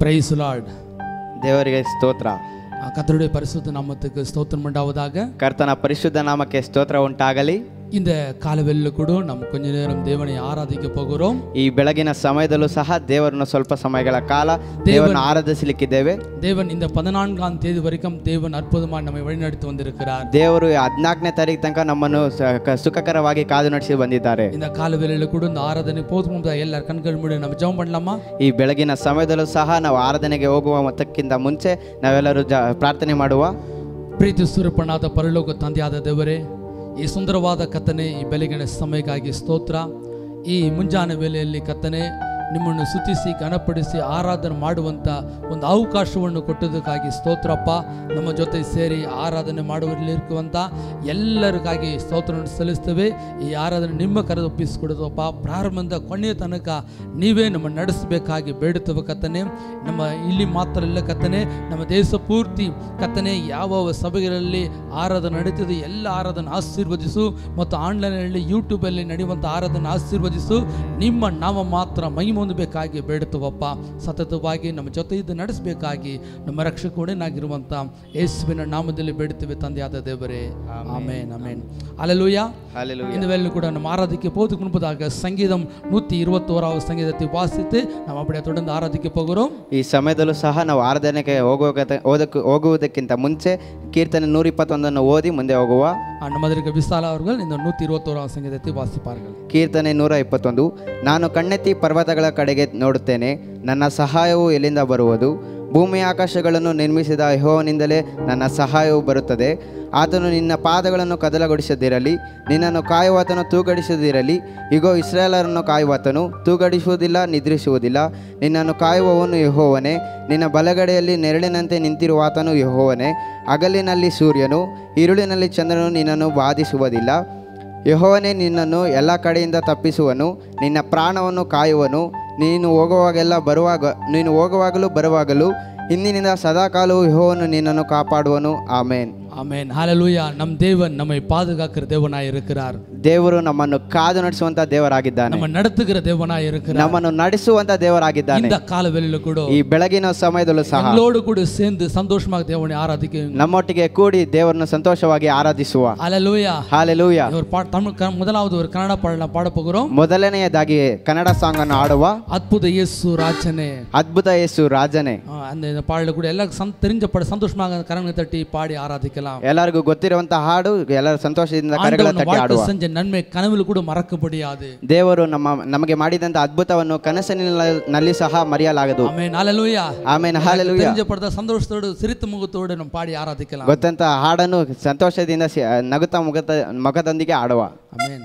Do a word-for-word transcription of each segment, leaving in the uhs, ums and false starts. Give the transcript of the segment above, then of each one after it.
Praise the Lord. ದೇವರಿಗೆ ಸ್ತೋತ್ರ. கர்த்தருடைய பரிசுத்த நாமத்துக்கு ஸ்தோத்திரம் உண்டாவதாக. ಕರ್ತನ ಪರಿಶುದ್ಧ ನಾಮಕ್ಕೆ ಸ್ತೋತ್ರ ಉಂಟಾಗಲಿ. இந்த காலவெளியில கூட நாம் கொஞ்ச நேரம் தேவனை ஆராதிக்க போகிறோம். ಈ ಬೆಳಗಿನ ಸಮಯದಲ್ಲೂ ಸಹ ದೇವರನ್ನು ಸ್ವಲ್ಪ ಸಮಯಗಳ ಕಾಲ ದೇವರನ್ನು ಆರಾಧಿಸಲಿಕ್ಕಿದ್ದೇವೆ. தேவன் இந்த பதினான்காம் தேதி வரைக்கும் தேவன் அற்புதமாக நம்மை வழிநடத்தி வந்திருக்கிறார். ದೇವರು ಹದಿನಾಲ್ಕನೇ ತಾರೀಕು ತನಕ ನಮ್ಮನ್ನು ಸುಖಕರವಾಗಿ ಕಾದು ನಡೆಸಿ ಬಂದಿದ್ದಾರೆ. இந்த காலவெளியில கூட இந்த ஆராதனை போதும் எல்லா கண்கள் மூடி நம்ம ஜெபம் பண்ணலாமா? ಈ ಬೆಳಗಿನ ಸಮಯದಲ್ಲೂ ಸಹ ನಾವು ಆರಾಧನೆಗೆ ಹೋಗುವ ಮೊತ್ತಕ್ಕಿಂತ ಮುಂಚೆ ನಾವೆಲ್ಲರೂ ಪ್ರಾರ್ಥನೆ ಮಾಡುವ. ಪ್ರೀತಿ ಸ್ವರೂಪನಾದ ಪರಲೋಕ ತಂದೆಯಾದ ದೇವರೇ, ಈ ಸುಂದರವಾದ ಕಥನೆ, ಈ ಬೆಳಗಿನ ಸಮಯಕ್ಕಾಗಿ ಸ್ತೋತ್ರ. ಈ ಮುಂಜಾನೆ ವೇಳೆಯಲ್ಲಿ ಕಥನೆ ನಿಮ್ಮನ್ನು ಸ್ತುತಿಸಿ ಘನಪಡಿಸಿ ಆರಾಧನೆ ಮಾಡುವಂಥ ಒಂದು ಅವಕಾಶವನ್ನು ಕೊಟ್ಟದಕ್ಕಾಗಿ ಸ್ತೋತ್ರಪ್ಪ. ನಮ್ಮ ಜೊತೆ ಸೇರಿ ಆರಾಧನೆ ಮಾಡುವಲ್ಲಿರುವಂಥ ಎಲ್ಲರಿಗಾಗಿ ಸ್ತೋತ್ರವನ್ನು ಸಲ್ಲಿಸ್ತೇವೆ. ಈ ಆರಾಧನೆ ನಿಮ್ಮ ಕರೆದು ಒಪ್ಪಿಸಿಕೊಡೋದಪ್ಪ. ಪ್ರಾರಂಭದಿಂದ ಕೊನೆಯ ತನಕ ನೀವೇ ನಮ್ಮ ನಡೆಸಬೇಕಾಗಿ ಬೇಡುತ್ತವೆ ಕತ್ತನೆ. ನಮ್ಮ ಇಲ್ಲಿ ಮಾತ್ರ ಇಲ್ಲ ಕತ್ತನೆ, ನಮ್ಮ ದೇಶ ಪೂರ್ತಿ ಕತ್ತನೆ ಯಾವ ಸಭೆಗಳಲ್ಲಿ ಆರಾಧನೆ ನಡೀತದೆ ಎಲ್ಲ ಆರಾಧನೆ ಆಶೀರ್ವದಿಸು. ಮತ್ತು ಆನ್ಲೈನಲ್ಲಿ ಯೂಟ್ಯೂಬಲ್ಲಿ ನಡೆಯುವಂಥ ಆರಾಧನೆ ಆಶೀರ್ವದಿಸು. ನಿಮ್ಮ ನಾಮ ಮಾತ್ರ ಮಹಿಮೆ ಹೊಂದಬೇಕಾಗಿ ಬೇಡುತ್ತವಪ್ಪ. ಸತತವಾಗಿ ನಮ್ಮ ಜೊತೆ ಇದ್ದು ನಡೆಸಬೇಕಾಗಿ ನಮ್ಮ ರಕ್ಷಕನಾಗಿರುವಂಥ ಯೇಸುವಿನ ನಾಮದಲ್ಲಿ ಬೇಡುತ್ತೇವೆ ತಂದೆಯಾದ ದೇವರೇ. Amen amen hallelujah. இந்த வேளையில் கூட நம்ம ஆராதிக்க போதுக்கு முன்பதாக சங்கீதம் நூற்றி இருபத்தோராவது சங்கீதத்தை வாசித்து நாம் அப்படியே தொடர்ந்து ஆராதிக்க போகிறோம். ಈ ಸಮಯದಲ್ಲೂ ಸಹ ನಾವು ಆರಾಧನೆಗೆ ಹೋಗೋದಕ್ಕೆ ಹೋಗುವುದಕ್ಕಿಂತ ಮುಂಚೆ ಕೀರ್ತನೆ ನೂರ ಇಪ್ಪತ್ತೊಂದನ್ನು ಓದಿ ಮುಂದೆ ಹೋಗುವ. ನಮ್ಮದರಿಗೆ ವಿಶಾಲ ಅವர்கள் இந்த நூற்றி இருபத்தோராவது சங்கீதத்தை வாசிப்பார்கள். ಕೀರ್ತನೆ ನೂರ ಇಪ್ಪತ್ತೊಂದು. ನಾನು ಕಣ್ಣೆತ್ತಿ ಪರ್ವತಗಳ ಕಡೆಗೆ ನೋಡುತ್ತೇನೆ, ನನ್ನ ಸಹಾಯವು ಎಲ್ಲಿಂದ ಬರುವುದು? ಭೂಮಿ ಆಕಾಶಗಳನ್ನು ನಿರ್ಮಿಸಿದ ಯೆಹೋವನಿಂದಲೇ ನನ್ನ ಸಹಾಯವು ಬರುತ್ತದೆ. ಆತನು ನಿನ್ನ ಪಾದಗಳನ್ನು ಕದಲಗೊಳಿಸದಿರಲಿ, ನಿನ್ನನ್ನು ಕಾಯುವಾತನು ತೂಗಡಿಸದಿರಲಿ. ಇಗೋ, ಇಸ್ರಾಯೇಲರನ್ನು ಕಾಯುವಾತನು ತೂಗಡಿಸುವುದಿಲ್ಲ, ನಿದ್ರಿಸುವುದಿಲ್ಲ. ನಿನ್ನನ್ನು ಕಾಯುವವನು ಯೆಹೋವನೇ, ನಿನ್ನ ಬಲಗಡೆಯಲ್ಲಿ ನೆರಳಿನಂತೆ ನಿಂತಿರುವಾತನು ಯೆಹೋವನೇ. ಹಗಲಿನಲ್ಲಿ ಸೂರ್ಯನು, ಇರುಳಿನಲ್ಲಿ ಚಂದ್ರನು ನಿನ್ನನ್ನು ಬಾಧಿಸುವುದಿಲ್ಲ. ಯೆಹೋವನೇ ನಿನ್ನನ್ನು ಎಲ್ಲ ಕಡೆಯಿಂದ ತಪ್ಪಿಸುವನು, ನಿನ್ನ ಪ್ರಾಣವನ್ನು ಕಾಯುವನು. ನೀನು ಹೋಗುವಾಗೆಲ್ಲ ಬರುವಾಗ ನೀನು ಹೋಗುವಾಗಲೂ ಬರುವಾಗಲೂ ಇಂದಿನಿಂದ ಸದಾಕಾಲವೂ ಯೆಹೋವನು ನಿನ್ನನ್ನು ಕಾಪಾಡುವನು. ಆಮೇನ್ ಆಮೆನ್ ಹಲ್ಲೇಲೂಯಾ. ನಮ್ಮ ದೇವನ್ நம்மை பாதுகாக்கிற தேவனாய் இருக்கிறார். ದೇವರು ನಮ್ಮನ್ನು ಕಾದು ನಡೆಸುವಂತ ದೇವರಾಗಿದ್ದಾನೆ. ನಮ್ಮ ನಡೆಸುகிற தேவனாய் இருக்கிறார். ನಮ್ಮನ್ನು ನಡೆಸುವಂತ ದೇವರಾಗಿದ್ದಾನೆ. இந்த ಕಾಲವೆಲ್ಲೂ ಕೂಡ ಈ ಬೆಳಗಿನ ಸಮಯದಲ್ಲೂ ಸಹ நம்மளோடு கூட சேர்ந்து சந்தோஷமாக தேவனை ஆராதிக்க, ನಮ್ಮೊಟ್ಟಿಗೆ ಕೂಡಿ ದೇವರನ್ನು ಸಂತೋಷವಾಗಿ ಆರಾಧಿಸುವ. ஹல்லேலூயா ஹல்லேலூயா. ஒரு தமிழ் முதலாவது ஒரு கன்னட பாடல பாட போகிறோம். ಮೊದಲನೆಯದಾಗಿ ಕನ್ನಡ ಸಾಂಗ್ ಅನ್ನು ಆಡುವ. ಅದ್ಭುತ ಯೇಸು ರಾಜನೇ, ಅದ್ಭುತ ಯೇಸು ರಾಜನೇ. அந்த பாடல கூட எல்லாருக்கும் தெரிஞ்ச பாட சந்தோஷமாக கரங்களை தட்டி பாடி ஆராதிக்கலாம். ಎಲ್ಲರಿಗೂ ಗೊತ್ತಿರುವಂತಹ ಹಾಡು, ಎಲ್ಲರೂ ಸಂತೋಷದಿಂದ ಕರಗಳ ತಟ್ಟಿ ಆಡುವ. செஞ்ச நன்மை கனவில் கூட மறக்க முடியாது. ದೇವರು ನಮ್ಮ ನಮಗೆ ಮಾಡಿದಂತ ಅದ್ಭುತವನ್ನು ಕನಸಿನಲ್ಲಿ ಸಹ ಮರೆಯಲಾಗದು. Amen hallelujah. Amen hallelujah. தெரிஞ்ச படத சந்தோஷத்தோடு சிரித்த முகத்தோடு நம்ம பாடி ஆராதிக்கலாம். ಗೊತ್ತಂತ ಹಾಡನ್ನು ಸಂತೋಷದಿಂದ ನಗುತ್ತಾ ಮುಖದ ಮುಖದೊಂದಿಗೆ ಆಡುವ. ಆಮೆನ್.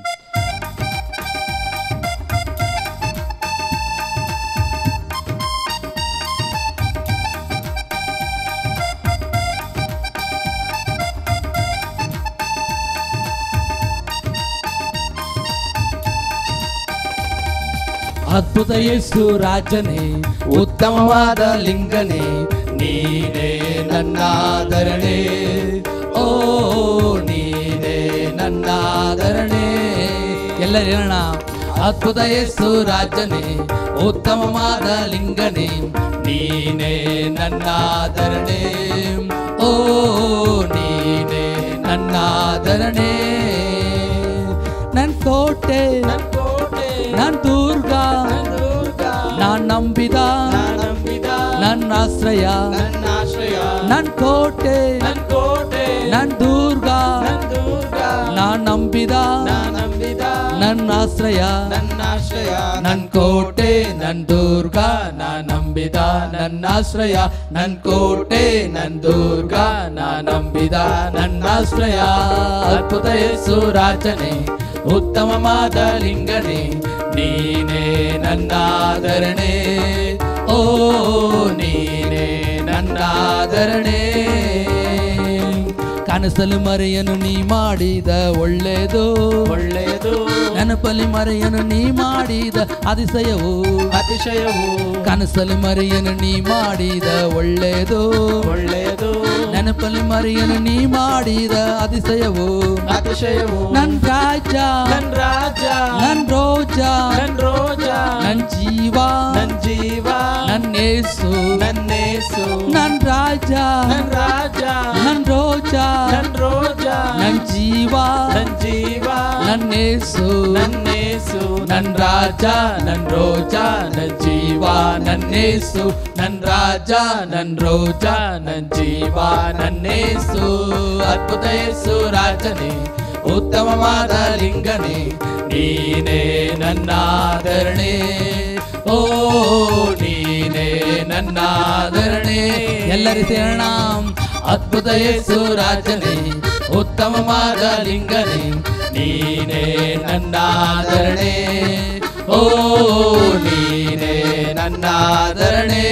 ಅದ್ಭುತ ಯೇಸು ರಾಜನೇ, ಉತ್ತಮವಾದ ಲಿಂಗನೇ, ನೀನೇ ನನ್ನಾದರಣೆ. ಓ ನೀನೇ ನನ್ನಾದರಣೆ. ಎಲ್ಲರೂ ಹೇಳೋಣ, ಅದ್ಭುತ ಯೇಸು ರಾಜನೇ, ಉತ್ತಮವಾದ ಲಿಂಗನೇ, ನೀನೇ ನನ್ನಾದರಣೆ. ಓ ನೀನೇ ನನ್ನಾದರಣೆ. ನನ್ ಕೋಟೆ, ನನ್ ದುರ್ಗ, ನಾನ್ ನಂಬಿದ ನನ್ನ ಆಶ್ರಯ. ನನ್ ಕೋಟೆ, ನನ್ ದುರ್ಗ, ನಾನ್ ನಂಬಿದ ನನ್ನ ಆಶ್ರಯ. ನನ್ ಕೋಟೆ, ನನ್ ದುರ್ಗ, ನಾನ್ ನಂಬಿದ ನನ್ನ ಆಶ್ರಯ. ನನ್ ಕೋಟೆ, ನನ್ ದುರ್ಗ, ನಾನ್ ನಂಬಿದ ನನ್ನ ಆಶ್ರಯ. ಅದ್ಭುತ ಯೇಸು ರಾಜನೇ, ಉತ್ತಮವಾದ ಲಿಂಗನೇ, ನೀನೇ ನನ್ನಾದರಣೆ. ಓ ನೀನೇ ನನ್ನಾದರಣೆ. ಕನಸಲು ಮರೆಯನು ನೀ ಮಾಡಿದ ಒಳ್ಳೆಯದು ಒಳ್ಳೆಯದು. ನೆನಪಲ್ಲಿ ಮರೆಯನು ನೀ ಮಾಡಿದ ಅತಿಶಯವು ಅತಿಶಯವು. ಕನಸಲು ಮರೆಯನು ನೀ ಮಾಡಿದ ಒಳ್ಳೆಯದು ಒಳ್ಳೆಯದು. ನೆನಪಲ್ಲಿ ಮರೆಯನು ನೀ ಮಾಡಿದ ಅತಿಶಯವು ಅತಿಶಯವು. ನನ್ ರಾಜ, ನನ್ ರಾಜ, ನನ್ ರೋಜ, ನನ್ ರೋಜ, ನನ್ ಜೀವ, ನನ್ ಜೀವ, ನನ್ ಯೇಸು, ನನ್ ನನ್ ರಾಜ ನನ್ ರಾಜ ನನ್ ರೋಜಾ ನನ್ ರೋಜಾ ನನ್ ಜೀವ ನನ್ ಜೀವ ನನ್ ಯೇಸು ನನ್ ಯೇಸು ನನ್ ರಾಜ ನನ್ ರೋಜಾ ನನ್ ಜೀವ ನನ್ ಯೇಸು ನನ್ ರಾಜ ನನ್ ರೋಜಾ ನನ್ ಜೀವ ನನ್ ಯೇಸು ಅದ್ಭುತ ಯೇಸು ರಾಜನೇ ಉತ್ತಮವಾದ ಲಿಂಗನೇ ನೀನೇ ನನ್ನಾದರಣೆ ಓ ನೀನೇ ನನ್ನಾದರಣೆ ಎಲ್ಲರಿ ಸೇರಣ ಅದ್ಭುತ ಯೇಸು ರಾಜನೇ ಉತ್ತಮವಾದ ಲಿಂಗನೇ ನೀನೇ ನನ್ನಾದರಣೆ ಓ ನೀನೇ ನನ್ನಾದರಣೆ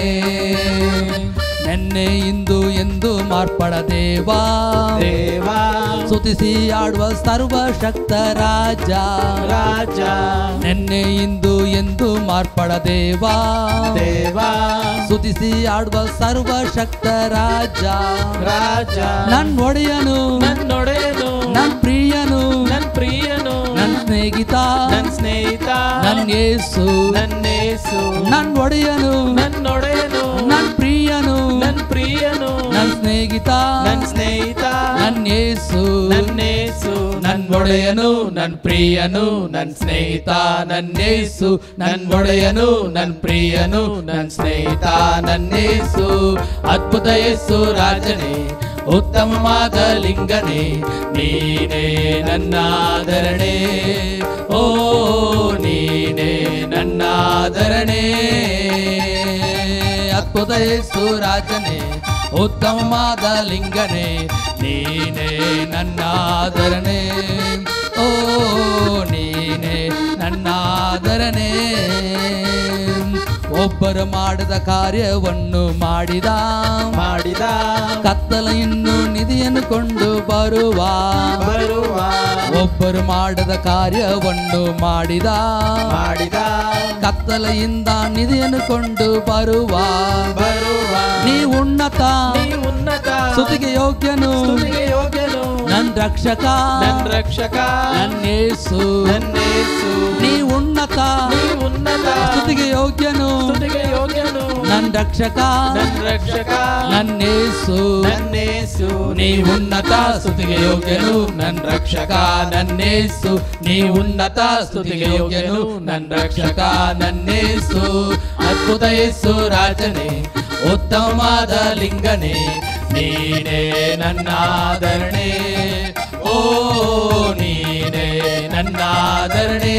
ನೆನ್ನೆ ಇಂದು ಎಂದು ಮಾರ್ಪಡ ದೇವಾ ದೇವಾ ಸ್ತುತಿಸಿ ಆಡುವ ಸರ್ವಶಕ್ತ ರಾಜ ರಾಜ ನೆನ್ನೆ ಇಂದು ಎಂದು ಮಾರ್ಪಡ ದೇವಾ ದೇವಾ ಸ್ತುತಿಸಿ ಆಡುವ ಸರ್ವಶಕ್ತ ರಾಜ ರಾಜ ನನ್ ಒಡೆಯನು ನನ್ನೊಡೆಯನು ನನ್ ಪ್ರಿಯನು ನನ್ ಪ್ರಿಯನು ನನ್ ಸ್ನೇಹಿತ ನನ್ ಸ್ನೇಹಿತ ನನ್ ಯೇಸು ನನ್ ಯೇಸು ನನ್ ಒಡೆಯನು ನನ್ನೊಡೆಯನು ನನ್ ಪ್ರಿಯನು ನನ್ ಪ್ರಿಯನು ನನ್ ಸ್ನೇಹಿತ ನನ್ ಸ್ನೇಹಿತ ನನ್ ಯೇಸು ನನ್ ಯೇಸು ನನ್ ಒಡೆಯನು ನನ್ ಪ್ರಿಯನು ನನ್ ಸ್ನೇಹಿತ ನನ್ ಯೇಸು ನನ್ ಒಡೆಯನು ನನ್ ಪ್ರಿಯನು ನನ್ ಸ್ನೇಹಿತ ನನ್ ಯೇಸು ಅದ್ಭುತ ಯೇಸು ರಾಜನೇ ಉತ್ತಮವಾದ ಲಿಂಗನೇ ನೀನೇ ನನ್ನಾದರಣೆ ಓ ನೀನೇ ನನ್ನಾದರಣೆ ಅದ್ಭುತ ಯೇಸು ರಾಜನೇ ಉತ್ತಮವಾದ ಲಿಂಗನೇ ನೀನೇ ನನ್ನಾದರಣೆ ಓ ನೀನೇ ನನ್ನಾದರಣೆ ಒಬ್ಬರು ಮಾಡಿದ ಕಾರ್ಯವನ್ನು ಮಾಡಿದ ಮಾಡಿದ ಕತ್ತಲ ಇನ್ನು ನಿಧಿಯನ್ನು ಕೊಂಡು ಬರುವ ಬರುವ ಒಬ್ಬರು ಮಾಡದ ಕಾರ್ಯವನ್ನು ಮಾಡಿದ ಮಾಡಿದ ಕತ್ತಲೆಯಿಂದ ನಿಧಿಯನ್ನು ಕೊಂಡು ಬರುವ ಬರುವ ನೀ ಉನ್ನತ ನೀ ಉನ್ನತ ಸ್ತುತಿಗೆ ಯೋಗ್ಯನು ಸ್ತುತಿಗೆ ಯೋಗ್ಯನು ನನ್ ರಕ್ಷಕ ನನ್ ರಕ್ಷಕ ನನ್ ಯೇಸು ನನ್ ಯೇಸು ನೀ ಉನ್ನತ ನೀ ಉನ್ನತ ಸ್ತುತಿಗೆ ಯೋಗ್ಯನು ಸ್ತುತಿಗೆ ಯೋಗ್ಯನು ನನ್ ರಕ್ಷಕ ನನ್ ರಕ್ಷಕ ನನ್ ಯೇಸು ನನ್ ಯೇಸು ನೀ ಉನ್ನತ ಸ್ತುತಿಗೆ ಯೋಗ್ಯನು ನನ್ ರಕ್ಷಕ ನನ್ ಯೇಸು ನೀ ಉನ್ನತ ಸ್ತುತಿಗೆ ಯೋಗ್ಯನು ನನ್ ರಕ್ಷಕ ನನ್ ಯೇಸು ಅದ್ಭುತ ಯೇಸು ರಾಜನೇ ಉತ್ತಮವಾದ ಲಿಂಗನೇ ನೀನೇ ನನ್ನಾದರಣೆ ಓ ನೀನೇ ನನ್ನಾದರಣೆ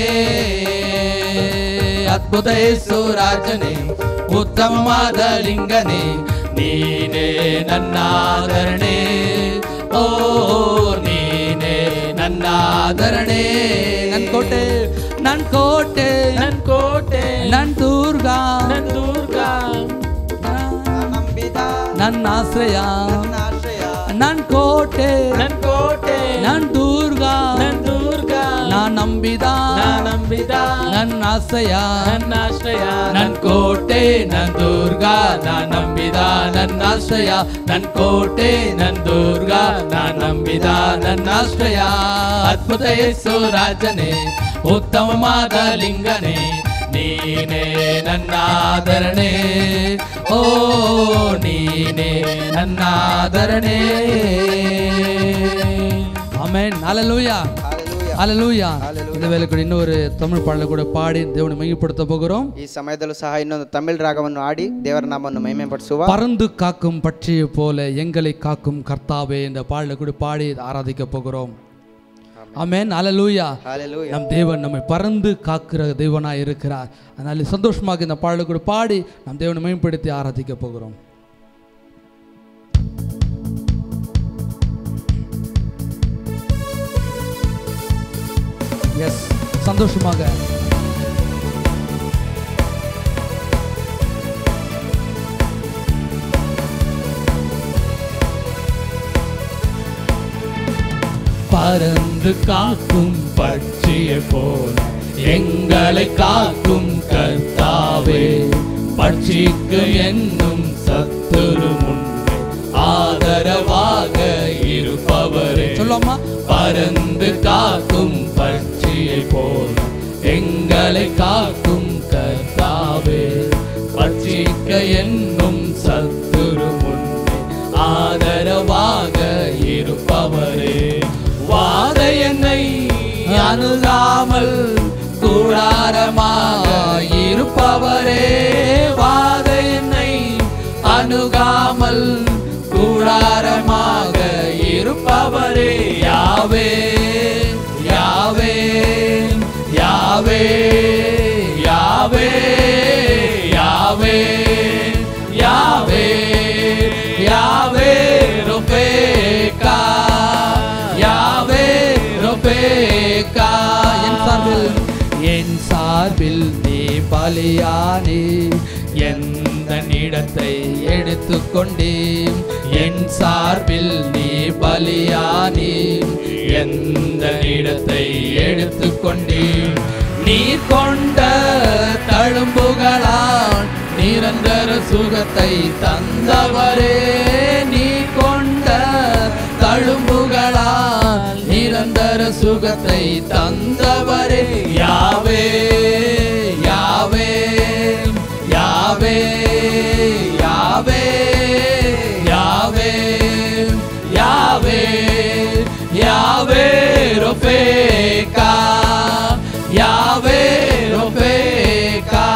ಅದ್ಭುತ ಯೇಸು ರಾಜನೇ ಉತ್ತಮವಾದ ಲಿಂಗನೇ ನೀನೇ ನನ್ನಾದರಣೆ ಓ ನೀನೇ ನನ್ನಾದರಣೆ ನನ್ ಕೋಟೆ ನನ್ ಕೋಟೆ ನನ್ ಕೋಟೆ ನನ್ ದುರ್ಗ ನನ್ ದುರ್ಗ ನನ್ನ ಆಶ್ರಯ ನನ್ ಕೋಟೆ ನನ್ ಕೋಟೆ ನನ್ ದುರ್ಗ ನನ್ ದುರ್ಗ ನಾ ನಂಬಿದ ನಾ ನಂಬಿದ ನನ್ನ ಆಶ್ರಯ ನನ್ನ ಆಶ್ರಯ ನನ್ ಕೋಟೆ ನನ್ ದುರ್ಗ ನಾ ನಂಬಿದ ನನ್ನ ಆಶ್ರಯ ನನ್ ಕೋಟೆ ನನ್ ದುರ್ಗ ನಾ ನಂಬಿದ ನನ್ನ ಆಶ್ರಯ ಅದ್ಭುತ ಯೇಸು ರಾಜನೇ ಉತ್ತಮವಾದ ಲಿಂಗನೇ ನೀನೇ ನನ್ನಾದರಣೆ ಓ ನೀನೇ ನನ್ನಾದರಣೆ ஆமென் ஹalleluya ஹalleluya இந்த வேளை கூட இன்னொரு தமிழ் பாடலை கூட பாடி தேவனை மகிமைப்படுத்த போகிறோம். ಈ ಸಮಯದಲ್ಲೂ ಸಹ ಇನ್ನೊಂದು ತಮಿಳ್ ರಾಗವನ್ನು ಆಡಿ ದೇವರ ನಾಮವನ್ನು ಮಹಿಮೆಪಡಿಸುವ பறந்து காக்கும் பட்சியை போல எங்களை காக்கும் கர்த்தாவே என்ற பாடலை கூட பாடி ஆராதிக்க போகிறோம். ஆமென் ஹalleluya ஹalleluya. நம் தேவன் நம்மை பறந்து காக்கிற தேவனாய் இருக்கிறார். அதனால சந்தோஷமாக இந்த பாடலை கூட பாடி நம் தேவனை மகிமைப்படுத்தி ஆராதிக்க போகிறோம். எஸ் சந்தோஷமாக பறந்து காக்கும் பட்சியை போல எங்களை காக்கும் கர்த்தாவே பட்சிக்கு என்னும் சத்துரு முன்னே ஆதரவாக இருப்பவரே சொல்லமா பறந்து காக்கும் பட்சியை போல எங்களை காக்கும் கர்த்தாவே பட்சிக்க என்னும் சத்து அணுகாமல் கூடாரமாக இருப்பவரே, வாத என்னை அணுகாமல் கூடாரமாக இருப்பவரே, யாவே யாவே யாவே யாவே யாவே யாவே யாவே ரொபேகா யாவே ரொபேகா. என் சார்பில் என் சார்பில் நீ பலியானே, எந்த இடத்தை எடுத்துக்கொண்டே, என் சார்பில் நீ பலியானே, எந்த இடத்தை எடுத்துக்கொண்டே, நீர் கொண்ட தழும்புகளால் நிரந்தர சுகத்தை தந்தவரே, நீ கொண்ட தழும்புகளால் நிரந்தர சுகத்தை தந்தவரே, யாவே யாவே யாவே யாவே யாவே யாவே யாவே ரொபேகா யாவே ரொபேகா.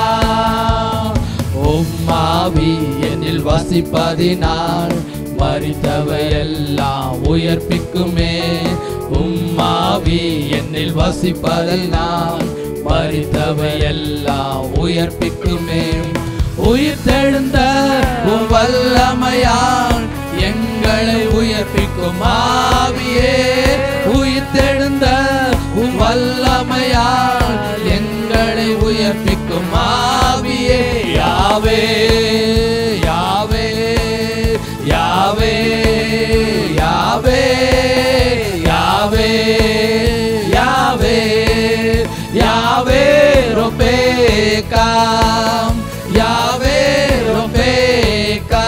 உம்மாவி என்னில் வசிப்பதினால் மரித்தவையெல்லாம் உயிர்ப்பிக்குமே, உம்மாவி என்னில் வசிப்பதினால் மரித்தவையெல்லாம் உயிர்ப்பிக்குமே, உயிர் தெழுந்த உம் வல்லமையால் எங்களை உயிர்ப்பிக்கும் ஆவியே, உயிர் தெழுந்த உம் வல்லமையால் எங்களை உயிர்ப்பிக்கும் ஆவியே, யாவே யாவே யாவே யாவே யாவே யாவே யாவே ரொபேகா யாவே ரொபேகா.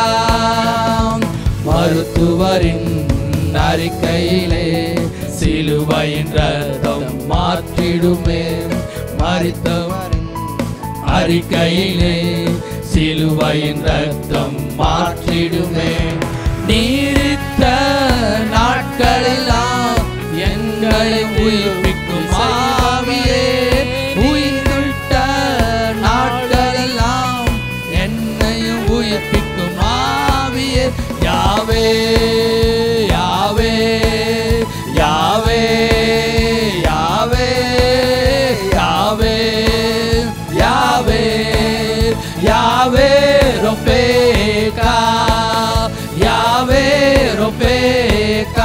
மருத்துவரின் அறிக்கையிலே சிலுவையின் ரத்தம் மாற்றிடுமே, மரித்தவரின் அறிக்கையிலே சிலுவையின் ரத்தம் மாற்றிடுமே, நீரித்த நாட்களெல்லாம் எங்களை உயிர்ப்பிக்கும் ஆவியே, உயிர்த்த நாட்களெல்லாம் என்னையும் உயிர்ப்பிக்கும் ஆவியே, யாவே யாவே யாவே யாவே யாவே யாவே யாவே ரொபேகா யாவே ரொபேகா.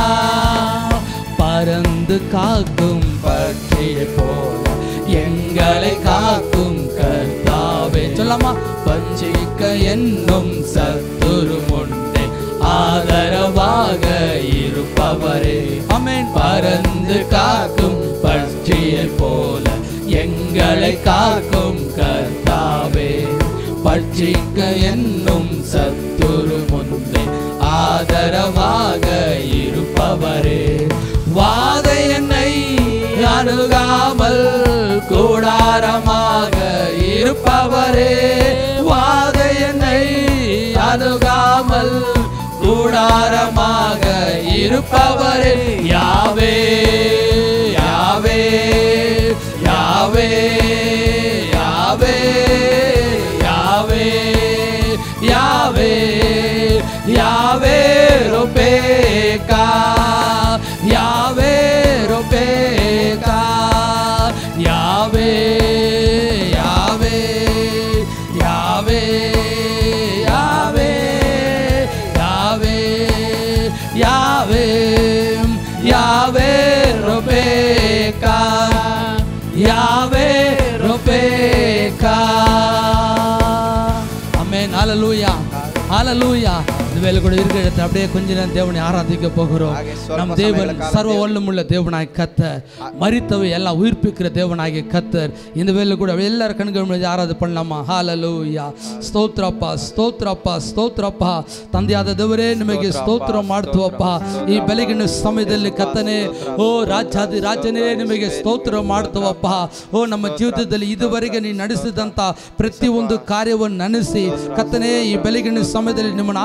பறந்து காக்கும் பட்சியை போல எங்களை காக்கும் கர்த்தாவே, சொல்லாமா, பஞ்சிக்க என்னும் சத்துரு முன்னே ஆதரவாக இருப்பவரே, ஆமென். பறந்து காக்கும் பட்சியை போல எங்களை காக்கும் கர்த்தாவே, பட்சிக்க என்னும் சத்துரு முன்னே ஆதரவாக இருப்பவரே, வாத என்னை அணுகாமல் கூடாரமாக இருப்பவரே, வாத என்னை அணுகாமல் கூடாரமாக இருப்பவரே, யாவே யாவே யாவே யாவே யாவே யாவே யாவே ரொபேகா யாவே ரொபேகா யாவே யாவே யாவே யாவே யாவே யாவே யாவே ரொபேகா யாவே ரொபேகா. ஆமென். ஹல்லேலூயா ஹல்லேலூயா. இந்த வேலை கூட இருக்கிற இடத்துல அப்படியே கொஞ்ச நேரம் தேவனை ஆராதிக்க போகிறோம். நம் தேவன் சர்வ வல்லமுள்ள தேவனாய் கர்த்தர், மரித்தவை எல்லாம் உயிர்ப்பிக்கிற தேவனாகிய கர்த்தர். இந்த வேலை கூட எல்லாரும் கண்கள் முன்னாடி ஆராதனை பண்ணலாமா? ஹல்லேலூயா. ಸ್ತೋತ್ರಪ್ಪ ಸ್ತೋತ್ರಪ್ಪ ಸ್ತೋತ್ರಪ್ಪ ತಂದೆಯಾದ ದೇವರೇ, ನಿಮಗೆ ಸ್ತೋತ್ರ ಮಾಡ್ತೀವಪ್ಪ. ಈ ಬೆಳಗಿನ ಸಮಯದಲ್ಲಿ ಕರ್ತನೇ, ಓ ರಾಜಾದಿ ರಾಜನೇ, ನಿಮಗೆ ಸ್ತೋತ್ರ ಮಾಡ್ತೀವಪ್ಪ. ಓ ನಮ್ಮ ಜೀವಿತದಲ್ಲಿ ಇದುವರೆಗೆ ನೀನು ನಡೆಸಿದಂಥ ಪ್ರತಿಯೊಂದು ಕಾರ್ಯವನ್ನು ನೆನೆಸಿ ಕರ್ತನೇ, ಈ ಬೆಳಗಿನ ಸಮಯದಲ್ಲಿ ನಿಮ್ಮನ್ನು ಆರಾಧನೆ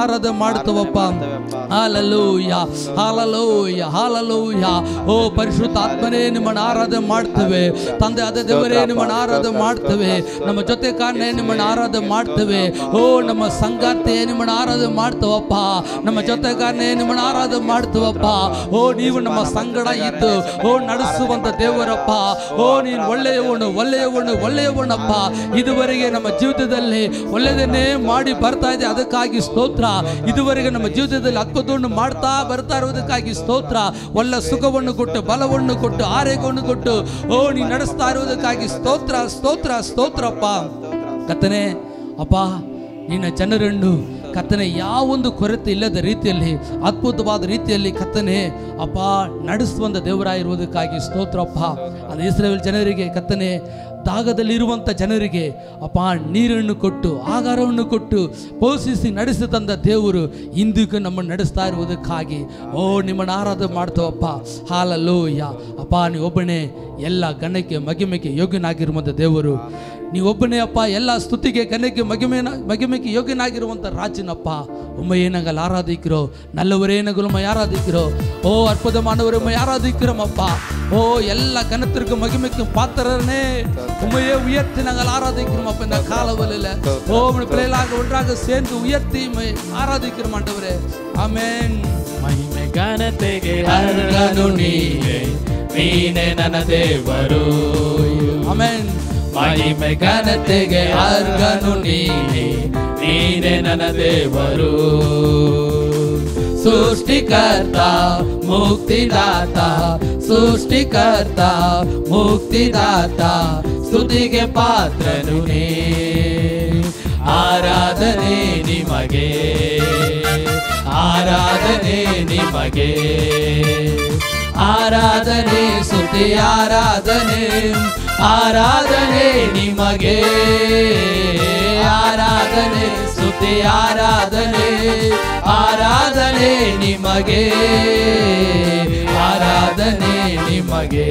ಮಾಡ್ತವಪ್ಪ. Hallelujah hallelujah hallelujah. ಓ ಪರಿಶುದ್ಧ ಆತ್ಮನೇ ನಿಮ್ಮನ್ನು ಆರಾಧನೆ ಮಾಡ್ತೇವೆ. ತಂದೆ ಆದ ದೇವರೇ ನಿಮ್ಮನ್ನು ಆರಾಧನೆ ಮಾಡ್ತೇವೆ. ನಮ್ಮ ಜೊತೆ ಕಾರಣ ನಿಮ್ಮನ್ನು ಆರಾಧನೆ ಮಾಡ್ತೇವೆ. ಓ ನಮ್ಮ ಸಂಗಾತಿ ನಿಮ್ಮನ್ನು ಆರಾಧನೆ ಮಾಡ್ತವಪ್ಪ. ನಮ್ಮ ಜೊತೆ ಕಾರಣ ನಿಮ್ಮನ್ನು ಆರಾಧನೆ ಮಾಡ್ತವಪ್ಪ. ಓ ನೀವು ನಮ್ಮ ಸಂಗಡ ಇದ್ದು ಓ ನಡೆಸುವಂತ ದೇವರಪ್ಪ. ಓ ನೀನು ಒಳ್ಳೆಯವನು ಒಳ್ಳೆಯವನು ಒಳ್ಳೆಯವನಪ್ಪ. ಇದುವರೆಗೆ ನಮ್ಮ ಜೀವಿತದಲ್ಲಿ ಒಳ್ಳೆಯದನ್ನೇ ಮಾಡಿ ಬರ್ತಾ ಇದೆ, ಅದಕ್ಕಾಗಿ ಸ್ತೋತ್ರ. ಇದುವರೆಗೆ ನಮ್ಮ ಜೀವಿತದಲ್ಲಿ ಅದ್ಭುತವನ್ನು ಮಾಡ್ತಾ ಬರ್ತಾ ಇರುವುದಕ್ಕಾಗಿ ಸ್ತೋತ್ರ. ಒಳ್ಳೆ ಸುಖವನ್ನು ಕೊಟ್ಟು ಬಲವನ್ನು ಕೊಟ್ಟು ಆರೋಗ್ಯವನ್ನು ಕೊಟ್ಟು ಓ ನೀ ನಡೆಸ್ತಾ ಇರುವುದಕ್ಕಾಗಿ ಸ್ತೋತ್ರ ಸ್ತೋತ್ರ ಸ್ತೋತ್ರಪ್ಪ. ಕರ್ತನೇ ಅಪ್ಪ, ನಿನ್ನ ಜನರನ್ನು ಕರ್ತನೆ ಯಾವೊಂದು ಕೊರತೆ ಇಲ್ಲದ ರೀತಿಯಲ್ಲಿ ಅದ್ಭುತವಾದ ರೀತಿಯಲ್ಲಿ ಕರ್ತನೆ ಅಪ್ಪ ನಡೆಸುವಂಥ ದೇವರಾಗಿರುವುದಕ್ಕಾಗಿ ಸ್ತೋತ್ರಪ್ಪ. ಅದು ಇಸ್ರಾಯೇಲ್ ಜನರಿಗೆ ಕರ್ತನೆ ದಾಗದಲ್ಲಿರುವಂಥ ಜನರಿಗೆ ಅಪ್ಪ ನೀರನ್ನು ಕೊಟ್ಟು ಆಹಾರವನ್ನು ಕೊಟ್ಟು ಪೋಷಿಸಿ ನಡೆಸಿ ತಂದ ದೇವರು ಇಂದಿಗೂ ನಮ್ಮನ್ನು ನಡೆಸ್ತಾ ಇರುವುದಕ್ಕಾಗಿ ಓ ನಿಮ್ಮನ್ನು ಆರಾಧನೆ ಮಾಡ್ತವಪ್ಪ. ಹಾಲೆಲೂಯ ಅಪ್ಪ, ನೀವೊಬ್ಬನೇ ಎಲ್ಲ ಗಣಕ್ಕೆ ಮಗಿಮೆಗೆ ಯೋಗ್ಯನಾಗಿರುವಂಥ ದೇವರು. ನೀವೊಬ್ಬನೇ ಅಪ್ಪ ಎಲ್ಲ ಸ್ತುತಿಗೆ ಗಣಕ್ಕೆ ಮಗಿಮೆನ ಮಗಿಮೆಗೆ ಯೋಗ್ಯನಾಗಿರುವಂಥ ರಾಜನಪ್ಪ. ಉಮ್ಮ ಏನಗಲ್ ಆರಾಧಿக்கிறೋ, நல்லவரேನಗಲು ಮ ಆರಾಧಿக்கிறೋ. ಓ ಅರ್ಪದ ಮಾನವರೇ ಮ ஆராதிக்கிறோமப்பா. ஓ எல்லா கனத்திற்கும் மகிமைக்கும் பாத்திரனே உம்மையே உயர்த்தி நாங்கள் ஆராதிக்கிறோம் அப்ப இந்த காலவெளியில. ஓ பிள்ளைகளாக ஒன்றாக சேர்ந்து உயர்த்தி ஆராதிக்கிறோம் ஆண்டவரே. ಆಮೆನ್. ಮಹಿಮೆ ಘನತೆಗೆ ಅರ್ಹನು ನೀನೇ, ನೀನೇ ನನ್ನ ದೇವರು. ಆಮೆನ್. ಮಹಿಮೆ ಘನತೆಗೆ ಅರ್ಹನು ನೀನೇ, ನೀನೇ ನನ್ನ ದೇವರು. ಸೃಷ್ಟಿಕರ್ತ ಮುಕ್ತಿದಾತ, ಸೃಷ್ಟಿಕರ್ತ ಮುಕ್ತಿದಾತ, ಸ್ತುತಿಗೆ ಪಾತ್ರನು ನೀ. ಆರಾಧನೆ ನಿಮಗೆ, ಆರಾಧನೆ ನಿಮಗೆ, ಆರಾಧನೆ ಸ್ತುತಿ ಆರಾಧನೆ, ಆರಾಧನೆ ನಿಮಗೆ, ಆರಾಧನೆ ಸ್ತುತಿ ಆರಾಧನೆ, ಆರಾಧನೆ ನಿಮಗೆ, ಆರಾಧನೆ ನಿಮಗೆ,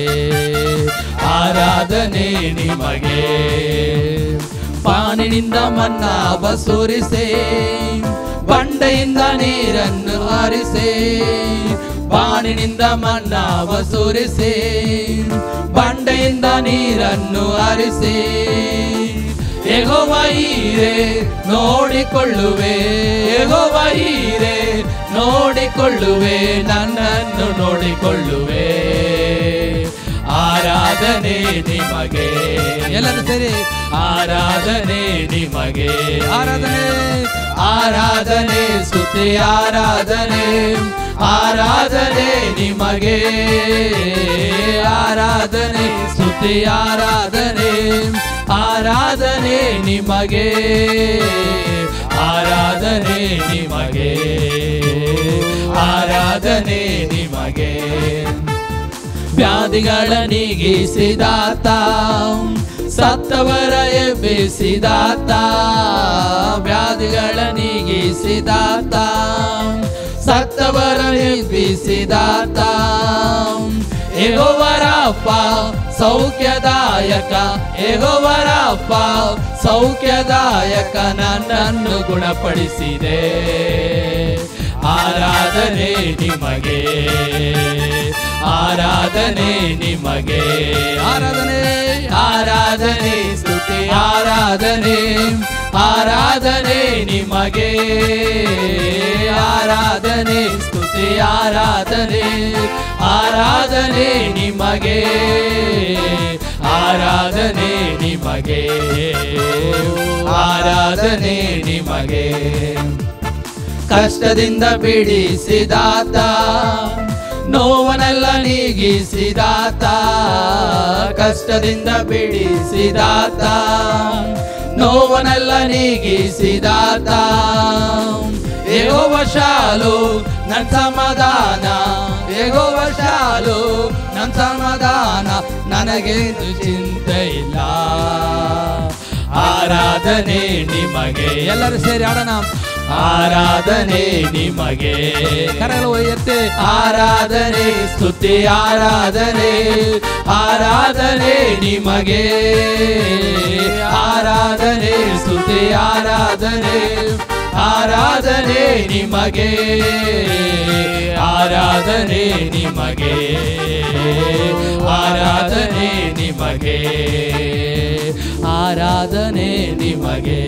ಆರಾಧನೆ ನಿಮಗೆ. ಪಾನಿನಿಂದ ಮನ್ನಾವ ಸುರಿಸೆ, ಬಂಡೆಯಿಂದ ನೀರನ್ನು ಹರಿಸೆ. ಬಾಣಿನಿಂದ ಮನ್ನಾವ ಸುರಿಸಿ, ಬಂಡೆಯಿಂದ ನೀರನ್ನು ಹರಿಸಿ. ಯೆಹೋವ ಈರೆ ನೋಡಿಕೊಳ್ಳುವೆ, ಯೆಹೋವ ಈರೆ ನೋಡಿಕೊಳ್ಳುವೆ, ನನ್ನನ್ನು ನೋಡಿಕೊಳ್ಳುವೆ. ಆರಾಧನೆ ನಿಮಗೆ, ಎಲ್ಲರೂ ಸೇರಿ ಆರಾಧನೆ ನಿಮಗೆ, ಆರಾಧನೆ ಆರಾಧನೆ ಸ್ತುತಿ ಆರಾಧನೆ, ಆರಾಧನೆ ನಿಮಗೆ, ಆರಾಧನೆ ಸ್ತುತಿ ಆರಾಧನೆ, ಆರಾಧನೆ ನಿಮಗೆ, ಆರಾಧನೆ ನಿಮಗೆ, ಆರಾಧನೆ ನಿಮಗೆ. ವ್ಯಾಧಿಗಳ ನೀಗಿಸಿದಾತ, ಸತ್ತವರ ಎಬ್ಬಿಸಿದಾತ, ವ್ಯಾಧಿಗಳ ನೀಗಿಸಿದಾತ, ಸತ್ತವರ ಎಬ್ಬಿಸಿದಾತ. ಯೆಹೋವ ರಾಫ ಸೌಖ್ಯದಾಯಕ, ಯೆಹೋವ ರಾಫ ಸೌಖ್ಯದಾಯಕ, ನನ್ನನ್ನು ಗುಣಪಡಿಸಿದೆ. ಆರಾಧನೆ ನಿಮಗೆ, ಆರಾಧನೆ ನಿಮಗೆ, ಆರಾಧನೆ ಆರಾಧನೆ ಸ್ತುತಿ ಆರಾಧನೆ, ಆರಾಧನೆ ನಿಮಗೆ, ಆರಾಧನೆ ಸ್ತುತಿ ಆರಾಧನೆ, ಆರಾಧನೆ ನಿಮಗೆ, ಆರಾಧನೆ ನಿಮಗೆ, ಆರಾಧನೆ ನಿಮಗೆ. ಕಷ್ಟದಿಂದ ಬಿಡಿಸಿದಾತ, ನೋವನೆಲ್ಲ ನೀಗಿಸಿದಾತ, ಕಷ್ಟದಿಂದ ಬಿಡಿಸಿದಾತ, ನೋವನೆಲ್ಲ ನೀಗಿಸಿದಾತ. ಯೆಹೋವ ಶಾಲು ನನ್ನ ಸಮಾಧಾನ, ಯೆಹೋವ ಶಾಲು ನನ್ನ ಸಮಾಧಾನ, ನನಗೇನು ಚಿಂತೆ ಇಲ್ಲ. ಆರಾಧನೆ ನಿಮಗೆ, ಎಲ್ಲರೂ ಸೇರಿ ಆಡೋಣ. ಆರಾಧನೆ ನಿಮಗೆ, ಕರಗಳು ಎತ್ತೆ. ಆರಾಧನೆ ಸ್ತುತಿ ಆರಾಧನೆ, ಆರಾಧನೆ ನಿಮಗೆ, ಆರಾಧನೆ ಸ್ತುತಿ ಆರಾಧನೆ, ಆರಾಧನೆ ನಿಮಗೆ, ಆರಾಧನೆ ನಿಮಗೆ, ಆರಾಧನೆ ನಿಮಗೆ, ಆರಾಧನೆ ನಿಮಗೆ,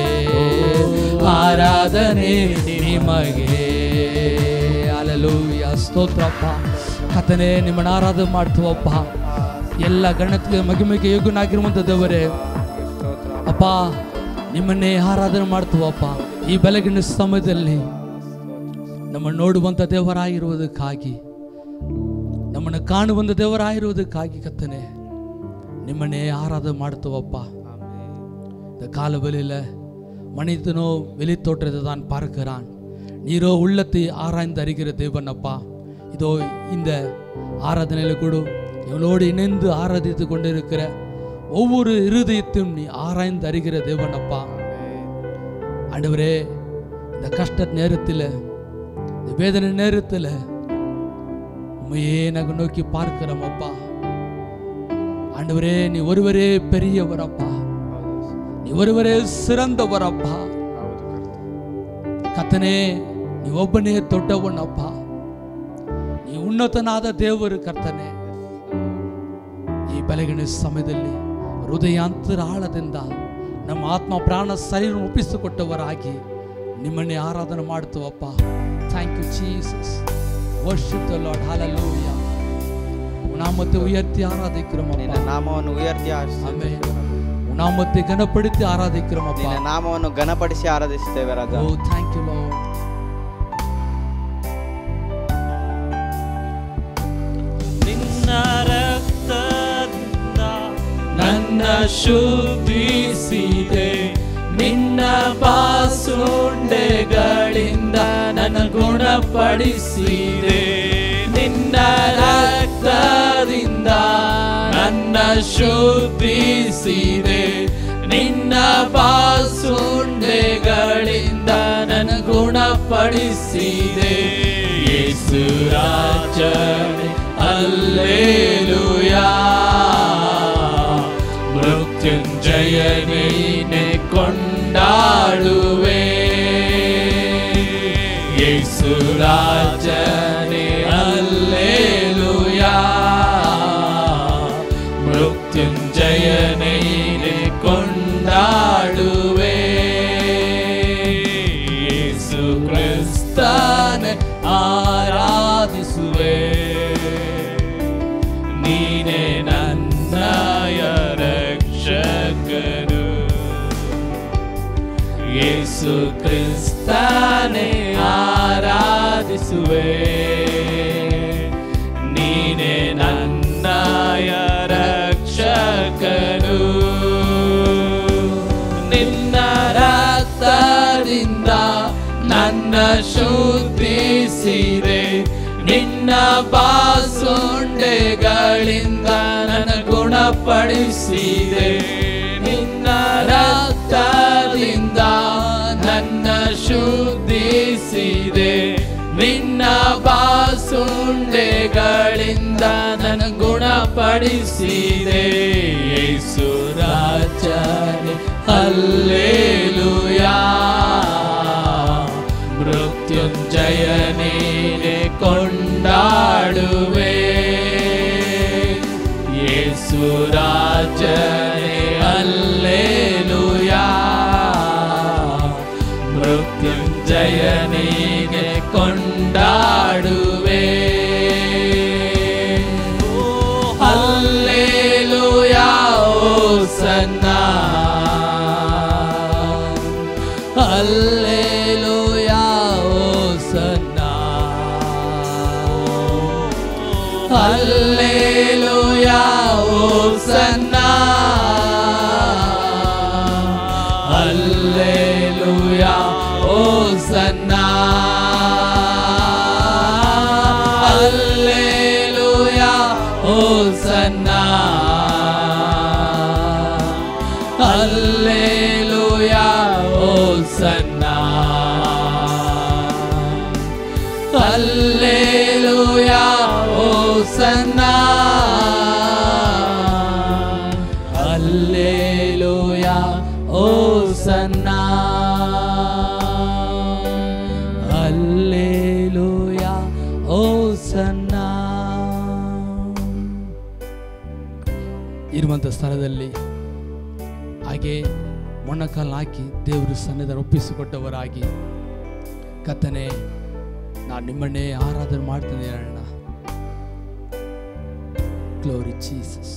ಆರಾಧನೆ ನಿಮಗೆ. ಹಲ್ಲೆಲೂಯಾ, ಸ್ತೋತ್ರಪ್ಪ. ಕರ್ತನೇ, ನಿಮ್ಮನ್ನು ಆರಾಧನೆ ಮಾಡ್ತೀವಪ್ಪ. ಎಲ್ಲ ಗಣತಿಗೆ ಮಗಿಮೆಗೆ ಯೋಗ್ಯನಾಗಿರುವಂಥ ದೇವರೇ ಅಪ್ಪ, ನಿಮ್ಮನ್ನೇ ಆರಾಧನೆ ಮಾಡ್ತೀವಪ್ಪ. ಈ ಬೆಳಗಿನ ಸಮಯದಲ್ಲಿ ನಮ್ಮನ್ನು ನೋಡುವಂಥ ದೇವರಾಗಿರುವುದಕ್ಕಾಗಿ, ನಮ್ಮನ್ನು ಕಾಣುವಂಥ ದೇವರಾಗಿರುವುದಕ್ಕಾಗಿ ಕರ್ತನೇ ನಿಮ್ಮನ್ನೇ ஆராதனை ಮಾಡ್ತೀವಪ್ಪ. இந்த காலவெளியில் மனிதனோ வெளித்தோற்றத்தை தான் பார்க்கிறான், நீரோ உள்ளத்தை ஆராய்ந்து அறிகிற தேவன் அப்பா. இதோ இந்த ஆராதனையில் கூட எங்களோடு இணைந்து ஆராதித்து கொண்டிருக்கிற ஒவ்வொரு இருதயத்தையும் நீ ஆராய்ந்து அறிகிற தேவன் அப்பா. ஆண்டவரே, இந்த கஷ்ட நேரத்தில், இந்த வேதனை நேரத்தில் உண்மையே நாங்கள் நோக்கி பார்க்கிறோம் அப்பா. ஆண்டவரே, நீ ஒருவரே பெரியவர் அப்பா, நீ ஒருவரே சிறந்தவர் அப்பா. ಕರ್ತನೇ, ನೀ ಒಬ್ಬನೇ ದೊಡ್ಡವನಪ್ಪ, ನೀ ಉನ್ನತನಾದ ದೇವರು ಕರ್ತನೇ. ಈ ಬೆಳಗಿನ ಸಮಯದಲ್ಲಿ ಹೃದಯಾಂತರಾಳದಿಂದ ನಮ್ಮ ಆತ್ಮ ಪ್ರಾಣ ಶರೀರ ಒಪ್ಪಿಸಿಕೊಟ್ಟವರಾಗಿ ನಿಮ್ಮನ್ನೇ ಆರಾಧನೆ ಮಾಡ್ತೀವಪ್ಪ. Thank you Jesus. Worship the Lord. Hallelujah. ನಾಮத்தை உயர்த்தி ஆராதிக்கிறோம் அப்பா. ನಾಮವನ್ನು ಉಯರ್ತಿ ಆಮೆನ್. ನಾಮத்தை ಘನಪಡಿಸಿ ಆರಾಧಿக்கிறோம் அப்பா. ನಾಮವನ್ನು ಘನಪಡಿಸಿ ಆರಾಧಿಸುತ್ತೇವೆ ರಾಜ. ಓ ಥ್ಯಾಂಕ್ ಯು ಲಾರ್ಡ್. ನಿನ್ನ ರಕ್ತದಿಂದ ನನ್ನ ಶುದ್ಧಿಸಿದೆ, ನಿನ್ನ ಬಾಸುಂಡೆಗಳಿಂದ ನನ್ನ ಗುಣಪಡಿಸಿದೆ. ನಿನ್ನ ರಕ್ತದಿಂದ ನನ್ನ ಶುದ್ಧಿಸಿದೆ, ನಿನ್ನ ಬಾಸುಂಡೆಗಳಿಂದ ನನ್ನ ಗುಣಪಡಿಸಿದೆ. ಯೇಸು ರಾಜನೇ ಹಲ್ಲೆಲೂಯಾ, ಮೃತ್ಯುಂಜಯ ನೀನೆ ಕೊಂಡಾಡುವೆ. ಯೇಸು ರಾಜನೇ ಹಲ್ಲೆಲೂಯಾ, ಮೃತ್ಯುಂಜಯ ನೀನೆ ಕೊಂಡಾಡುವೆ. ಯೇಸು ಕ್ರಿಸ್ತನ ಆರಾಧಿಸುವೆ, ನೀನೆ ನನ್ನಯ ರಕ್ಷಕನು. ಯೇಸು ಕ್ರಿಸ್ತನೇ ಆರಾಧಿಸುವೆ, ನೀನೆ ನನ್ನಯ ರಕ್ಷಕನು. ನಿನ್ನ ರಕ್ತದಿಂದ ನನ್ನ ಶುದ್ಧಿಸಿದೆ, ನಿನ್ನ ಬಾಸುಂಡೆಗಳಿಂದ ನನ್ನ ಗುಣಪಡಿಸಿದೆ. ನಿನ್ನ ರಕ್ತದಿಂದ ನನ್ನ ಶುದ್ಧಿಸಿದೆ, ನಿನ್ನ ಬಾಸುಂಡೆಗಳಿಂದ ನನ್ನ ಗುಣಪಡಿಸಿದೆ. ಯೇಸು ರಾಜನೇ ಹಲ್ಲೆಲೂಯಾ, ಮೃತ್ಯುಂಜಯ ನೀನೆ ಕೊಂಡಾಡುವೆ. ಯೇಸು ರಾಜನೇ ಹಲ್ಲೆಲೂಯಾ, ಮೃತ್ಯುಂಜಯ ನೀನೆ ಕೊಂಡಾಡುವೆ. Hallelujah, hosanna, hallelujah, hosanna, hallelujah, hosanna, hallelujah, hosanna, hallelujah, hosanna, hallelujah, hosanna, hallelujah, hosanna, hallelujah, hosanna. ಇರುವಂಥ ಸ್ಥಳದಲ್ಲಿ ಹಾಗೆ ಮೊಣಕಾಲು ಹಾಕಿ ದೇವರು ಸನ್ನಿಧಾನ ಒಪ್ಪಿಸಿಕೊಟ್ಟವರಾಗಿ ಕರ್ತನೇ ನಾನು ನಿಮ್ಮನ್ನೇ ಆರಾಧನೆ ಮಾಡ್ತೀನಿ ಅಣ್ಣ. Glory Jesus.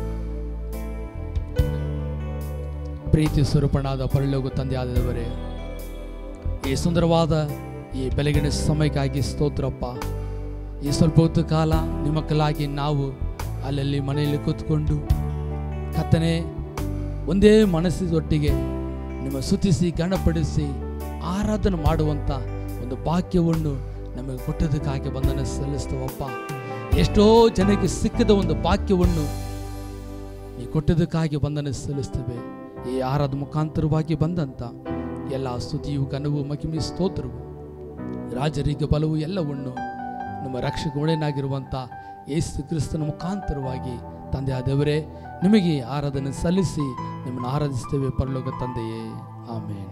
ಪ್ರೀತಿ ಸ್ವರೂಪನಾದ ಪರಲೋಕ ತಂದೆಯಾದವರೇ, ಈ ಸುಂದರವಾದ ಈ ಬೆಳಗಿನ ಸಮಯಕ್ಕಾಗಿ ಸ್ತೋತ್ರಪ್ಪ. ಈ ಸ್ವಲ್ಪ ಹೊತ್ತು ಕಾಲ ನಿಮ್ಮ ಮಕ್ಕಳಾಗಿ ನಾವು ಅಲ್ಲಲ್ಲಿ ಮನೆಯಲ್ಲಿ ಕೂತ್ಕೊಂಡು ಕರ್ತನೇ ಒಂದೇ ಮನಸ್ಸಿನೊಟ್ಟಿಗೆ ನಿಮ್ಮ ಸ್ತುತಿಸಿ ಗಣಪಡಿಸಿ ಆರಾಧನೆ ಮಾಡುವಂಥ ಒಂದು ಭಾಗ್ಯವನ್ನು ನಮಗೆ ಕೊಟ್ಟದಕ್ಕಾಗಿ ವಂದನೆ ಸಲ್ಲಿಸ್ತೇವಪ್ಪ. ಎಷ್ಟೋ ಜನಕ್ಕೆ ಸಿಕ್ಕದ ಒಂದು ಭಾಗ್ಯವನ್ನು ನೀವು ಕೊಟ್ಟದಕ್ಕಾಗಿ ವಂದನೆ ಸಲ್ಲಿಸ್ತೇವೆ. ಈ ಆರಾಧ ಮುಖಾಂತರವಾಗಿ ಬಂದಂಥ ಎಲ್ಲ ಸ್ತುತಿಯು ಘನವು ಮಹಿಮೆ ಸ್ತೋತ್ರವು ರಾಜರಿಗೆ ಬಲವು ಎಲ್ಲವನ್ನು ನಮ್ಮ ರಕ್ಷಕ ಒಡೆಯನಾಗಿರುವಂಥ ಯೇಸು ಕ್ರಿಸ್ತನ ಮುಖಾಂತರವಾಗಿ ತಂದೆಯ ದೇವರೇ ನಿಮಗೆ ಆರಾಧನೆ ಸಲ್ಲಿಸಿ ನಿಮ್ಮನ್ನು ಆರಾಧಿಸ್ತೇವೆ ಪರಲೋಕ ತಂದೆಯೇ. ಆಮೇನ್.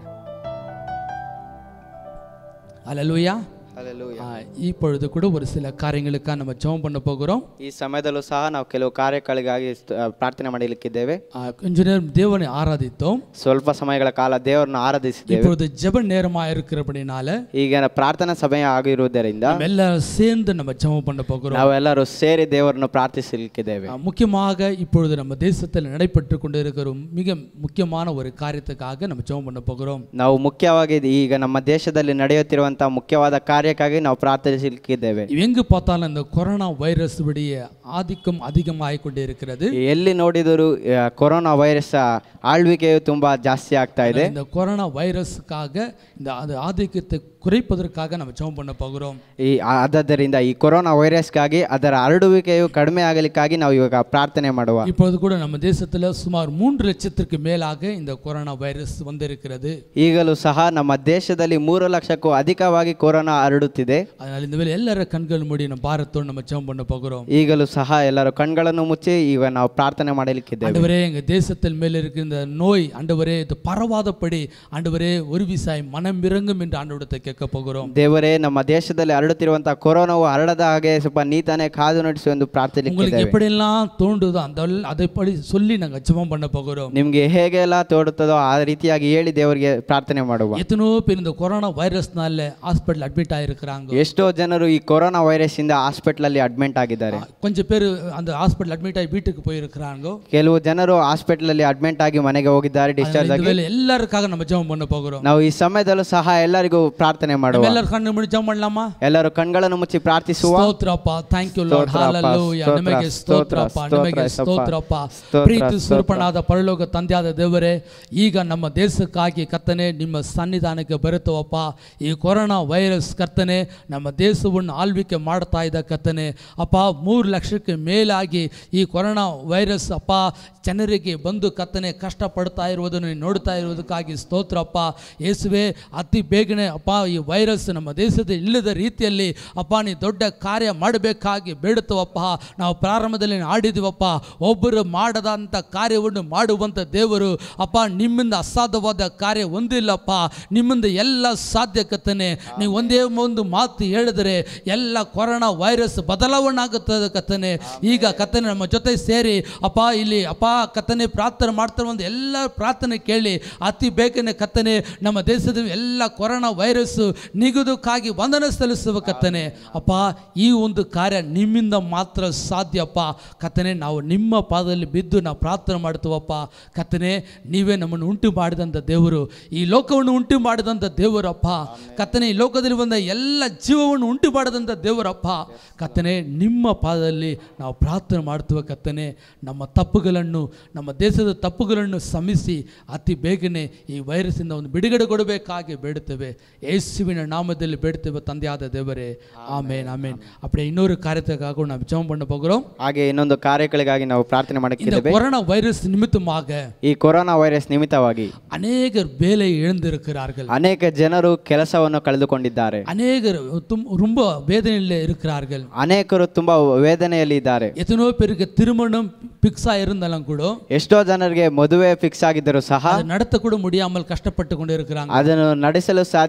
அல்லேலூயா. Hallelujah. இப்பொழுது கூட ஒரு சில காரியங்களுக்காக நம்ம ஜெபம் பண்ண போகிறோம். ಈ ಸಮಯದಲ್ಲೂ ಸಹ ನಾವು ಕೆಲವು ಕಾರ್ಯಕ್ಕಾಗಿ ಪ್ರಾರ್ಥನೆ ಮಾಡಲಿಕ್ಕಿದ್ದೇವೆ. கொஞ்ச நேரம் தேவனை ஆராதித்தோம். ಸ್ವಲ್ಪ ಸಮಯಗಳ ಕಾಲ ದೇವರನ್ನು ಆರಾಧಿಸಿದ್ದೇವೆ. இப்பொழுது ஜெப நேரமா இருக்கிறபடினால ಈಗ ಪ್ರಾರ್ಥನಾ ಸಮಯ ಆಗಿರುವುದರಿಂದ நாமெல்லாம் சேர்ந்து நம்ம ஜெபம் பண்ண போகிறோம். ನಾವೆಲ್ಲರೂ ಸೇರಿ ದೇವರನ್ನು ಪ್ರಾರ್ಥಿಸಲಿಕ್ಕಿದ್ದೇವೆ. முக்கியமாக இப்பொழுது நம்ம தேசத்தில் நடைபெற்று கொண்டிருக்கிற மிக முக்கியமான ஒரு காரியத்துக்காக நம்ம ஜெபம் பண்ண போகிறோம். ನಾವು ಮುಖ್ಯವಾಗಿ ಈಗ ನಮ್ಮ ದೇಶದಲ್ಲಿ ನಡೆಯುತ್ತಿರುವಂತಹ ಮುಖ್ಯವಾದ ಕಾರ್ಯಕ್ಕಾಗಿ ನಾವು ಪ್ರಾರ್ಥಿಸಲಿಕ್ಕಿದ್ದೇವೆ. எங்கு பார்த்தாலும் இந்த கொரோனா வைரஸ் உடைய ஆதிக்கம் அதிகமாகிக் கொண்டே இருக்கிறது. ಎಲ್ಲಿ ನೋಡಿದರೂ ಕೊರೋನಾ ವೈರಸ್ ಆಳ್ವಿಕೆಯು ತುಂಬಾ ಜಾಸ್ತಿ ಆಗ್ತಾ ಇದೆ. இந்த கொரோனா வைரஸ்க்காக இந்த அது ஆதிக்கத்தை குறைப்பதற்காக நம்ம ஜெபம் பண்ண போகிறோம். ಈ ಆದ್ದರಿಂದ ಈ ಕೊರೋನಾ ವೈರಸ್ಗಾಗಿ ಅದರ ಹರಡುವಿಕೆಯು ಕಡಿಮೆ ಆಗಲಿಕ್ಕಾಗಿ ನಾವು ಇವಾಗ ಪ್ರಾರ್ಥನೆ ಮಾಡುವ. இப்போது கூட நம்ம தேசத்துல சுமார் மூன்று லட்சத்திற்கு மேலாக இந்த கொரோனா வைரஸ் வந்திருக்கிறது. ಈಗಲೂ ಸಹ ನಮ್ಮ ದೇಶದಲ್ಲಿ ಮೂರು ಲಕ್ಷಕ್ಕೂ ಅಧಿಕವಾಗಿ ಕೊರೋನಾ ಹರಡುತ್ತಿದೆ. அதனால இந்த வேளை எல்லாரும் கண்கள் மூடி நம்ம பாரத்தோடு நம்ம ஜெபம் பண்ண போகிறோம். ಈಗಲೂ ಸಹ ಎಲ್ಲರೂ ಕಣ್ಗಳನ್ನು ಮುಚ್ಚಿ ಈಗ ನಾವು ಪ್ರಾರ್ಥನೆ ಮಾಡಲಿಕ್ಕಿದ್ದೇವೆ. ஆண்டவரே எங்க தேசத்தில் மேல் இருக்கிற இந்த நோய் ஆண்டவரே இது பரவாதபடி ஆண்டவரே ஒரு விசாய் மனம் இறங்கும் என்று ஆண்டவரத்தை கேட்க போகிறோம். ದೇವರೇ ನಮ್ಮ ದೇಶದಲ್ಲಿ ಹರಡುತ್ತಿರುವಂತಹ ಕೊರೋನಾವು ಹರಡದ ಹಾಗೆ ಸ್ವಲ್ಪ ನೀತಾನೆ ಕಾದು ನಡೆಸು ಎಂದು ಪ್ರಾರ್ಥಿಸಲಿಕ್ಕಿದ್ದೇವೆ. உங்களுக்கு எப்படி எல்லாம் தோன்றுதோ அந்த அதைப்படி சொல்லி நாங்க ஜெபம் பண்ண போகிறோம். ನಿಮಗೆ ಹೇಗೆಲ್ಲ ತೋಡುತ್ತದೋ ಆ ರೀತಿಯಾಗಿ ಹೇಳಿ ದೇವರಿಗೆ ಪ್ರಾರ್ಥನೆ ಮಾಡುವ. எத்தனோ பேர் இந்த கொரோனா வைரஸ்னால ஹாஸ்பிடல் அட்மிட் ஆயிருக்கிறாங்க. ಎಷ್ಟೋ ಜನರು ಈ ಕೊರೋನಾ ವೈರಸ್ ಇಂದ ಹಾಸ್ಪಿಟಲ್ ಅಲ್ಲಿ ಅಡ್ಮಿಟ್ ಆಗಿದ್ದಾರೆ. கொஞ்சம் பேர் அந்த ஹாஸ்பிடல் அட்மிட் ஆகி வீட்டுக்கு போயிருக்கிறாங்க. ಕೆಲವು ಜನರು ಹಾಸ್ಪಿಟಲ್ ಅಲ್ಲಿ ಅಡ್ಮಿಟ್ ಆಗಿ ಮನೆಗೆ ಹೋಗಿದ್ದಾರೆ, ಡಿಸ್ಚಾರ್ಜ್ ಆಗಿ. ಎಲ್ಲರಿಗಾಗಿ நம்ம ஜெபம் பண்ண போகிறோம். ನಾವು ಈ ಸಮಯದಲ್ಲೂ ಸಹ ಎಲ್ಲರಿಗೂ ಪ್ರಾರ್ಥನೆ ಮಾಡುವ. ಎಲ್ಲರೂ ಕಣ್ಣು ಮುಚ್ಚಿ ಜೆபம் பண்ணலாமா? ಎಲ್ಲರೂ ಕಣ್ಗಳನ್ನು ಮುಚ್ಚಿ ಪ್ರಾರ್ಥಿಸುವ. ಸ್ತೋತ್ರಪ್ಪ, ಥ್ಯಾಂಕ್ ಯು ಲಾರ್ಡ್, ಹalleluya. ನಿಮಗೆ ಸ್ತೋತ್ರಪ್ಪ, ನಿಮಗೆ ಸ್ತೋತ್ರಪ್ಪ. ಪ್ರೀತಿ ಸ್ವರೂಪನಾದ ಪರಲೋಕ ತಂದೆಯಾದ ದೇವರೇ, ಈಗ ನಮ್ಮ ದೇಶಕ್ಕಾಗಿ ಕರ್ತನೆ ನಿಮ್ಮ ಸನ್ನಿಧಾನಕ್ಕೆ ಬರುತ್ತವಪ್ಪ. ಈ ಕೊರೋನಾ ವೈರಸ್ ಕರ್ತನೆ ನಮ್ಮ ದೇಶವನ್ನು ಆಳ್ವಿಕೆ ಮಾಡ್ತಾ ಇದ್ದ ಕರ್ತನೆ ಅಪ್ಪ, ಮೂರು ಲಕ್ಷಕ್ಕೆ ಮೇಲಾಗಿ ಈ ಕೊರೋನಾ ವೈರಸ್ ಅಪ್ಪ ಜನರಿಗೆ ಬಂದು ಕರ್ತನೆ ಕಷ್ಟಪಡ್ತಾ ಇರುವುದನ್ನು ನೋಡ್ತಾ ಇರುವುದಕ್ಕಾಗಿ ಸ್ತೋತ್ರಪ್ಪ. ಯೇಸುವೆ, ಅತಿ ಬೇಗನೆ ಅಪ್ಪ ಈ ವೈರಸ್ ನಮ್ಮ ದೇಶದ ಇಲ್ಲದ ರೀತಿಯಲ್ಲಿ ಅಪ್ಪ ನೀ ದೊಡ್ಡ ಕಾರ್ಯ ಮಾಡಬೇಕಾಗಿ ಬೇಡುತ್ತವಪ್ಪ. ನಾವು ಪ್ರಾರಂಭದಲ್ಲಿ ಆಡಿದೀವಪ್ಪ, ಒಬ್ಬರು ಮಾಡದಂಥ ಕಾರ್ಯವನ್ನು ಮಾಡುವಂಥ ದೇವರು ಅಪ್ಪ, ನಿಮ್ಮಿಂದ ಅಸಾಧ್ಯವಾದ ಕಾರ್ಯ ಒಂದಿಲ್ಲಪ್ಪ, ನಿಮ್ಮಿಂದ ಎಲ್ಲ ಸಾಧ್ಯ ಕರ್ತನೆ. ನೀವು ಒಂದೇ ಒಂದು ಮಾತು ಹೇಳಿದರೆ ಎಲ್ಲ ಕೊರೋನಾ ವೈರಸ್ ಬದಲಾವಣೆ ಆಗುತ್ತದೆ ಕರ್ತನೆ. ಈಗ ಕರ್ತನೆ ನಮ್ಮ ಜೊತೆ ಸೇರಿ ಅಪ್ಪ ಇಲ್ಲಿ ಅಪ್ಪ ಕರ್ತನೆ ಪ್ರಾರ್ಥನೆ ಮಾಡ್ತಾರೆ, ಒಂದು ಎಲ್ಲ ಪ್ರಾರ್ಥನೆ ಕೇಳಿ ಅತಿ ಬೇಗನೆ ಕರ್ತನೆ ನಮ್ಮ ದೇಶದ ಎಲ್ಲ ಕೊರೋನಾ ವೈರಸ್ ನಿಗುದಕ್ಕಾಗಿ ವಂದನೆ ಸಲ್ಲಿಸುವ ಕರ್ತನೆ ಅಪ್ಪ. ಈ ಒಂದು ಕಾರ್ಯ ನಿಮ್ಮಿಂದ ಮಾತ್ರ ಸಾಧ್ಯಪ್ಪ ಕರ್ತನೆ. ನಾವು ನಿಮ್ಮ ಪಾದದಲ್ಲಿ ಬಿದ್ದು ನಾವು ಪ್ರಾರ್ಥನೆ ಮಾಡ್ತೀವಪ್ಪ ಕರ್ತನೆ. ನೀವೇ ನಮ್ಮನ್ನು ಉಂಟು ಮಾಡಿದಂಥ ದೇವರು, ಈ ಲೋಕವನ್ನು ಉಂಟು ಮಾಡಿದಂಥ ದೇವರಪ್ಪ ಕರ್ತನೆ. ಈ ಲೋಕದಲ್ಲಿ ಬಂದ ಎಲ್ಲ ಜೀವವನ್ನು ಉಂಟು ಮಾಡಿದಂಥ ದೇವರಪ್ಪ ಕರ್ತನೆ. ನಿಮ್ಮ ಪಾದದಲ್ಲಿ ನಾವು ಪ್ರಾರ್ಥನೆ ಮಾಡ್ತೀವಿ ಕರ್ತನೆ. ನಮ್ಮ ತಪ್ಪುಗಳನ್ನು, ನಮ್ಮ ದೇಶದ ತಪ್ಪುಗಳನ್ನು ಶ್ರಮಿಸಿ ಅತಿ ಬೇಗನೆ ಈ ವೈರಸ್ಸಿಂದ ಒಂದು ಬಿಡುಗಡೆ ಕೊಡಬೇಕಾಗಿ ಬೇಡುತ್ತೇವೆ. ಯೇಸುವಿನ ನಾಮದಲ್ಲಿ ಬೇಡುತ್ತೇವೆ ತಂದೆಯಾದ ದೇವರೇ, ಆಮೇನ್ ಆಮೇನ್. அப்படியே இன்னொரு காரியத்துக்காக நாம் ஜெபம் பண்ண போகிறோம். ಹಾಗೆ ಇನ್ನೊಂದು ಕಾರ್ಯಕ್ಕಾಗಿ ನಾವು ಪ್ರಾರ್ಥನೆ ಮಾಡಲಿದ್ದೇವೆ. கொரோனா வைரஸ் நிமித்தமாக, ಈ ಕೊರೋನಾ ವೈರಸ್ ನಿಮಿತ್ತವಾಗಿ ಅನೇಕರು ಬೇಲೆ ಇழந்திருக்கிறார்கள். ಅನೇಕ ಜನರು ಕೆಲಸವನ್ನು ಕಳೆದುಕೊಂಡಿದ್ದಾರೆ. ಅನೇಕರು ரொம்ப வேதனையில் இருக்கிறார்கள். ಅನೇಕರು ತುಂಬಾ ವೇದನೆಯಲ್ಲಿ ಇದ್ದಾರೆ. எத்தனோ பேருக்கு திருமணம் பிக்ஸ் ஆயிருந்தாலும் கூட, ಎಷ್ಟೋ ಜನರಿಗೆ ಮದುವೆ ಫಿಕ್ಸ್ ಆಗಿದ್ದರೂ ಸಹ நடத்த கூட முடியாமல் கஷ்டப்பட்டு கொண்டு இருக்கிறாங்க. ಅದನ್ನು ನಡೆಸಲು ಸಾಧ್ಯವಾಗದೆ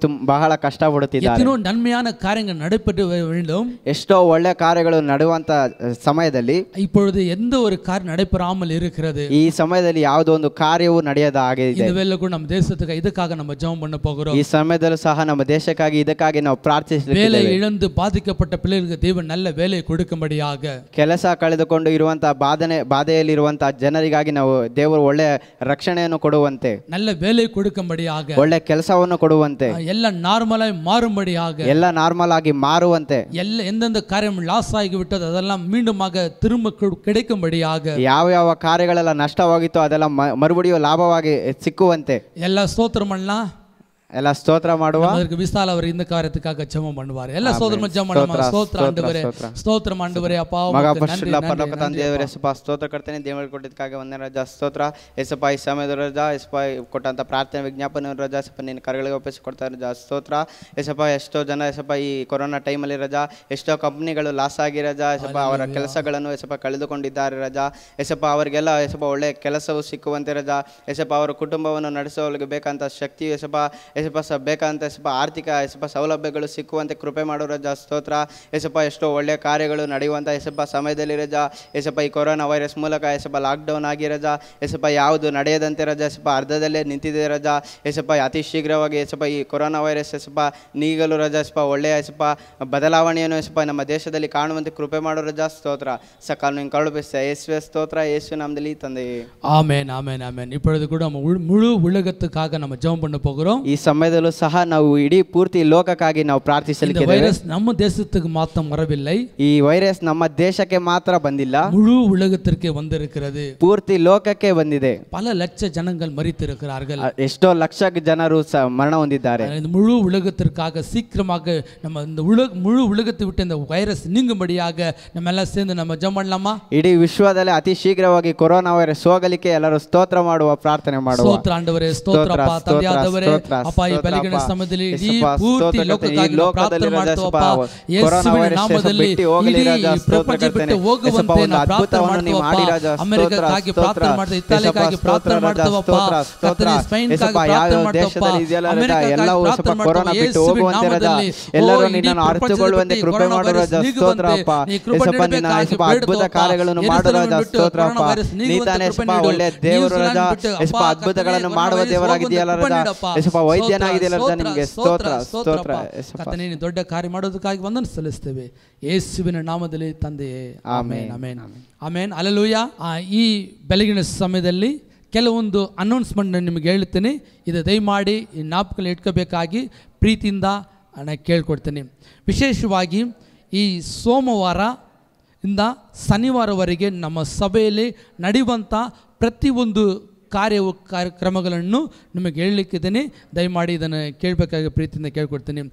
ತುಂ ಬಹಳ ಕಷ್ಟಪಡುತ್ತಿದ್ದಾರೆ. எத்தனோ நன்மையான காரியங்கள் நடைபெற்று வேண்டும். ಎಷ್ಟೋ ಒಳ್ಳೆ ಕಾರ್ಯಗಳು ನಡೆಯುವಂತ ಸಮಯದಲ್ಲಿ இப்பொழுது எந்த ஒரு காரியம் நடைபெறாமல் இருக்கிறது. ಈ ಸಮಯದಲ್ಲಿ ಯಾವುದೋ ಒಂದು ಕಾರ್ಯವು ನಡೆಯದ ಹಾಗೆ ಇದೆ. இந்த வேளைக்கு நம்ம தேசத்துக்கு இதுக்காக நம்ம ஜெபம் பண்ண போகிறோம். ಈ ಸಮಯದಲ್ಲೂ ಸಹ ನಮ್ಮ ದೇಶಕ್ಕಾಗಿ ಇದಕ್ಕಾಗಿ ನಾವು ಪ್ರಾರ್ಥಿಸಲಿದ್ದೇವೆ. வேலை இழந்து பாதிக்கப்பட்ட பிள்ளைகளுக்கு தேவன் நல்ல வேலையை கொடுக்கும்படியாக, ಕೆಲಸ ಕಳೆದುಕೊಂಡು ಇರುವಂತಹ ಬಾಧನೆ ಬಾಧೆಯಲ್ಲಿರುವಂತಹ ಜನರಿಗಾಗಿ ನಾವು ದೇವರು ಒಳ್ಳೆ ರಕ್ಷಣೆಯನ್ನು ಕೊಡುವಂತೆ, நல்ல வேலை கொடுக்கும்படியாக, ಒಳ್ಳೆ ಕೆಲಸವನ್ನು ಕೊಡುವಂತೆ, ಎಲ್ಲ ನಾರ್ಮಲ್ ಆಗಿ ಮಾರುம்படியாக, ಎಲ್ಲ ನಾರ್ಮಲ್ ಆಗಿ ಮಾರುವಂತೆ, ಎಲ್ಲ ಎಂದೆಂದ ಕಾರ್ಯ ಲಾಸ್ ಆಗಿ ಬಿಟ್ಟது அதெல்லாம் மீண்டுமாக திரும்ப கிடைக்கும்படியாக, ಯಾವ ಯಾವ ಕಾರ್ಯಗಳೆಲ್ಲ ನಷ್ಟವಾಗಿತ್ತು ಅದೆಲ್ಲ ಮರುಬಡಿಯೋ ಲಾಭವಾಗಿ ಸಿಕ್ಕುವಂತೆ ಎಲ್ಲ ಸ್ತೋತ್ರ ಮಾಡலாம். ಎಲ್ಲ ಸ್ತೋತ್ರ ಮಾಡುವ. அதற்கு விசால் அவர் இந்த காரியத்துக்காக ஜெபம் பண்ணுவார். எல்லா ஸ்தோத்திரம் ஜெபம் பண்ணுமா. ஸ்தோத்திரம் ஆண்டவரೇ, ஸ்தோத்திரம் ஆண்டவரೇ. அப்பா ಮಗ ಪರಿಶುದ್ಧ ಪರಲೋಕ ತಂದೆಯವರೇ, ಯೇಸಪ್ಪ ಸ್ತೋತ್ರ ಕೊಡ್ತೇನೆ. ದೇವರು ಕೊಟ್ಟಿದ್ದಕ್ಕಾಗಿ ಒಂದೇ ರಾಜ ಸ್ತೋತ್ರ. ಯೇಸಪ್ಪ ಈ ಸಮಯದ ರಾಜ, ಯೇಸಪ್ಪ ಕೊಟ್ಟಂತ ಪ್ರಾರ್ಥನೆ ವಿಜ್ಞಾಪನೆ ರಾಜ, ಯೇಸಪ್ಪ ನಿನ್ನ ಕರಗಳಿಗೆ ಒಪ್ಪಿಸಿಕೊಡ್ತಾರೆ ರಾಜ ಸ್ತೋತ್ರ. ಯೇಸಪ್ಪ ಎಷ್ಟೋ ಜನ ಯೇಸಪ್ಪ ಈ ಕೊರೋನಾ ಟೈಮಲ್ಲಿ ರಾಜ, ಎಷ್ಟೋ ಕಂಪ್ನಿಗಳು ಲಾಸ್ ಆಗಿ ರಾಜ, ಯೇಸಪ್ಪ ಅವರ ಕೆಲಸಗಳನ್ನು ಯೇಸಪ್ಪ ಕಳೆದುಕೊಂಡಿದ್ದಾರೆ ರಾಜ. ಯೇಸಪ್ಪ ಅವರಿಗೆಲ್ಲ ಯೇಸಪ್ಪ ಒಳ್ಳೆ ಕೆಲಸವು ಸಿಕ್ಕುವಂತೆ ರಾಜ. ಯೇಸಪ್ಪ ಅವರ ಕುಟುಂಬವನ್ನು ನಡೆಸೋರಿಗೆ ಬೇಕಂತ ಶಕ್ತಿ ಯೇಸಪ್ಪ ಯೇಸಪ್ಪ ಸ ಬೇಕಂತ ಯೇಸಪ್ಪ ಆರ್ಥಿಕ ಯೇಸಪ್ಪ ಸೌಲಭ್ಯಗಳು ಸಿಕ್ಕುವಂತೆ ಕೃಪೆ ಮಾಡೋ ರಾಜ ಸ್ತೋತ್ರ. ಯೇಸಪ್ಪ ಎಷ್ಟೋ ಒಳ್ಳೆಯ ಕಾರ್ಯಗಳು ನಡೆಯುವಂಥ ಯೇಸಪ್ಪ ಸಮಯದಲ್ಲಿ ರಜ, ಯೇಸಪ್ಪ ಈ ಕೊರೋನಾ ವೈರಸ್ ಮೂಲಕ ಯೇಸಪ್ಪ ಲಾಕ್ಡೌನ್ ಆಗಿ ರಜ, ಯೇಸಪ್ಪ ಯಾವುದು ನಡೆಯದಂತೆ ರಜ, ಯೇಸಪ್ಪ ಅರ್ಧದಲ್ಲೇ ನಿಂತಿದೆ ರಜ. ಯೇಸಪ್ಪ ಅತಿ ಶೀಘ್ರವಾಗಿ ಯೇಸಪ್ಪ ಈ ಕೊರೋನಾ ವೈರಸ್ ಯೇಸಪ್ಪ ನೀಗಲು ರಜ, ಯೇಸಪ್ಪ ಒಳ್ಳೆಯ ಯೇಸಪ್ಪ ಬದಲಾವಣೆಯನ್ನು ಯೇಸಪ್ಪ ನಮ್ಮ ದೇಶದಲ್ಲಿ ಕಾಣುವಂತೆ ಕೃಪೆ ಮಾಡೋ ರಜ ಸ್ತೋತ್ರ. ಸಕಾಲ ನೀವು ಕಳುಹಿಸ್ತಾ ಯೇಸುವೆ ಸ್ತೋತ್ರ, ಯೇಸು ನಾಮದಲ್ಲಿ ತಂದೆಯೇ ஆமென் ஆமென் ஆமென். இப்பொழுது கூட நம்ம முழு உலகத்துக்காக நம்ம ஜெபம் பண்ண போகிறோம். ಈ ಸಮಯದಲ್ಲೂ ಸಹ ನಾವು ಇಡೀ ಪೂರ್ತಿ ಲೋಕಕ್ಕಾಗಿ ನಾವು ಪ್ರಾರ್ಥಿಸಲಿಕ್ಕೆ ವೈರಸ್ ನಮ್ಮ ದೇಶಕ್ಕೆ ಮಾತ್ರ ಬರವಿಲ್ಲ. ಈ ವೈರಸ್ ನಮ್ಮ ದೇಶಕ್ಕೆ ಮಾತ್ರ ಬಂದಿಲ್ಲ, முழு உலகத்திற்கு வந்திருக்கிறது. ಪೂರ್ತಿ ಲೋಕಕ್ಕೆ ಬಂದಿದೆ. பல லட்ச ஜனங்கள் மரித்திருக்கிறார்கள். ಎಷ್ಟೋ ಲಕ್ಷ ಜನರು ಮರಣ ಹೊಂದಿದ್ದಾರೆ. இந்த முழு உலகத்திற்காக சீக்கிரமாக நம்ம இந்த உலக முழு உலகத்தை விட்டு இந்த வைரஸ் நீங்கும்படியாக நம்ம எல்லாம் சேர்ந்து நம்ம ஜெபம் பண்ணலாமா? ಇಡೀ ವಿಶ್ವದಲ್ಲಿ ಅತಿ ಶೀಘ್ರವಾಗಿ ಕೊರೋನಾ ವೈರಸ್ ಹೋಗಲಿಕ್ಕೆ ಎಲ್ಲರೂ ಸ್ತೋತ್ರ ಮಾಡುವ, ಪ್ರಾರ್ಥನೆ ಮಾಡುವ. ಸ್ತೋತ್ರ ಆಂಡವರೇ, ಸ್ತೋತ್ರ ಅಪ್ಪ, ತಂದೆಯಾದವರೇ, ಅಪ್ಪ ಈ ಬೆಳಗಿನ ಸಮಯದಲ್ಲಿ ಇಡೀ ಪೂರ್ತಿ ಲೋಕಕ್ಕಾಗಿ ಪ್ರಾರ್ಥನೆ ಮಾಡ್ತೀವಪ್ಪ. ಯೇಸುವಿನ ನಾಮದಲ್ಲಿ ಇಡೀ ಪ್ರಪಂಚ ಬಿಟ್ಟು ಹೋಗುವಂತೆ ನಾವು ಪ್ರಾರ್ಥನೆ ಮಾಡ್ತೀವಪ್ಪ. ಅಮೆರಿಕಕ್ಕಾಗಿ ಪ್ರಾರ್ಥನೆ ಮಾಡ್ತೀವಿ, ಇತಾಲಿಯಾಗಾಗಿ ಪ್ರಾರ್ಥನೆ ಮಾಡ್ತೀವಪ್ಪ, ಕರ್ತನೇ ಸ್ಪೇನ್ಗಾಗಿ ಪ್ರಾರ್ಥನೆ ಮಾಡ್ತೀವಪ್ಪ, ಅಮೆರಿಕಕ್ಕಾಗಿ ಪ್ರಾರ್ಥನೆ ಮಾಡ್ತೀವಿ. ಯೇಸುವಿನ ನಾಮದಲ್ಲಿ ಎಲ್ಲರೂ ನಿನ್ನನ್ನು ಅರಿತುಕೊಳ್ಳುವಂತೆ ಕೃಪೆ ಮಾಡು ರಾಜ ಸ್ತೋತ್ರ ಅಪ್ಪ. ಯೇಸಪ್ಪ ನಿನ್ನ ಯೇಸಪ್ಪ ಅದ್ಭುತ ಕಾರ್ಯಗಳನ್ನು ಮಾಡು ರಾಜ ಸ್ತೋತ್ರ ಅಪ್ಪ. ನೀ ತಾನೇ ಯೇಸಪ್ಪ ಒಳ್ಳೆ ದೇವರು ರಾಜ, ಯೇಸಪ್ಪ ಅದ್ಭುತಗಳನ್ನು ಮಾಡುವ ದೇವರಾಗಿದೆಯಲ್ಲ ರಾಜ, ಯೇಸಪ್ಪ ವೈದ್ಯನಾಗಿದೆಯಲ್ಲ ರಾಜ, ನಿಮಗೆ ಸ್ತೋತ್ರ ಸ್ತೋತ್ರ. ಕರ್ತನೇ ನೀನು ದೊಡ್ಡ ಕಾರ್ಯ ಮಾಡೋದಕ್ಕಾಗಿ ವಂದನೆ ಸಲ್ಲಿಸ್ತೇವೆ ಯೇಸುವಿನ ನಾಮದಲ್ಲಿ ತಂದೆಯೇ, ಆಮೆನ್ ಆಮೆನ್ ಆಮೆನ್. ಹಲ್ಲೆಲೂಯಾ. ಈ ಬೆಳಗಿನ ಸಮಯದಲ್ಲಿ ಕೆಲವೊಂದು ಅನೌನ್ಸ್ಮೆಂಟ್ ನಿಮಗೆ ಹೇಳ್ತೀನಿ, ಇದು ದಯಮಾಡಿ ಈ ಜ್ಞಾಪಕದಲ್ಲಿ ಇಟ್ಕೋಬೇಕಾಗಿ ಪ್ರೀತಿಯಿಂದ ನಾನು ಕೇಳ್ಕೊಡ್ತೀನಿ. ವಿಶೇಷವಾಗಿ ಈ ಸೋಮವಾರ ಇಂದ ಶನಿವಾರವರೆಗೆ ನಮ್ಮ ಸಭೆಯಲ್ಲಿ ನಡೆಯುವಂಥ ಪ್ರತಿಯೊಂದು ಕಾರ್ಯವು ಕಾರ್ಯಕ್ರಮಗಳನ್ನು ನಿಮಗೆ ಹೇಳಲಿಕ್ಕಿದ್ದೀನಿ. ದಯಮಾಡಿ ಇದನ್ನು ಕೇಳಬೇಕಾಗಿ ಪ್ರೀತಿಯಿಂದ ಕೇಳ್ಕೊಡ್ತೀನಿ.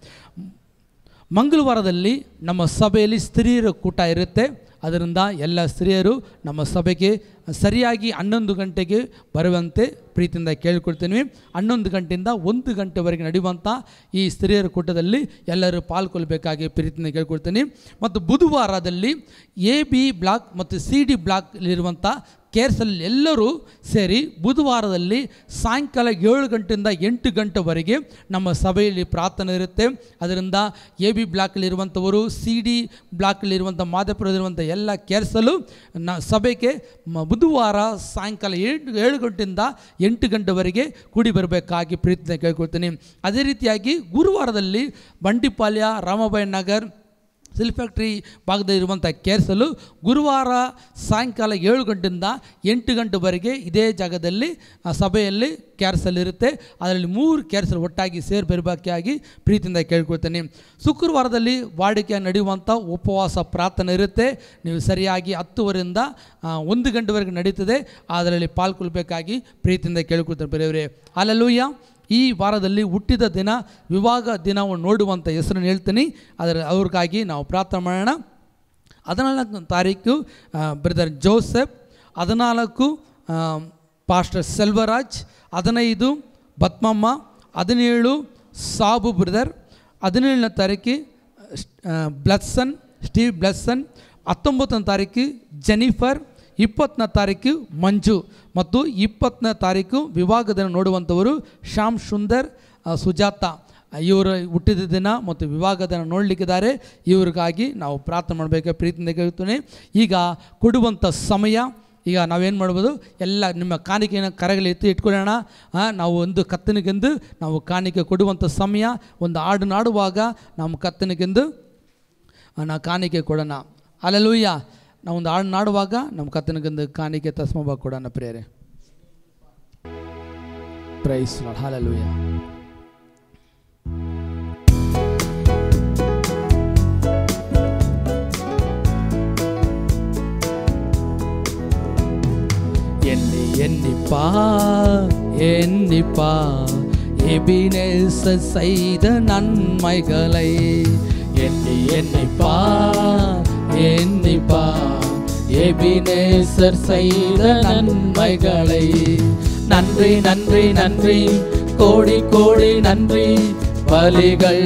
ಮಂಗಳವಾರದಲ್ಲಿ ನಮ್ಮ ಸಭೆಯಲ್ಲಿ ಸ್ತ್ರೀಯರ ಕೂಟ ಇರುತ್ತೆ. ಅದರಿಂದ ಎಲ್ಲ ಸ್ತ್ರೀಯರು ನಮ್ಮ ಸಭೆಗೆ ಸರಿಯಾಗಿ ಹನ್ನೊಂದು ಗಂಟೆಗೆ ಬರುವಂತೆ ಪ್ರೀತಿಯಿಂದ ಕೇಳ್ಕೊಳ್ತೀನಿ. ಹನ್ನೊಂದು ಗಂಟೆಯಿಂದ ಒಂದು ಗಂಟೆವರೆಗೆ ನಡೆಯುವಂಥ ಈ ಸ್ತ್ರೀಯರ ಕೂಟದಲ್ಲಿ ಎಲ್ಲರೂ ಪಾಲ್ಗೊಳ್ಳಬೇಕಾಗಿ ಪ್ರೀತಿಯಿಂದ ಕೇಳ್ಕೊಳ್ತೀನಿ. ಮತ್ತು ಬುಧವಾರದಲ್ಲಿ ಎ ಬಿ ಬ್ಲಾಕ್ ಮತ್ತು ಸಿ ಡಿ ಬ್ಲಾಕ್ಲಿರುವಂಥ ಕೇರ್ಸಲ್ಲಿ ಎಲ್ಲರೂ ಸೇರಿ ಬುಧವಾರದಲ್ಲಿ ಸಾಯಂಕಾಲ ಏಳು ಗಂಟೆಯಿಂದ ಎಂಟು ಗಂಟೆವರೆಗೆ ನಮ್ಮ ಸಭೆಯಲ್ಲಿ ಪ್ರಾರ್ಥನೆ ಇರುತ್ತೆ. ಅದರಿಂದ ಎ ಬಿ ಬ್ಲಾಕಲ್ಲಿರುವಂಥವರು, ಸಿ ಡಿ ಬ್ಲಾಕಲ್ಲಿರುವಂಥ ಮಾದೇಪುರದಲ್ಲಿರುವಂಥ ಎಲ್ಲ ಕೇರ್ಸಲು ನ ಸಭೆಗೆ ಬುಧವಾರ ಸಾಯಂಕಾಲ ಏಳು ಏಳು ಗಂಟೆಯಿಂದ ಎಂಟು ಗಂಟೆವರೆಗೆ ಕೂಡಿ ಬರಬೇಕಾಗಿ ಪ್ರೀತಿಯಿಂದ ಕೇಳ್ಕೊಳ್ತೀನಿ. ಅದೇ ರೀತಿಯಾಗಿ ಗುರುವಾರದಲ್ಲಿ ಬಂಡಿಪಾಳ್ಯ, ರಾಮಬಾಯಿ ನಗರ್, ಸಿಲ್ ಫ್ಯಾಕ್ಟ್ರಿ ಭಾಗದಲ್ಲಿರುವಂಥ ಕೇರ್ಸಲು ಗುರುವಾರ ಸಾಯಂಕಾಲ ಏಳು ಗಂಟೆಯಿಂದ ಎಂಟು ಗಂಟೆವರೆಗೆ ಇದೇ ಜಾಗದಲ್ಲಿ ಸಭೆಯಲ್ಲಿ ಕ್ಯಾರ್ಸಲ್ಲಿರುತ್ತೆ. ಅದರಲ್ಲಿ ಮೂರು ಕ್ಯಾರ್ಸಲ್ ಒಟ್ಟಾಗಿ ಸೇರಿ ಬರಬೇಕಾಗಿ ಪ್ರೀತಿಯಿಂದ ಕೇಳ್ಕೊಳ್ತೇನೆ. ಶುಕ್ರವಾರದಲ್ಲಿ ವಾಡಿಕೆ ನಡೆಯುವಂಥ ಉಪವಾಸ ಪ್ರಾರ್ಥನೆ ಇರುತ್ತೆ. ನೀವು ಸರಿಯಾಗಿ ಹತ್ತುವರೆಯಿಂದ ಒಂದು ಗಂಟೆವರೆಗೆ ನಡೀತದೆ. ಅದರಲ್ಲಿ ಪಾಲ್ಗೊಳ್ಬೇಕಾಗಿ ಪ್ರೀತಿಯಿಂದ ಕೇಳ್ಕೊಳ್ತೇನೆ. ಬೇರೆಯವರೇ ಹಲ್ಲೆಲೂಯಾ. ಈ ವಾರದಲ್ಲಿ ಹುಟ್ಟಿದ ದಿನ, ವಿವಾಹ ದಿನವನ್ನು ನೋಡುವಂಥ ಹೆಸರನ್ನು ಹೇಳ್ತೀನಿ. ಅದರ ಅವ್ರಿಗಾಗಿ ನಾವು ಪ್ರಾರ್ಥನೆ ಮಾಡೋಣ. ಹದಿನಾಲ್ಕನೇ ತಾರೀಕು ಬ್ರದರ್ ಜೋಸೆಫ್, ಹದಿನಾಲ್ಕು ಪಾಸ್ಟರ್ ಸೆಲ್ವರಾಜ್, ಹದಿನೈದು ಬತ್ಮಮ್ಮ, ಹದಿನೇಳು ಸಾಬು ಬ್ರದರ್, ಹದಿನೇಳನೇ ತಾರೀಕು ಬ್ಲಸ್ಸನ್ ಸ್ಟೀವ್ ಬ್ಲಸ್ಸನ್, ಹತ್ತೊಂಬತ್ತನೇ ತಾರೀಕು ಜೆನಿಫರ್, ಇಪ್ಪತ್ತನೇ ತಾರೀಕು ಮಂಜು ಮತ್ತು ಇಪ್ಪತ್ತನೇ ತಾರೀಕು ವಿವಾಹದ ನೋಡುವಂಥವರು ಶ್ಯಾಮ್ ಸುಂದರ್, ಸುಜಾತ. ಇವರು ಹುಟ್ಟಿದ ದಿನ ಮತ್ತು ವಿವಾಹದ ದಿನ ನೋಡಲಿಕ್ಕಿದ್ದಾರೆ. ಇವ್ರಿಗಾಗಿ ನಾವು ಪ್ರಾರ್ಥನೆ ಮಾಡಬೇಕು ಪ್ರೀತಿಯಿಂದ ಕೇಳ್ತೀನಿ. ಈಗ ಕೊಡುವಂಥ ಸಮಯ, ಈಗ ನಾವೇನು ಮಾಡ್ಬೋದು, ಎಲ್ಲ ನಿಮ್ಮ ಕಾಣಿಕೆಯನ್ನು ಕರಗಲಿ ಎತ್ತಿ ಇಟ್ಕೊಳ್ಳೋಣ. ನಾವು ಒಂದು ಕತ್ತನಿಗೆಂದು ನಾವು ಕಾಣಿಕೆ ಕೊಡುವಂಥ ಸಮಯ. ಒಂದು ಹಾಡು ನಾಡುವಾಗ ನಮ್ಮ ಕತ್ತನಿಗೆಂದು ನಾವು ಕಾಣಿಕೆ ಕೊಡೋಣ. ಹಲ್ಲೆಲೂಯಾ. ನಾವೊಂದು ಹಾಡು ನಾಡುವಾಗ ನಮ್ಮ ಕತ್ತನಿಗೆಂದು ಕಾಣಿಕೆ ತಸ್ಮಬ ಕೊಡೋಣ ಪ್ರಿಯರೇ. Praise Lord. ಹಲ್ಲೆಲೂಯಾ. எண்ணி எண்ணிப்பா எண்ணிப்பா எபினேசர் செய்த நன்மைகளை. எண்ணி எண்ணிப்பா எண்ணிப்பா எபினேசர் செய்த நன்மைகளை. நன்றி நன்றி நன்றி கோடி கோடி நன்றி பலிகள்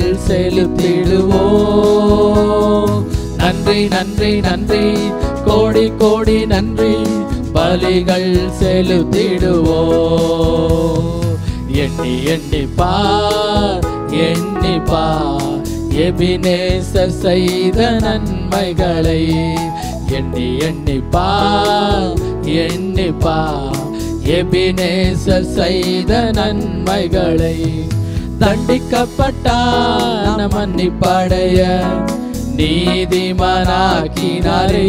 செலுத்திடுவோம். நன்றி நன்றி நன்றி கோடி கோடி நன்றி பலிகள் செலுத்திடுவோம். எண்ணி எண்ணிப்பார் எண்ணிப்பார் எபினேசர் செய்த நன்மைகளை. எண்ணி எண்ணிப்பார் எண்ணிப்பார் எபினேசர் செய்த நன்மைகளை. தண்டிக்கப்பட்டார் மன்னிப்படைய நீதிமானாக்கினாரே.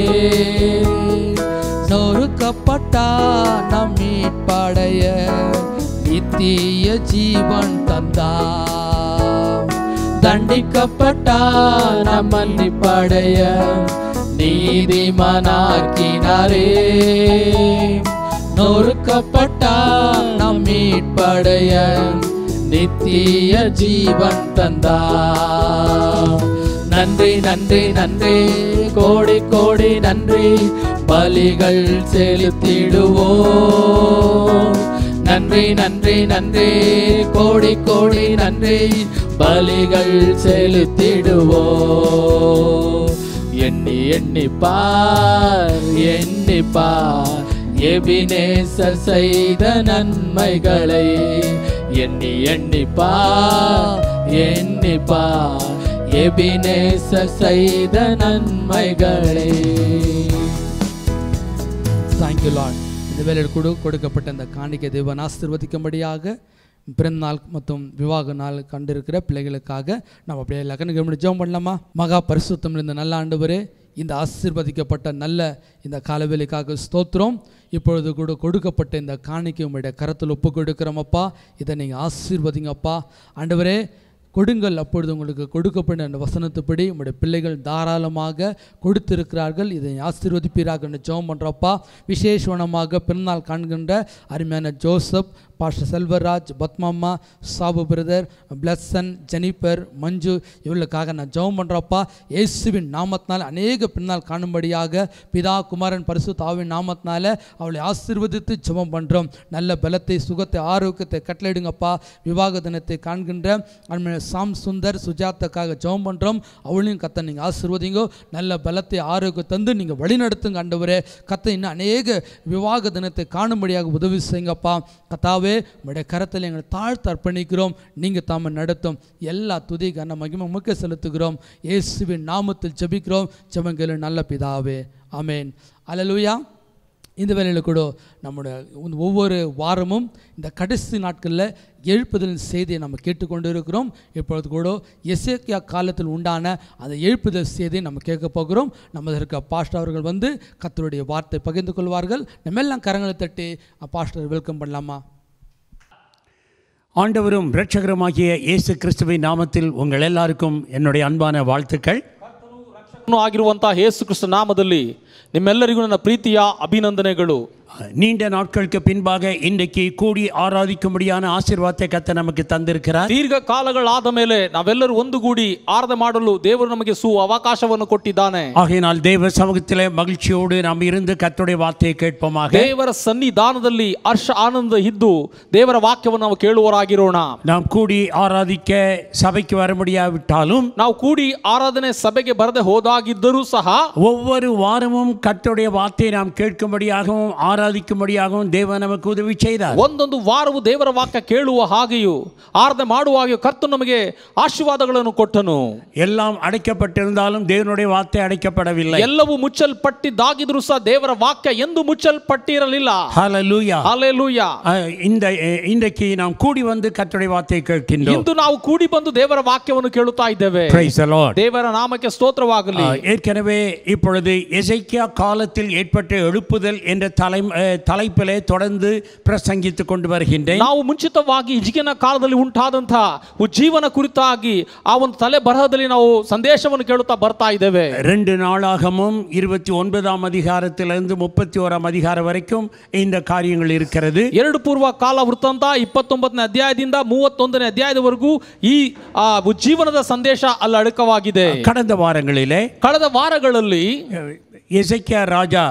நொறுக்கப்பட்டார் நம் மீட்படைய நித்திய ஜீவன் தந்தார். தண்டிக்கப்பட்டார் நம் மன்னிப்படைய நீதிமானாக்கினாரே. நொறுக்கப்பட்டார் நம் மீட்படைய நித்திய ஜீவன் தந்தார். நன்றி நன்றி நன்றி கோடி கோடி நன்றி பலிகள் செலுத்திடுவோம். நன்றி நன்றி நன்றி கோடி கோடி நன்றி பலிகள் செலுத்திடுவோம். எண்ணி எண்ணிப்பார் எண்ணிப்பார் எபினேசர் செய்த நன்மைகளை. எண்ணி எண்ணிப்பார் எண்ணிப்பார் எபினேசர் செய்த நன்மைகளை. Thank you Lord. இந்த வேளையில் கொடு கொடுக்கப்பட்ட இந்த காணிக்கை தேவன் ஆசீர்வதிக்கும்படியாக பிறந்த நாள் மற்றும் விவாக நாள் கண்டிருக்கிற பிள்ளைகளுக்காக நம்ம அப்படியே லக்ன கவனி ஜெபம் பண்ணலாமா? மகா பரிசுத்தம் இந்த நல்ல ஆண்டவரே, இந்த ஆசீர்வதிக்கப்பட்ட நல்ல இந்த காலவேளைக்காக ஸ்தோத்திரம். இப்பொழுது கூட கொடுக்கப்பட்ட இந்த காணிக்கை உங்களுடைய கரத்தில் ஒப்பு கொடுக்கிறோமப்பா. இதை நீங்கள் ஆசீர்வதிங்கப்பா ஆண்டவரே. கொடுங்கள், அப்பொழுது உங்களுக்கு கொடுக்கப்பட்ட அந்த வசனத்துப்படி உங்களுடைய பிள்ளைகள் தாராளமாக கொடுத்திருக்கிறார்கள். இதை ஆசீர்வதிப்பீராக ஜெபம் பண்ணுறப்பா. விசேஷமாக பிறந்தநாள் காண்கின்ற அருமையான Joseph, pastor Selvaraj, Padmamma, Sabu brother, Blessan, Jennifer, Manju இவர்களுக்காக நான் ஜெபம் பண்ணுறப்பா. இயேசுவின் நாமத்தினால் அநேக பிறந்தநாள் காணும்படியாக பிதா குமாரன் பரிசுத்த ஆவியின் நாமத்தினால அவளை ஆசீர்வதித்து ஜெபம் பண்ணுறோம். நல்ல பலத்தை, சுகத்தை, ஆரோக்கியத்தை கட்டளையிடுங்கப்பா. விவாக தினத்தை காண்கின்ற அருமையான சாம் சுந்தர், சுஜாத்தாக்காக ஜெபம் பண்ணுறோம். அவளையும் கத்தை நீங்கள் ஆசீர்வதிங்கோ. நல்ல பலத்தை, ஆரோக்கியம் தந்து நீங்கள் வழிநடத்துங்க ஆண்டவரே. கத்தை இன்னும் அநேக விவாக தினத்தை காணும்படியாக உதவி செய்யுங்கப்பா. கத்தாவே உங்களுடைய கரத்தில் எங்களை தாழ்த்து அர்ப்பணிக்கிறோம். நீங்கள் தாம நடத்தும் எல்லா துதி கன மகிமை முக்க செலுத்துகிறோம். இயேசுவின் நாமத்தில் ஜெபிக்கிறோம் ஜெபங்கள் நல்ல பிதாவே, ஆமேன். அல்லேலூயா. இந்த வேளையில் கூட நம்முடைய ஒவ்வொரு வாரமும் இந்த கடைசி நாட்களில் எழுப்புதலின் செய்தியை நம்ம கேட்டுக்கொண்டு இருக்கிறோம். இப்பொழுது கூட எசேக்கியா காலத்தில் உண்டான அந்த எழுப்புதல் செய்தியை நம்ம கேட்க போகிறோம். நம்ம இருக்க பாஸ்டர் அவர்கள் வந்து கர்த்தருடைய வார்த்தை பகிர்ந்து கொள்வார்கள். நம்ம எல்லாம் கரங்களை தட்டி பாஸ்டர் வெல்கம் பண்ணலாமா? ஆண்டவரும் இரட்சகருமாகிய இயேசு கிறிஸ்துவின் நாமத்தில் உங்கள் எல்லாருக்கும் என்னுடைய அன்பான வாழ்த்துக்கள். ಆಗಿರುವಂತಹ ಯೇಸು ಕ್ರಿಸ್ತ ನಾಮದಲ್ಲಿ ನಿಮ್ಮೆಲ್ಲರಿಗೂ ನನ್ನ ಪ್ರೀತಿಯ ಅಭಿನಂದನೆಗಳು. நீண்ட நாட்களுக்கு பின்பாக இன்றைக்கு கூடி ஆராதிக்கும்படியான ஆசீர்வாதத்தை கர்த்தர் நமக்கு தந்திருக்கிறார். ದೀರ್ಘ ಕಾಲಗಳಾದ ಮೇಲೆ ನಾವೆಲ್ಲರೂ ಒಂದುಗೂಡಿ ಆರಾಧನೆ ಮಾಡಲು ದೇವರು ನಮಗೆ ಸು ಅವಕಾಶವನ್ನು ಕೊಟ್ಟಿದ್ದಾನೆ. ஆகையினால் தேவ சமூகத்திலே மகிழ்ச்சியோடு நாம் இருந்து கர்த்தருடைய வார்த்தையை கேட்போமாக. ದೇವರ ಸನ್ನಿಧಾನದಲ್ಲಿ ಹರ್ಷ ಆನಂದ ಇದ್ದು ದೇವರ ವಾಕ್ಯವನ್ನು ನಾವು ಕೇಳುವರಾಗಿರೋಣ. நாம் கூடி ஆராதிக்க சபைக்கு வர முடியாவிட்டாலும், ನಾವು ಕೂಡಿ ಆರಾಧನೆ ಸಭೆಗೆ ಬರದೆ ಹೋದಾಗಿದ್ದರೂ ಸಹ ஒவ்வொரு வாரமும் கர்த்தருடைய வார்த்தையை நாம் கேட்கும்படியாகவும் ஆராதிக்கும்படியாகவும் ஆராதிக்கும்படியாகவும் தேவன் நமக்கு உதவி செய்தார். ಒಂದೊಂದು ವಾರವು ದೇವರ ವಾಕ್ಯ ಕೇಳುವ ಹಾಗೆಯೂ ಆರಾಧನೆ ಮಾಡುವ ಹಾಗೆಯೂ ಕರ್ತನು ನಮಗೆ ಆಶೀರ್ವಾದಗಳನ್ನು ಕೊಟ್ಟನು. எல்லாம் அடைக்கப்பட்டிருந்தாலும் தேவனுடைய வார்த்தை அடைக்கப்படவில்லை. ಎಲ್ಲವೂ ಮುಚ್ಚಲ್ಪಟ್ಟಿದ್ದಾಗಿದ್ರೂ ಸಹ ದೇವರ ವಾಕ್ಯ ಎಂದು ಮುಚ್ಚಲ್ಪಟ್ಟಿರಲಿಲ್ಲ. ஹல்லேலூயா. ಹಲ್ಲೆಲೂಯಾ. இந்த இன்றைக்கு நாம் கூடி வந்து கர்த்தருடைய வார்த்தையை கேட்கின்றோம். ಇಂದು ನಾವು ಕೂಡಿ ಬಂದು ದೇವರ ವಾಕ್ಯವನ್ನು ಕೇಳುತ್ತಾ ಇದ್ದೇವೆ. Praise the Lord. ದೇವರ ನಾಮಕ್ಕೆ ಸ್ತೋತ್ರವಾಗಲಿ. ஏற்கனவே இப்பொழுது எசேக்கியா காலத்தில் ஏற்பட்ட எழுப்புதல் என்ற தலை தலைப்பிலே தொடர்ந்து பிரசங்கித்துக் கொண்டு வருகின்றேன். ನಾವು ಮುಂಚಿತವಾಗಿ ಹಿಜ್ಕೀಯನ ಕಾಲದಲ್ಲಿ ಉಂಟಾದಂತಹ ಉಜ್ಜೀವನ ಕುರಿತಾಗಿ ಆ ಒಂದು ತಲೆ ಬರಹದಲ್ಲಿ ನಾವು ಸಂದೇಶವನ್ನು ಕೇಳುತ್ತಾ ಬರ್ತಾ ಇದ್ದೇವೆ. ரெண்டு நாளாகமும் இருபத்தி ஒன்பதாம் அதிகாரத்திலிருந்து முப்பத்தி ஓராம் அதிகாரம் வரைக்கும் இந்த காரியங்கள் இருக்கிறது. ಎರಡು ಪೂರ್ವ ಕಾಲ ವೃತ್ತಾಂತ ಇಪ್ಪತ್ತೊಂಬತ್ತನೇ ಅಧ್ಯಾಯದಿಂದ ಮೂವತ್ತೊಂದನೇ ಅಧ್ಯಾಯದವರೆಗೂ ಈ ಉಜ್ಜೀವನದ ಸಂದೇಶ ಅಲ್ಲಿ ಅಡಕವಾಗಿದೆ. கடந்த வாரங்களிலே ಕಳೆದ ವಾರಗಳಲ್ಲಿ எசேக்கியா ராஜா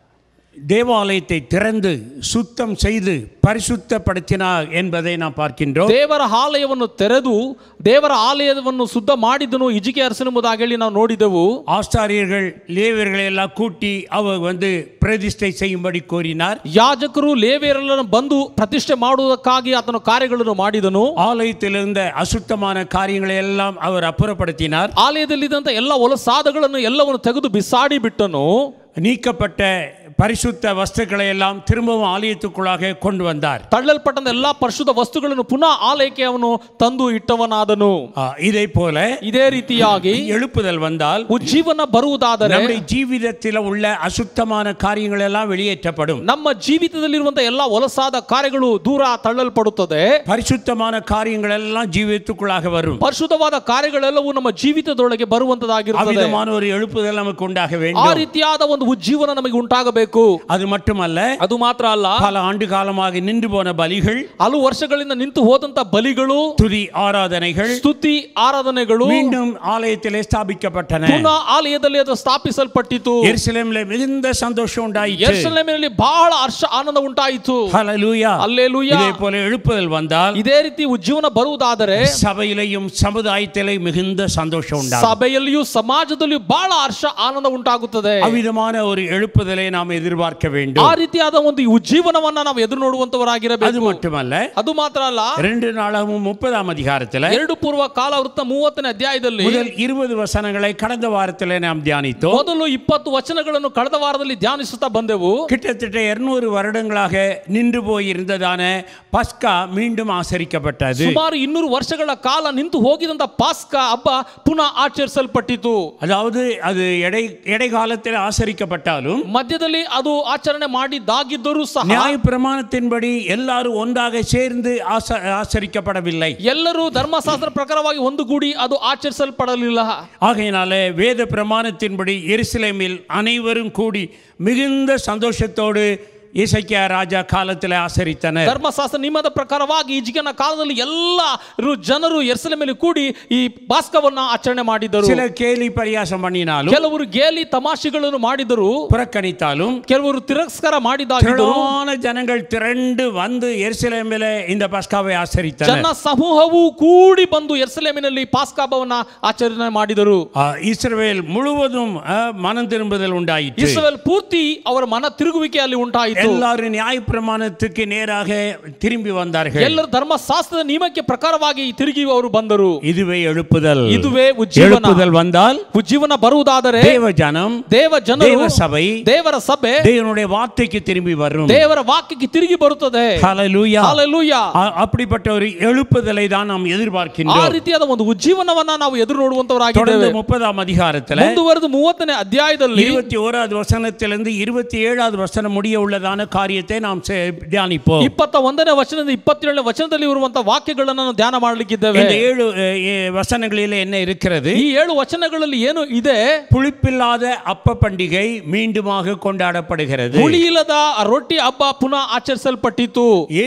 தேவாலயத்தை திறந்து சுத்தம் செய்து பரிசுத்தப்படுத்தினார் என்பதை நாம் பார்க்கின்றோம். ದೇವರ ಆಲಯವನ್ನು ತೆರೆದು ದೇವರ ಆಲಯವನ್ನು ಶುದ್ಧ ಮಾಡಿದನು ಹಿಜ್ಕೀಯ ಅರಸನೆಂಬುದಾಗಿ ಹೇಳಿ ನಾವು ನೋಡಿದೆವು. ஆசாரியர்கள் லேவியர்களை எல்லாம் கூட்டி அவர் வந்து பிரதிஷ்டை செய்யும்படி கோரினார். ಯಾಜಕರು ಲೇವಿಯರೆಲ್ಲರನ್ನು ಬಂದು ಪ್ರತಿಷ್ಠೆ ಮಾಡುವುದಕ್ಕಾಗಿ ಆತನ ಕಾರ್ಯಗಳನ್ನು ಮಾಡಿದನು. ஆலயத்தில் இருந்த அசுத்தமான காரியங்களை எல்லாம் அவர் அப்புறப்படுத்தினார். ಆಲಯದಲ್ಲಿದ್ದಂಥ ಎಲ್ಲ ಹೊಲಸಾದಗಳನ್ನು ಎಲ್ಲವನ್ನು ತೆಗೆದು ಬಿಸಾಡಿ ಬಿಟ್ಟನು. நீக்கப்பட்ட பரிசுத்த வஸ்துக்களை எல்லாம் திரும்பவும் ஆலயத்துக்குள்ளாக கொண்டு வந்தார். ತಳ್ಳಲ್ಪಟ್ಟ ಎಲ್ಲಾ ಪರಿಶುದ್ಧ ವಸ್ತುಗಳನ್ನು ಪುನಃ ಆಲಯಕ್ಕೆ ಅವನು ತಂದು ಇಟ್ಟವನಾದನು. இதை போல ಇದೇ ರೀತಿಯಾಗಿ எழுப்புதல் வந்தால் ಉಜ್ಜೀವನ ಬರುವುದಾದರೆ நம்முடைய ஜீவிதத்தில் உள்ள அசுத்தமான காரியங்கள் எல்லாம் வெளியேற்றப்படும். ನಮ್ಮ ಜೀವಿತದಲ್ಲಿರುವಂತಹ ಎಲ್ಲಾ ಹೊಲಸಾದ ಕಾರ್ಯಗಳು ದೂರ ತಳ್ಳಲ್ಪಡುತ್ತದೆ. பரிசுத்தமான காரியங்கள் எல்லாம் ஜீவிதத்துக்குள்ளாக வரும். ಪರಿಶುದ್ಧವಾದ ಕಾರ್ಯಗಳೆಲ್ಲವೂ ನಮ್ಮ ಜೀವಿತದೊಳಗೆ ಬರುವಂತದಾಗಿರುತ್ತದೆ. அவ்விதமான ஒரு எழுப்புதல் நமக்கு உண்டாக ಆ வேண்டும். ರೀತಿಯಾದ ಒಂದು ಉಜ್ಜೀವನ ನಮಗೆ ಉಂಟಾಗಬೇಕು. அது மட்டுமல்ல, ಅದು ಮಾತ್ರ ಅಲ್ಲ, பல ஆண்டு காலமாக நின்று போன பலிகள், ಹಲವು ವರ್ಷಗಳಿಂದ ನಿಂತು ಹೋದಂತ ಬಲಿಗಳು, துதி ஆராதனைகள், ಸ್ತುತಿ ಆರಾಧನೆಗಳು மீண்டும் ஆலயத்திலே ஸ்தாபிக்கப்பட்டன. ಪುನಃ ಆಲಯದಲ್ಲಿ ಅದು ಸ್ಥಾಪಿಸಲ್ಪಟ್ಟಿತು. ಯೆರೂಸಲೇಮಿலே மிகுந்த சந்தோஷம் உண்டாயிற்று. ಯೆರೂಸಲೇಮಿನಲ್ಲಿ ಬಹಳ ಹರ್ಷ ಆನಂದ ಉಂಟಾಯಿತು. ஹல்லேலூயா. ಹಲ್ಲೆಲೂಯಾ. இதே போல எழுப்புதல் வந்தால் ಇದೇ ರೀತಿ ಉಜ್ಜೀವನ ಬರುವುದಾದರೆ சபையிலேயும் சமுதாயத்திலேயும் மிகுந்த சந்தோஷம் உண்டாகும். ಸಭೆಯಲ್ಲಿಯೂ ಸಮಾಜದಲ್ಲಿಯೂ ಬಹಳ ಹರ್ಷ ಆನಂದ ಉಂಟಾಗುತ್ತದೆ. அவ்விதமான ஒரு எழுப்புதலை நாம் எதிர்பார்க்க வேண்டும். ಆ ರೀತಿಯಾದ ಒಂದು ಉಜ್ಜೀವನವನ್ನ ನಾವು ಎದುರು ನೋಡುವಂತವರಾಗಿರಬೇಕು. அது மட்டுமல்ல, ಅದು ಮಾತ್ರ ಅಲ್ಲ, ரெண்டு நாளாகவும் முப்பதாம் அதிகாரத்தில் ಎರಡು ಪೂರ್ವ ಕಾಲ ವೃತ್ತ ಮೂವತ್ತನೇ ಅಧ್ಯಾಯದಲ್ಲಿ முதல் இருபது வசனங்களை கடந்த வாரத்திலே நாம் தியானித்தோம். ಮೊದಲು ಇಪ್ಪತ್ತು ವಚನಗಳನ್ನು ಕಳೆದ ವಾರದಲ್ಲಿ ಧ್ಯಾನಿಸುತ್ತಾ ಬಂದೆವು. கிட்டத்தட்ட இருநூறு வருடங்களாக நின்று போயிருந்ததான பஸ்கா மீண்டும் ஆசரிக்கப்பட்டது. ಸುಮಾರು ಇನ್ನೂರು ವರ್ಷಗಳ ಕಾಲ ನಿಂತು ಹೋಗಿದಂತ ಪಾಸ್ಕಾ ಹಬ್ಬ ಪುನಃ ಆಚರಿಸಲ್ಪಟ್ಟಿತು. அதாவது அது எடை எடை காலத்தில் ஆசரிக்கப்பட்டாலும் ಮಧ್ಯದಲ್ಲಿ ಅದು ಆಚರಣೆ ಮಾಡಿದ್ದಾಗಿದ್ದರೂ ಸಹ நியாயப்பிரமாணத்தின்படி எல்லாரும் ஒன்றாக சேர்ந்து ஆசரிக்கப்படவில்லை. ಎಲ್ಲರೂ ಧರ್ಮಶಾಸ್ತ್ರ ಪ್ರಕಾರವಾಗಿ ಒಂದುಗೂಡಿ ಅದು ಆಚರಿಸಲ್ಪಡಲಿಲ್ಲ. ஆகையினாலே வேத பிரமாணத்தின்படி எருசலேமில் அனைவரும் கூடி மிகுந்த சந்தோஷத்தோடு எசேக்கியா ராஜா காலத்தில் ஆசரித்தனர். ಧರ್ಮಶಾಸ್ತ್ರ ನಿಯಮದ ಪ್ರಕಾರವಾಗಿ ಹಿಜ್ಕೀಯನ ಕಾಲದಲ್ಲಿ ಎಲ್ಲರೂ ಜನರು ಯೆರೂಸಲೇಮಿನಲ್ಲಿ ಕೂಡಿ ಈ ಪಾಸ್ಕವನ್ನ ಆಚರಣೆ ಮಾಡಿದರು. சில கேலி பரியாசம் பண்ணினாலும், ಕೆಲವರು ಗೇಲಿ ತಮಾಷೆಗಳನ್ನು ಮಾಡಿದರು, புறக்கணித்தாலும், ಕೆಲವರು ತಿರಸ್ಕಾರ ಮಾಡಿದಾಗಿದ್ದರು. திரளான ஜனங்கள் திரண்டு வந்து எருசலேமிலே இந்த பஸ்காவை ஆசரித்தனர். ಜನ ಸಮೂಹವು ಕೂಡಿ ಬಂದು ಯೆರೂಸಲೇಮಿನಲ್ಲಿ ಪಾಸ್ಕಾ ಹಬ್ಬವನ್ನ ಆಚರಣೆ ಮಾಡಿದರು. இஸ்ரவேல் முழுவதும் மனம் திரும்புதல் உண்டாயிற்று. ಇಸ್ರಾಯೇಲ್ ಪೂರ್ತಿ ಅವರ ಮನ ತಿರುಗುವಿಕೆ ಅಲ್ಲಿ ಉಂಟಾಯಿತು. எல்லாரும் நியாயப்பிரமாணத்துக்கு நேராக திரும்பி வந்தார்கள். ಎಲ್ಲರೂ ಧರ್ಮಶಾಸ್ತ್ರದ ನಿಯಮಕ್ಕೆ ಪ್ರಕಾರವಾಗಿ ತಿರುಗಿ ಅವರು ಬಂದರು. இதுவே எழுப்புதல். ಇದುವೇ ಉಜ್ಜೀವನ. எழுப்புதல் வந்தால் ಉಜ್ಜೀವನ ಬರುವುದಾದರೆ தேவ ஜனம், ದೇವ ಜನರು, தேவ சபை, ದೇವರ ಸಭೆ தேவனுடைய வார்த்தைக்கு திரும்பி வரும். ದೇವರ ವಾಕ್ಯಕ್ಕೆ ತಿರುಗಿ ಬರುತ್ತದೆ. ஹல்லேலூயா. ஹல்லேலூயா. அப்படிப்பட்ட ஒரு எழுப்புதலை தான் நாம் எதிர்பார்க்கின்றோம். ಆ ರೀತಿಯಾದ ಒಂದು ಉಜ್ಜೀವನವನ್ನ ನಾವು ಎದುರು ನೋಡುವಂತವರಾಗಿದ್ದೇವೆ. முப்பதாம் அதிகாரத்தில் ಮುಂದುವರೆದು ಮೂವತ್ತನೇ ಅಧ್ಯಾಯದಲ್ಲಿ இருபத்தி ஓராவது வசனத்திலிருந்து இருபத்தி ஏழாவது வசனம் முடிய உள்ளதான காரியத்தை நாம் தியானிப்போம். ಇಪ್ಪತ್ತ ಒಂದನೇ ವಚನದಿಂದ ಇಪ್ಪತ್ತೇಳನೇ ವಚನದಲ್ಲಿ ಇರುವಂತಹ ವಾಕ್ಯಗಳನ್ನು ನಾವು ಧ್ಯಾನ ಮಾಡಲಿಕ್ಕಿದ್ದೇವೆ. இந்த ஏழு வசனங்களில் என்ன இருக்கிறது? ಈ ಏಳು ವಚನಗಳಲ್ಲಿ ಏನು ಇದೆ? புளிப்பில்லாத அப்ப பண்டிகை மீண்டுமாக கொண்டாடப்படுகிறது. ಹುಳಿಯಿಲ್ಲದ ರೊಟ್ಟಿ ಹಬ್ಬ ಪುನಃ ಆಚರಿಸಲ್ಪಟ್ಟಿತು.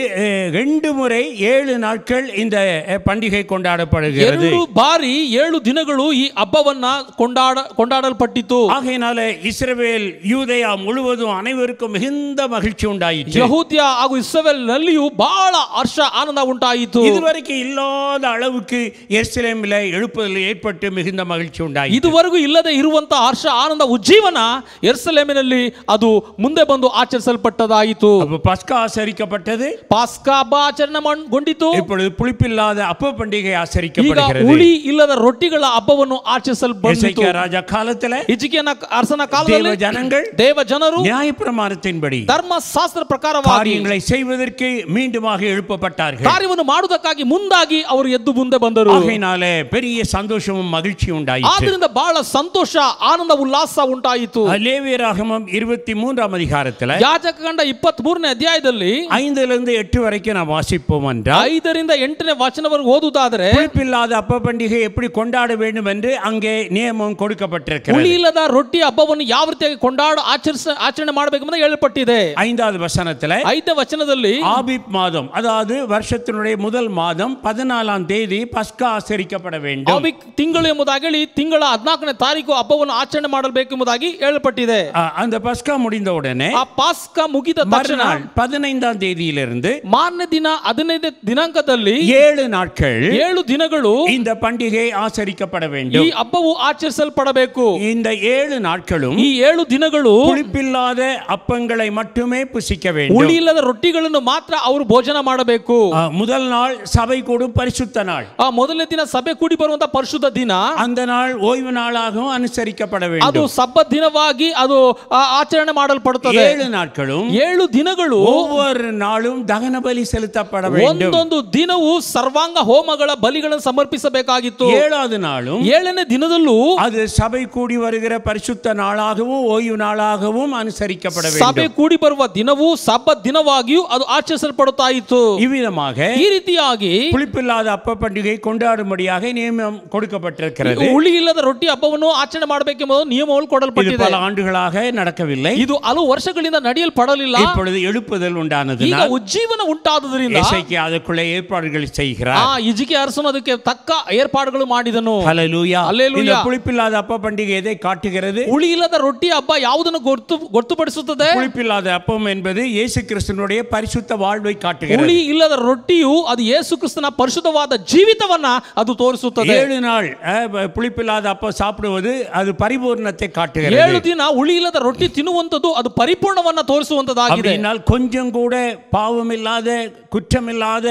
ரெண்டு முறை ஏழு நாட்கள் இந்த பண்டிகை கொண்டாடப்படுகிறது. ಎರಡು ಬಾರಿ ಏಳು ದಿನಗಳು ಈ ಹಬ್ಬವನ್ನ ಕೊಂಡಾಡ ಕೊಂಡಾಡಲ್ಪಟ್ಟಿತು. ஆகையினால இஸ்ரவேல் யூதேயா முழுவதும் அனைவருக்கும் மிகுந்த மகிழ்ச்சி உண்டாயிற்று. ಯಹೂದ್ಯ ಹಾಗೂ ಇಸ್ರಾಯೇಲಿನಲ್ಲಿಯೂ ಬಹಳ ಹರ್ಷ ಆನಂದ ಉಂಟಾಯಿತು. இதுவரைக்கும் இல்லாத அளவுக்கு எருசலேமிலே எழுப்புதல் ஏற்பட்டு மிகுந்த மகிழ்ச்சி உண்டாயிற்று. ಇದುವರೆಗೂ ಇಲ್ಲದೆ ಇರುವಂತಹ ಹರ್ಷ ಆನಂದ ಉಜ್ಜೀವನ ಯೆರೂಸಲೇಮಿನಲ್ಲಿ ಅದು ಮುಂದೆ ಬಂದು ಆಚರಿಸಲ್ಪಟ್ಟದಾಯಿತು. பஸ்கா ஆசரிக்கப்பட்டது. ಪಾಸ್ಕಾ ಹಬ್ಬ ಆಚರಣೆಗೊಂಡಿತು. இப்பொழுது புளிப்பில்லாத அப்ப பண்டிகை ಈಗ ஆசரிக்கப்படுகிறது. ಹುಳಿ ಇಲ್ಲದ ರೊಟ್ಟಿಗಳ ಹಬ್ಬವನ್ನು ಆಚರಿಸಲ್ಪಟ್ಟಿತು. எசேக்கியா ராஜா காலத்திலே ಹಿಜ್ಕೀಯನ ಅರಸನ ಕಾಲದಲ್ಲಿ தேவ ஜனங்கள் ದೇವ ಜನರು நியாயப்பிரமாணத்தின்படி ಧರ್ಮಶಾಸ್ತ್ರ ಪ್ರಕಾರವಾಗಿ காரியங்களை செய்வதற்கு மீண்டுமாக எழுப்பப்பட்டார்கள். ಕಾರ್ಯವನ್ನು ಮಾಡುವುದಕ್ಕಾಗಿ ಮುಂದಾಗಿ ಅವರು ಎದ್ದು ಮುಂದೆ ಬಂದರು. ஆகையினாலே பெரிய சந்தோஷமும் மகிழ்ச்சி உண்டாயிற்று. ಆದ್ದರಿಂದ ಬಹಳ ಸಂತೋಷ ಆನಂದ ಉಲ್ಲಾಸ ಉಂಟಾಯಿತು. லேவியராகமம் இருபத்தி மூன்றாம் அதிகாரத்தில் ಯಾಜಕಕಾಂಡ ಇಪ್ಪತ್ಮೂರನೇ ಅಧ್ಯಾಯದಲ್ಲಿ ஐந்திலிருந்து எட்டு வரைக்கும் நாம் வாசிப்போம் என்றால் ಐದರಿಂದ ಎಂಟನೇ ವಚನವರೆಗೂ ಓದುವುದಾದರೆ புளிப்பில்லாத அப்ப பண்டிகை எப்படி கொண்டாட வேண்டும் என்று அங்கே நியமம் கொடுக்கப்பட்டிருக்கிறது. ಹುಳಿ ಇಲ್ಲದ ರೊಟ್ಟಿ ಹಬ್ಬವನ್ನು ಯಾವ ರೀತಿಯಾಗಿ ಕೊಂಡಾಡ ಆಚರಿಸ ಆಚರಣೆ ಮಾಡಬೇಕೆಂಬುದು ಹೇಳಲ್ಪಟ್ಟಿದೆ. ஐந்தாவது வசனத்தில் ಐದನೇ ವಚನದಲ್ಲಿ ஆபிப் மாதம் அதாவது வருஷத்தினுடைய முதல் மாதம் பதினாலாம் தேதி பஸ்கா ஆசரிக்கப்பட வேண்டும். ಆಬಿಕ್ ತಿಂಗಳು ಎಂಬುದಾಗಿ ಹೇಳಿ ತಿಂಗಳ ಹದಿನಾಲ್ಕನೇ ತಾರೀಕು ಹಬ್ಬವನ್ನು ಆಚರಣೆ ಮಾಡಬೇಕೆಂಬುದಾಗಿ ಹೇಳಲ್ಪಟ್ಟಿದೆ. அ- அந்த பஸ்கா முடிந்த உடனே ಆ ಪಾಸ್ಕಾ ಮುಗಿದ ತಕ್ಷಣ மறுநாள் பதினைந்தாம் தேதியிலிருந்து ಮಾರನೇ ದಿನ ಹದಿನೈದು ದಿನಾಂಕದಲ್ಲಿ ஏழு நாட்கள் ಏಳು ದಿನಗಳು இந்த பண்டிகை ஆசரிக்கப்பட ಈ வேண்டும். ಹಬ್ಬವು ಆಚರಿಸಲ್ಪಡಬೇಕು. இந்த ஏழு நாட்களும் ಈ ಏಳು ದಿನಗಳು புளிப்பில்லாத அப்பங்களை மட்டுமே புசிக்க வேண்டும். ಹುಳಿ ಇಲ್ಲದ ರೊಟ್ಟಿಗಳನ್ನು ಮಾತ್ರ ಅವರು ಭೋಜನ ಮಾಡಬೇಕು. அ, முதல் நாள் சபை கூடும் பரிசுத்த நாள். ಆ ಮೊದಲನೇ ದಿನ ಸಭೆ ಕೂಡಿ ಬರುವಂತ ಪರಿಶುದ್ಧ ದಿನ. அந்த நாள் ஓய்வு நாளாகவும் அனுசரிக்கப்பட ಅದು வேண்டும். ಸಬ್ಬತ್ ದಿನವಾಗಿ ಅದು ಆ, ಆಚರಣೆ ಮಾಡಲ್ಪಡುತ್ತದೆ. ஏழு நாட்களும் ಏಳು ದಿನಗಳು ஒவ்வொரு நாளும் தகன பலி செலுத்தப்பட வேண்டும். ಒಂದೊಂದು ದಿನವೂ ಸರ್ವಾಂಗ ಹೋಮಗಳ ಬಲಿಗಳನ್ನು ಸಮರ್ಪಿಸಬೇಕಾಗಿತ್ತು. ஏழாவது நாளும் ಏಳನೇ ದಿನದಲ್ಲೂ அது சபை கூடி வருகிற பரிசுத்த நாளாகவும் ஓய்வு நாளாகவும் அனுசரிக்கப்பட ಸಭೆ வேண்டும். ಕೂಡಿ ಬರುವ ದಿನವೂ ಸಬ್ಬತ್ ದಿನವಾಗಿಯೂ ಅದು ಆಚರಿಸಲ್ಪಡುತ್ತಾ ಇತ್ತು. இவ்விதமாக ಈ ರೀತಿಯಾಗಿ புளிப்பில்லாத அப்ப பண்டிகை கொண்டாடும்படியாக நியமம் கொடுக்கப்பட்டிருக்கிறது. ಹುಳಿ ಇಲ್ಲದ ರೊಟ್ಟಿ ಹಬ್ಬವನ್ನು ಆಚರಣೆ ಮಾಡಬೇಕೆಂಬುದು ನಿಯಮಗಳು இது ಕೊಡಲ್ಪಟ್ಟಿದೆ. பல ஆண்டுகளாக நடக்கவில்லை. ಇದು ಹಲವು ವರ್ಷಗಳಿಂದ ನಡೆಯಲ್ಪಡಲಿಲ್ಲ. இப்பொழுது எழுப்புதல் ಈಗ உண்டானதினால் ಉಜ್ಜೀವನ ಉಂಟಾದುದರಿಂದ எசேக்கியா ಅದಕ್ಕುள்ளே ஏற்பாடுகள் ಆ செய்கிறார். ಹಿಜ್ಕೀಯ ಅರಸನು ಅದಕ್ಕೆ ತಕ್ಕ ಏರ್ಪಾಡುಗಳು ಮಾಡಿದನು. ஹல்லேலூயா. ஹல்லேலூயா. இந்த புளிப்பில்லாத அப்ப பண்டிகை எதை காட்டுகிறது? ಹುಳಿ ಇಲ್ಲದ ರೊಟ್ಟಿ ಹಬ್ಬ ಯಾವುದನ್ನು ಗೊತ್ತು ಗೊತ್ತುಪಡಿಸುತ್ತದೆ? புளிப்பில்லாத அப்பம் என்பது இயேசு கிறிஸ்துவினுடைய பரிசுத்த வாழ்வை காட்டுகிறது. ಹುಳಿ ಇಲ್ಲದ ರೊಟ್ಟಿಯು ಅದು ಯೇಸು ಕ್ರಿಸ್ತನ ಪರಿಶುದ್ಧವಾದ ಜೀವಿತವನ್ನ ಅದು ತೋರಿಸುತ್ತದೆ. ஏழு நாள் அஹ், புளிப்பில்லாத அப்பம் சாப்பிடுவது அது பரிபூர்ணத்தை ಏಳು காட்டுகிறது. ದಿನ ಹುಳಿ ಇಲ್ಲದ ರೊಟ್ಟಿ ತಿನ್ನುವಂತದ್ದು ಅದು ಪರಿಪೂರ್ಣವನ್ನ ತೋರಿಸುವಂತದ್ದಾಗಿದೆ. அப்படினால் கொஞ்சம் கூட பாவமில்லாத குற்றமில்லாத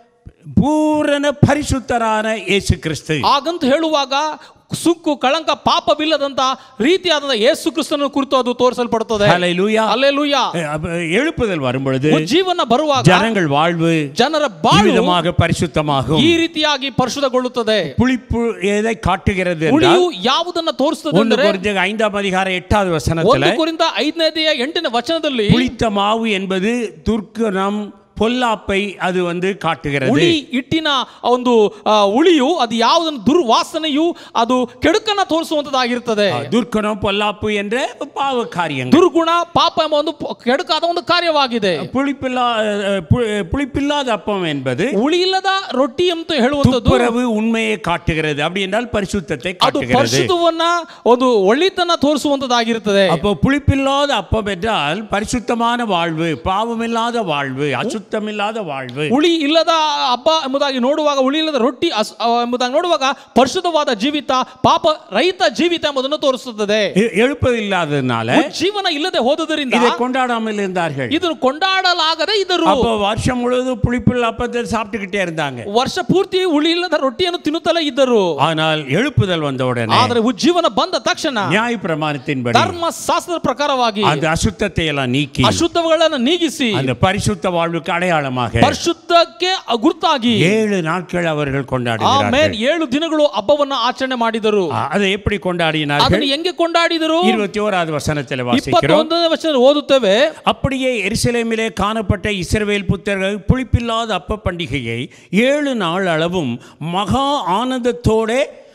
பூரண பரிசுத்தரான இயேசு கிறிஸ்து. ಹಾಗಂತ ಹೇಳುವಾಗ ಸುಕ್ಕು ಕಳಂಕ ಪಾಪವಿಲ್ಲದಂತ ರೀತಿಯಾದ ಯೇಸು ಕ್ರಿಸ್ತನ ಕುರಿತು ಅದು ತೋರಿಸಲ್ಪಡುತ್ತದೆ. ஹல்லேலூயா. ಹಲ್ಲೆಲೂಯಾ. அப்ப எழுப்புதல் வரும் பொழுது ಜೀವನ ಬರುವಾಗ ஜனங்கள் வாழ்வு ಜನರ ಬಾಳು விதமாக பரிசுத்தமாகும். ಈ ರೀತಿಯಾಗಿ ಪರಿಶುದ್ಧಗೊಳ್ಳುತ್ತದೆ. புளிப்பு எதை காட்டுகிறது ಹುಳಿಯು என்றால் ಯಾವುದನ್ನ ತೋರಿಸುತ್ತದೆ ஒன்று ಅಂದರೆ கொரிந்தியர் ஐந்தாம் அதிகாரம் எட்டாவது ಒಂದು வசனத்தில் ಕೊರಿಂಥ ಐದನೇ ಅಧ್ಯಾಯ ಎಂಟನೇ ವಚನದಲ್ಲಿ புளித்த மாவு என்பது துர்க்கணம் பொல்லாப்பை அது வந்து காட்டுகிறது. ಹುಳಿ ಹಿಟ್ಟಿನ ಒಂದು ಆ, ಹುಳಿಯು ಅದು ಯಾವುದನ್ನು ದುರ್ವಾಸನೆಯು ಅದು ಕೆಡುಕನ್ನ ತೋರಿಸುವಂತದ್ದಾಗಿರುತ್ತದೆ. துர்க்கணம் பொல்லாப்பு என்ற பாவ காரியங்கள். ದುರ್ಗುಣ ಪಾಪ ಎಂಬ ಒಂದು ಪ- ಕೆಡುಕಾದ ಒಂದು ಕಾರ್ಯವಾಗಿದೆ. புளிப்பில்லா பு- புளிப்பில்லாத அப்பம் என்பது ಹುಳಿ ಇಲ್ಲದ ರೊಟ್ಟಿ ಅಂತ ಹೇಳುವಂತದ್ದು துப்புரவு உண்மையை காட்டுகிறது. அப்படி என்றால் பரிசுத்தத்தை ಅದು காட்டுகிறது. ಪರಿಶುದ್ಧವನ್ನ ಒಂದು ಒಳ್ಳಿತನ ತೋರಿಸುವಂತದ್ದಾಗಿರುತ್ತದೆ. அப்போ புளிப்பில்லாத அப்பம் என்றால் பரிசுத்தமான வாழ்வு, பாவமில்லாத வாழ்வு, அசுத்தமில்லாத வாழ்வு. ಹುಳಿ ಇಲ್ಲದ ಹಬ್ಬ ಎಂಬುದಾಗಿ ನೋಡುವಾಗ ಹುಳಿ ಇಲ್ಲದ ರೊಟ್ಟಿ ಅಸ್- ಆ, ಎಂಬುದಾಗಿ ನೋಡುವಾಗ ಪರಿಶುದ್ಧವಾದ ಜೀವಿತ ಪಾಪ ರಹಿತ ಜೀವಿತ ಎಂಬುದನ್ನು ತೋರಿಸುತ್ತದೆ. எ- எழுப்பதில்லாததுனால ಜೀವನ ಇಲ್ಲದೆ ಹೋದುದರಿಂದ இதை கொண்டாடாமல் இருந்தார்கள். ಇದನ್ನು ಕೊಂಡಾಡಲಾಗದೆ ಇದ್ದರು. அப்போ வருஷம் முழுவதும் புளிப்புள்ள அப்பத்தை சாப்பிட்டுக்கிட்டே இருந்தாங்க. ವರ್ಷ ಪೂರ್ತಿ ಹುಳಿ ಇಲ್ಲದ ರೊಟ್ಟಿಯನ್ನು ತಿನ್ನುತ್ತಲೇ ಇದ್ದರು. ஆனால் எழுப்புதல் வந்த உடனே ಆದರೆ ಉಜ್ಜೀವನ ಬಂದ ತಕ್ಷಣ நியாய பிரமாணத்தின்படி ಧರ್ಮಶಾಸ್ತ್ರದ ಪ್ರಕಾರವಾಗಿ அந்த ಅಶುದ್ಧத்தை எல்லாம் நீக்கி ಅಶುದ್ಧಗಳನ್ನು ನೀಗಿಸಿ அந்த பரிசுத்த வாழ்வுக்கு அடையாளமாக ಪರಿಶುದ್ಧಕ್ಕೆ ಗುರುತಾಗಿ ஏழு நாட்கள் அவர்கள் ಆಮೇನ್ கொண்டாடினார்கள். ಏಳು ದಿನಗಳು ಹಬ್ಬವನ್ನ ಆಚರಣೆ ಮಾಡಿದರು. ஆ, அதை எப்படி கொண்டாடினார்கள்? ಅದನ್ನು ಹೆಂಗೆ ಕೊಂಡಾಡಿದರು? இருபத்தி ஓராவது வசனத்தில் வாசிக்கிறோம். ಇಪ್ಪತ್ತೊಂದನೇ ವಚನ ಓದುತ್ತೇವೆ. அப்படியே எருசலேமிலே காணப்பட்ட இஸ்ரவேல் புத்திரர்கள் புளிப்பில்லாத அப்ப பண்டிகையை ஏழு நாள் அளவும் மகா ஆனந்தத்தோட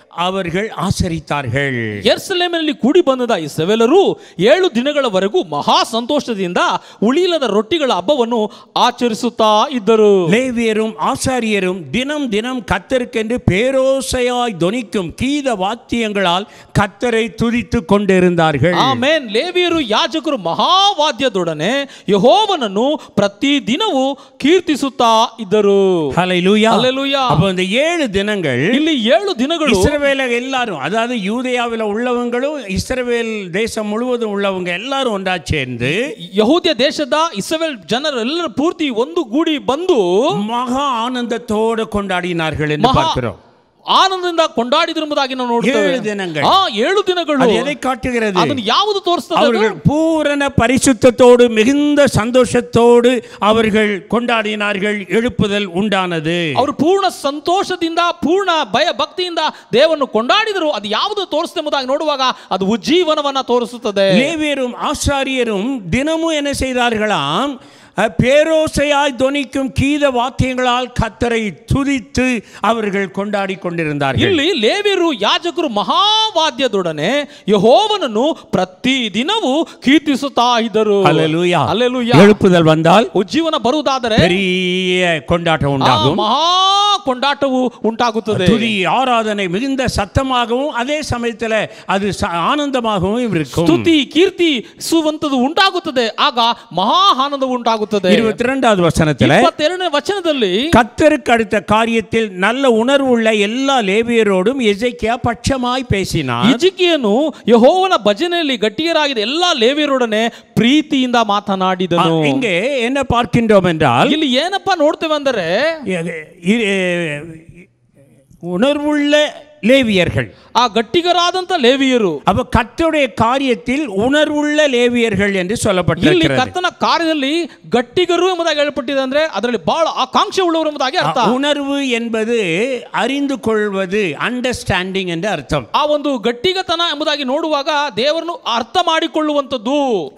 அவர்கள் ஆசரித்தார்கள். ಯೆರೂಸಲೇಮಿನಲ್ಲಿ ಕೂಡಿ ಬಂದ ಇಸ್ರಾಯೇಲರು ಏಳು ದಿನಗಳವರೆಗೂ ಮಹಾ ಸಂತೋಷದಿಂದ ಉಳಿಯದ ರೊಟ್ಟಿಗಳ ಹಬ್ಬವನ್ನು ಆಚರಿಸುತ್ತಾ ಇದ್ದರು. லேவியரும் ஆசாரியரும் தினம் தினம் கர்த்தருக்கென்று பேரோசையாய் தொனிக்கும் கீத வாத்தியங்களால் கர்த்தரை துதித்துக் கொண்டிருந்தார்கள். ಆಮೆನ್. ಲೇವಿಯರು ಯಾಜಕರು ಮಹಾವಾದ್ಯದೊಡನೆ ಯೆಹೋವನನ್ನು ಪ್ರತಿ ದಿನವೂ ಕೀರ್ತಿಸುತ್ತಾ ಇದ್ದರು. ஹல்லேலூயா. ஹல்லேலூயா. அப்ப இந்த ஏழு தினங்கள் ಇಲ್ಲಿ ಏಳು ದಿನಗಳು இஸ்ரவேல எல்லாரும், அதாவது யூதேயாவில் உள்ளவங்களும் இஸ்ரவேல் தேசம் முழுவதும் உள்ளவங்க எல்லாரும் ஒன்றா சேர்ந்து ಯಹೂದ್ಯ ದೇಶದ ಇಸ್ರಾಯೇಲ್ ಜನರೆಲ್ಲರೂ ಪೂರ್ತಿ ಒಂದು ಗೂಡಿ ಬಂದು மகா ஆனந்தத்தோடு கொண்டாடினார்கள் என்று பார்க்கிறோம். ಆನಂದದಿಂದ ಕೊಂಡಾಡಿದಿರುವುದಾಗಿ ನಾವು ನೋಡುತ್ತೇವೆ. ஏழு தினங்கள். ಆ ಏಳು ದಿನಗಳು அது எதை காட்டுகிறது? ಅದನ್ನು ಯಾವುದು ತೋರಿಸುತ್ತದೆ? அவர்கள் பூரண பரிசுத்தத்தோடு மிகுந்த சந்தோஷத்தோடு அவர்கள் கொண்டாடினார்கள். எழுப்புதல் உண்டானது. ಅವರು ಪೂರ್ಣ ಸಂತೋಷದಿಂದ ಪೂರ್ಣ ಭಯ ಭಕ್ತಿಯಿಂದ ದೇವರನ್ನು ಕೊಂಡಾಡಿದರು. ಅದು ಯಾವುದು ತೋರಿಸುತ್ತೆ ಎಂಬುದಾಗಿ ನೋಡುವಾಗ ಅದು ಉಜ್ಜೀವನವನ್ನ ತೋರಿಸುತ್ತದೆ. லேவியரும் ஆசாரியரும் தினமும் என்ன செய்தார்களாம்? பேரோசையாய் தொனிக்கும் கீத வாத்தியங்களால் கர்த்தரை துதித்து அவர்கள் கொண்டாடி கொண்டிருந்தார்கள். ಇಲ್ಲಿ ಲೇವಿಯರು ಯಾಜಕರು ಮಹಾವಾದ್ಯದೊಡನೆ ಯೆಹೋವನನ್ನು ಪ್ರತಿ ದಿನವೂ ಕೀರ್ತಿಸುತ್ತಾ ಇದ್ದರು. ஹல்லேலூயா. ಹಲ್ಲೆಲೂಯಾ. எழுப்புதல் வந்தால் ಉಜ್ಜೀವನ ಬರುವುದಾದರೆ பெரிய கொண்டாட்டம் உண்டாகும். ಮಹಾ ಕೊಂಡಾಟವು ಉಂಟಾಗುತ್ತದೆ. துதி ஆராதனை மிகுந்த சத்தமாகவும் அதே சமயத்தில் அது ஆனந்தமாகவும் இருக்கும். ಸ್ತುತಿ ಕೀರ್ತಿ ಸುವಂತದು ಉಂಟಾಗುತ್ತದೆ. ಆಗ ಮಹಾ ಆನಂದವು ಉಂಟಾಗುತ್ತದೆ. இருபத்தி இரண்டாவது வசனத்தில் ಇಪ್ಪತ್ತೆರಡನೇ ವಚನದಲ್ಲಿ கர்த்தருக்கு அடுத்த காரியத்தில் நல்ல உணர்வுள்ள எல்லா லேவியரோடும் எசேக்கியா பட்சமாய் பேசினார். ಹಿಜ್ಕೀಯನು ಯೆಹೋವನ ಭಜನೆಯಲ್ಲಿ ಗಟ್ಟಿಯರಾಗಿದ್ದ ಎಲ್ಲಾ ಲೇವಿಯರೊಡನೆ ಪ್ರೀತಿಯಿಂದ ಮಾತನಾಡಿದನು. இங்கே என்ன பார்க்கின்றோம் என்றால், ಇಲ್ಲಿ ಏನಪ್ಪಾ ನೋಡ್ತೇವೆ ಅಂದರೆ உணர்வுள்ள லேவியர்கள், ಆ ಗಟ್ಟಿಗರಾದಂತ ಲೇವಿಯರು, அப்ப கர்த்தருடைய காரியத்தில் உணர்வுள்ள லேவியர்கள் என்று ಇಲ್ಲಿ சொல்லப்பட்டிருக்கிறது. ಕರ್ತನ ಕಾರ್ಯದಲ್ಲಿ ಗಟ್ಟಿಗರು ಎಂಬುದಾಗಿ ಹೇಳப்பட்டிದೆ. ಅಂದ್ರೆ ಅದರಲ್ಲಿ ಬಹಳ ಆಕಾಂಕ್ಷೆ ಉಳ್ಳವರು ಎಂಬುದಾಗಿ ಅರ್ಥ. உணர்வு என்பது அறிந்து கொள்வது, அண்டர்ஸ்டாண்டிங் என்று அர்த்தம். ಆ ಒಂದು ಗಟ್ಟಿಗತನ ಎಂಬುದಾಗಿ ನೋಡುವಾಗ ದೇವರನ್ನು ಅರ್ಥ ಮಾಡಿಕೊಳ್ಳುವಂತದ್ದು.